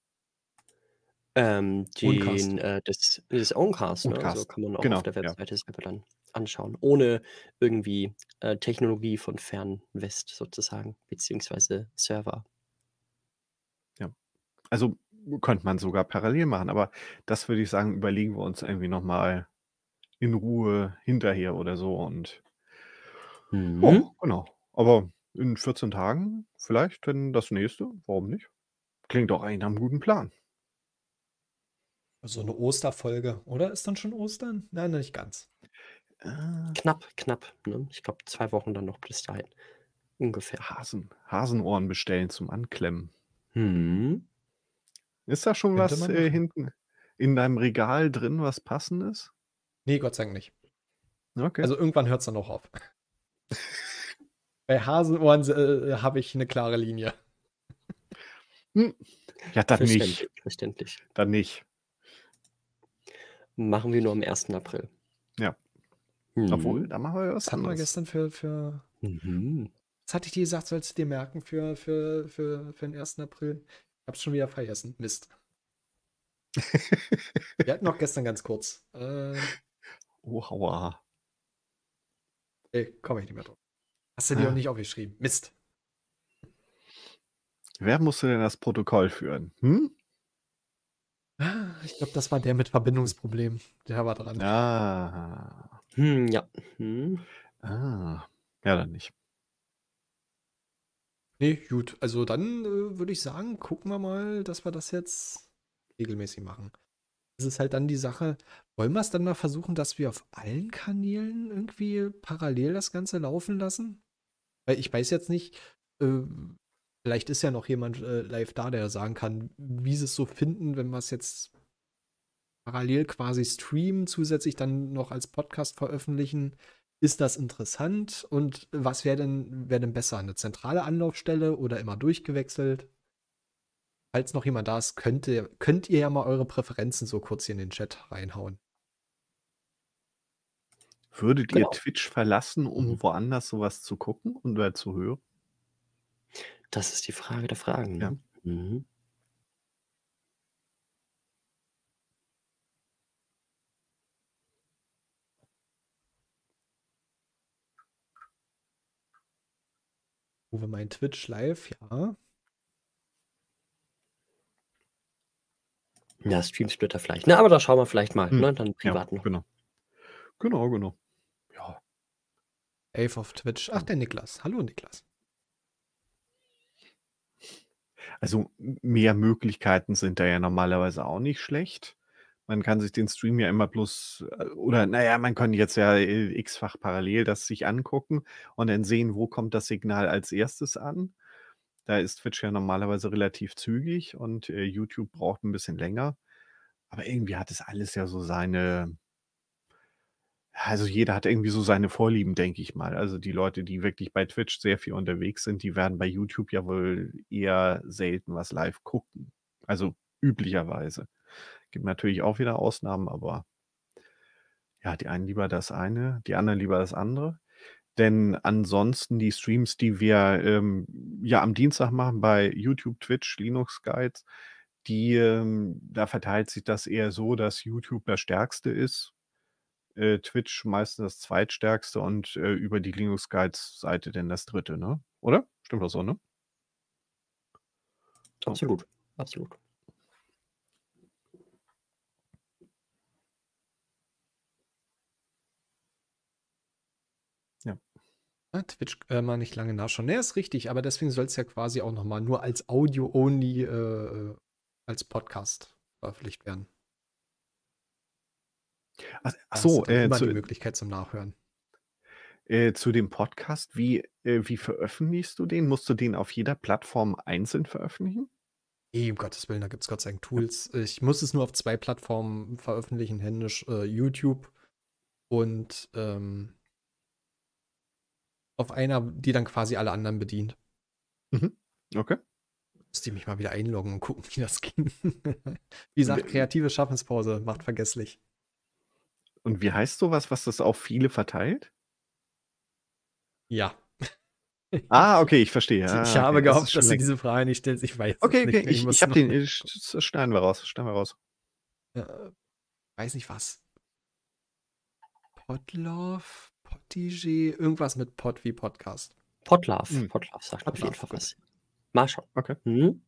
Uncast. Das Owncast, ne? Also Oldcast. kann man auch auf Genau, der ja. Webseite selber dann anschauen, ohne irgendwie Technologie von Fernwest sozusagen, beziehungsweise Server. Ja. Also, könnte man sogar parallel machen, aber das würde ich sagen, überlegen wir uns irgendwie noch mal in Ruhe hinterher oder so und Mhm. ja, genau. Aber in 14 Tagen vielleicht dann das nächste, warum nicht? Klingt doch eigentlich nach 'nem guten Plan. So eine Osterfolge, oder? Ist dann schon Ostern? Nein, nicht ganz. Knapp, ne? Ich glaube 2 Wochen dann noch bis dahin, ungefähr. Hasenohren bestellen zum Anklemmen. Mhm. Ist da schon Könnte was, man machen. hinten in deinem Regal drin, was Passendes? Nee, Gott sei Dank nicht. Okay. Also irgendwann hört es dann auch auf. Bei Hasenohren habe ich eine klare Linie. Hm. Ja, dann nicht. Verständlich. Dann nicht. Machen wir nur am 1. April. Ja. Obwohl, Mhm. da machen wir was Was hatten wir anderes. gestern für Mhm. was hatte ich dir gesagt, sollst du dir merken für den 1. April? Ich hab's schon wieder vergessen. Mist. Wir hatten noch gestern ganz kurz. Oh, aua. Komme ich nicht mehr drauf. Hast du dir auch nicht aufgeschrieben? Mist. Wer musste denn das Protokoll führen? Hm? Ich glaube, das war der mit Verbindungsproblemen. Der war dran. Ah. Ja. Mhm. Ah. Ja, dann nicht. Nee, gut. Also dann würde ich sagen, gucken wir mal, dass wir das jetzt regelmäßig machen. Es ist halt dann die Sache, wollen wir es dann mal versuchen, dass wir auf allen Kanälen irgendwie parallel das Ganze laufen lassen? Weil ich weiß jetzt nicht, äh, vielleicht ist ja noch jemand live da, der sagen kann, wie sie es so finden, wenn wir es jetzt parallel quasi streamen, zusätzlich dann noch als Podcast veröffentlichen. Ist das interessant? Und was wär denn besser? Eine zentrale Anlaufstelle oder immer durchgewechselt? Falls noch jemand da ist, könnt ihr ja mal eure Präferenzen so kurz hier in den Chat reinhauen. Würdet ihr Genau. Twitch verlassen, um Mhm. woanders sowas zu gucken oder zu hören? Das ist die Frage der Fragen, Ja. ne? Mhm. Uwe mein Twitch live, ja. Ja, Streamsplitter vielleicht. Ne, aber da schauen wir vielleicht mal, Hm. ne? Dann Ja, privat noch. genau. Genau. Ja. Ave auf Twitch. Ach, der Niklas. Hallo, Niklas. Also, mehr Möglichkeiten sind da ja normalerweise auch nicht schlecht. Man kann sich den Stream ja immer bloß oder man kann jetzt ja, x-fach parallel das sich angucken und dann sehen, wo kommt das Signal als Erstes an. Da ist Twitch ja normalerweise relativ zügig und, YouTube braucht ein bisschen länger. Aber irgendwie hat es alles ja so seine jeder hat irgendwie so seine Vorlieben, denke ich mal. Also, die Leute, die wirklich bei Twitch sehr viel unterwegs sind, die werden bei YouTube ja wohl eher selten was live gucken. Also, üblicherweise. Gibt natürlich auch wieder Ausnahmen, aber ja, die einen lieber das eine, die anderen lieber das andere. Denn ansonsten die Streams, die wir, ja am Dienstag machen bei YouTube, Twitch, Linux Guides, da verteilt sich das eher so, dass YouTube das Stärkste ist, Twitch meistens das Zweitstärkste und, über die Linux Guides Seite dann das Dritte, ne? Oder? Stimmt doch so, ne? Okay. Absolut. Ja. Twitch mal nicht lange nachschauen. Ne, ist richtig, aber deswegen soll es ja quasi auch noch mal nur als Audio-only als Podcast veröffentlicht werden. Ach Da hast du so, dann immer die Möglichkeit zum Nachhören. zu dem Podcast, wie veröffentlichst du den? Musst du den auf jeder Plattform einzeln veröffentlichen? Um Gottes Willen, da gibt es Gott sei Dank Ja. Tools. Ich muss es nur auf 2 Plattformen veröffentlichen, händisch, YouTube und auf einer, die dann quasi alle anderen bedient. Mhm. Okay. Müsste ich mich mal wieder einloggen und gucken, wie das ging. Wie gesagt, kreative Schaffenspause macht vergesslich. Und wie heißt sowas, was das auf viele verteilt? Ja. Ah, okay, ich verstehe. Ich Ah, habe okay. Das ist gehofft, schon dass du längst. diese Frage nicht stellst. Ich weiß Okay, es nicht okay, mehr. ich habe den. Das schneiden wir raus. Schneiden wir raus. Weiß nicht was. Podlove, Potigé, irgendwas mit Pod wie Podcast. Podlove sagt auf jeden Podlove, Fall gut. was. Mal schauen. Okay. Mhm.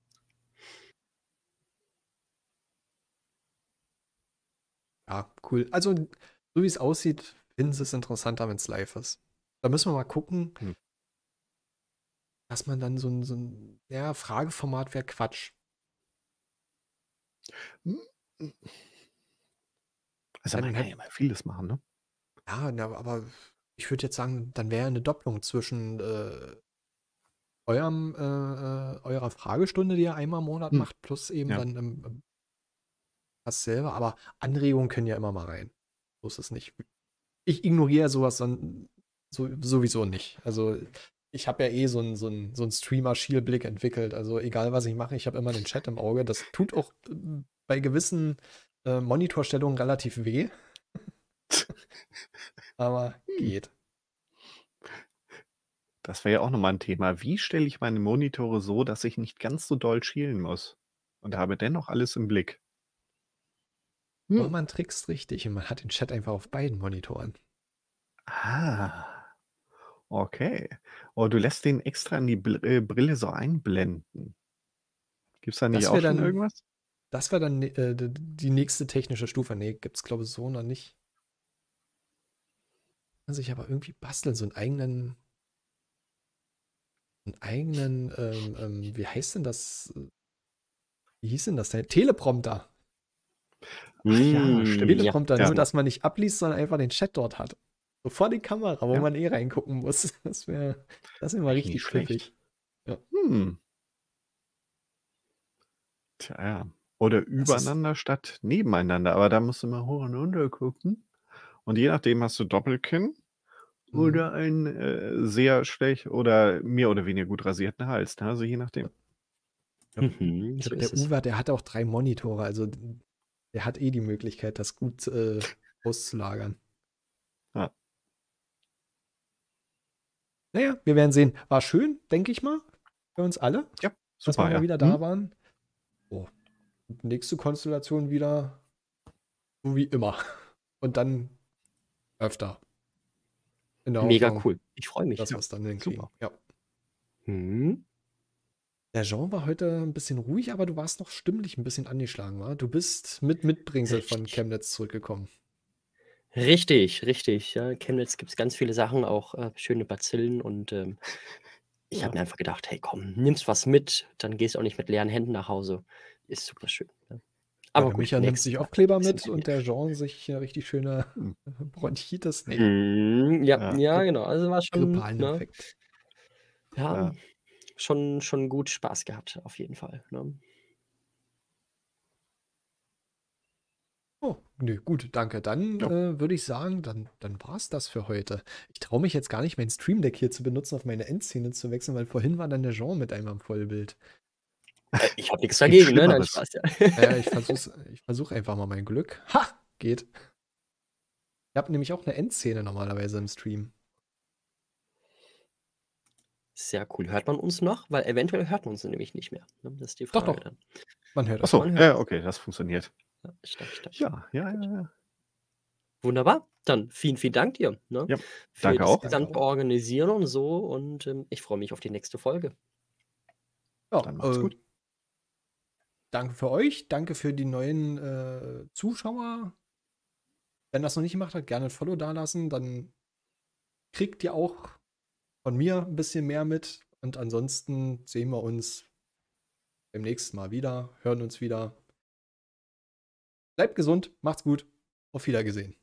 Ja, cool. Also, so wie es aussieht, finden sie es interessanter, wenn es live ist. Da müssen wir mal gucken, Hm. dass man dann so ein ja, Frageformat wäre Quatsch. Also man kann ja mal vieles machen, ne? Ja, aber ich würde jetzt sagen, dann wäre eine Doppelung zwischen eurer Fragestunde, die ihr einmal im Monat macht, plus eben Ja. dann das selber. Aber Anregungen können ja immer mal rein. So ist es nicht. Ich ignoriere sowas dann sowieso nicht. Also ich habe ja so einen Streamer-Schielblick entwickelt. Also egal, was ich mache, ich habe immer den Chat im Auge. Das tut auch bei gewissen Monitorstellungen relativ weh. Aber geht. Das wäre ja auch nochmal ein Thema. Wie stelle ich meine Monitore so, dass ich nicht ganz so doll schielen muss und habe dennoch alles im Blick? Man trickst richtig und man hat den Chat einfach auf beiden Monitoren. Ah, okay. Oh, du lässt den extra in die Brille so einblenden. Gibt es da nicht Das auch wäre schon dann, irgendwas? das wäre dann die nächste technische Stufe. Nee, gibt es, glaube ich, so noch nicht. Kann sich aber irgendwie basteln, so einen eigenen, wie heißt denn das? Wie hieß denn das denn? Teleprompter. Ach ja, stimmt. Teleprompter, Ja. nur dass man nicht abliest, sondern einfach den Chat dort hat. So vor die Kamera, wo Ja. man reingucken muss. Das wäre mal Nicht richtig schlecht. pfiffig. Ja. Tja, ja. Oder übereinander statt nebeneinander. Aber da musst du mal hoch und runter gucken. Und je nachdem hast du Doppelkinn oder einen sehr schlecht oder mehr oder weniger gut rasierten Hals. Ne? Also je nachdem. Ja. So Der ist es. Uwe, der hat auch 3 Monitore, also der hat die Möglichkeit, das gut auszulagern. Ja. Naja, wir werden sehen. War schön, denke ich mal, für uns alle, Ja, dass super, wir mal ja. wieder da waren. Oh. Und nächste Konstellation wieder so wie immer. Und dann öfter. In der Mega Hoffnung, cool. Ich freue mich. dass wir es dann hinkriegen. Super. Ja. Mhm. Der Jean war heute ein bisschen ruhig, aber du warst noch stimmlich ein bisschen angeschlagen, wa? Du bist mit Mitbringsel von Richtig. Chemnitz zurückgekommen. Richtig, richtig. Ja, in Chemnitz gibt es ganz viele Sachen, auch schöne Bazillen. Und ich habe mir einfach gedacht, hey komm, nimmst was mit, dann gehst du auch nicht mit leeren Händen nach Hause. Ist super schön. Ja. Aber der gut, Micha nimmt nächstes sich Mal Aufkleber sind mit wir und der Jean sich eine richtig schöne Bronchitis. Nee, Ja, Ja. genau. Also war schon, grippalen ne? Infekt. Ja, schon gut Spaß gehabt, auf jeden Fall. Ne? Oh, nö, gut, danke. Dann Ja. würde ich sagen, dann war es das für heute. Ich traue mich jetzt gar nicht, mein Stream Deck hier zu benutzen, auf meine Endszene zu wechseln, weil vorhin war dann der Jean mit einem am Vollbild. Ich habe nichts Gibt dagegen, ne? Nein, Schlimmeres. Spaß, ja. Ja, ich versuch einfach mal mein Glück. Ha! Geht. Ich habe nämlich auch eine Endszene normalerweise im Stream. Sehr cool. Hört man uns noch? Weil eventuell hört man uns nämlich nicht mehr. Ne? Das ist die Doch, Frage doch. dann. Man hört das. Achso, Man hört ja, uns. okay, das funktioniert. Ja, stark. Ja. Wunderbar. Dann vielen Dank dir, ne? Ja, Für danke das auch. gesamte Organisieren und so. Und ich freue mich auf die nächste Folge. Ja, Dann macht's gut. danke für euch, danke für die neuen Zuschauer. Wenn das noch nicht gemacht hat, gerne ein Follow dalassen, dann kriegt ihr auch von mir ein bisschen mehr mit. Und ansonsten sehen wir uns beim nächsten Mal wieder, hören uns wieder. Bleibt gesund, macht's gut, auf Wiedergesehen.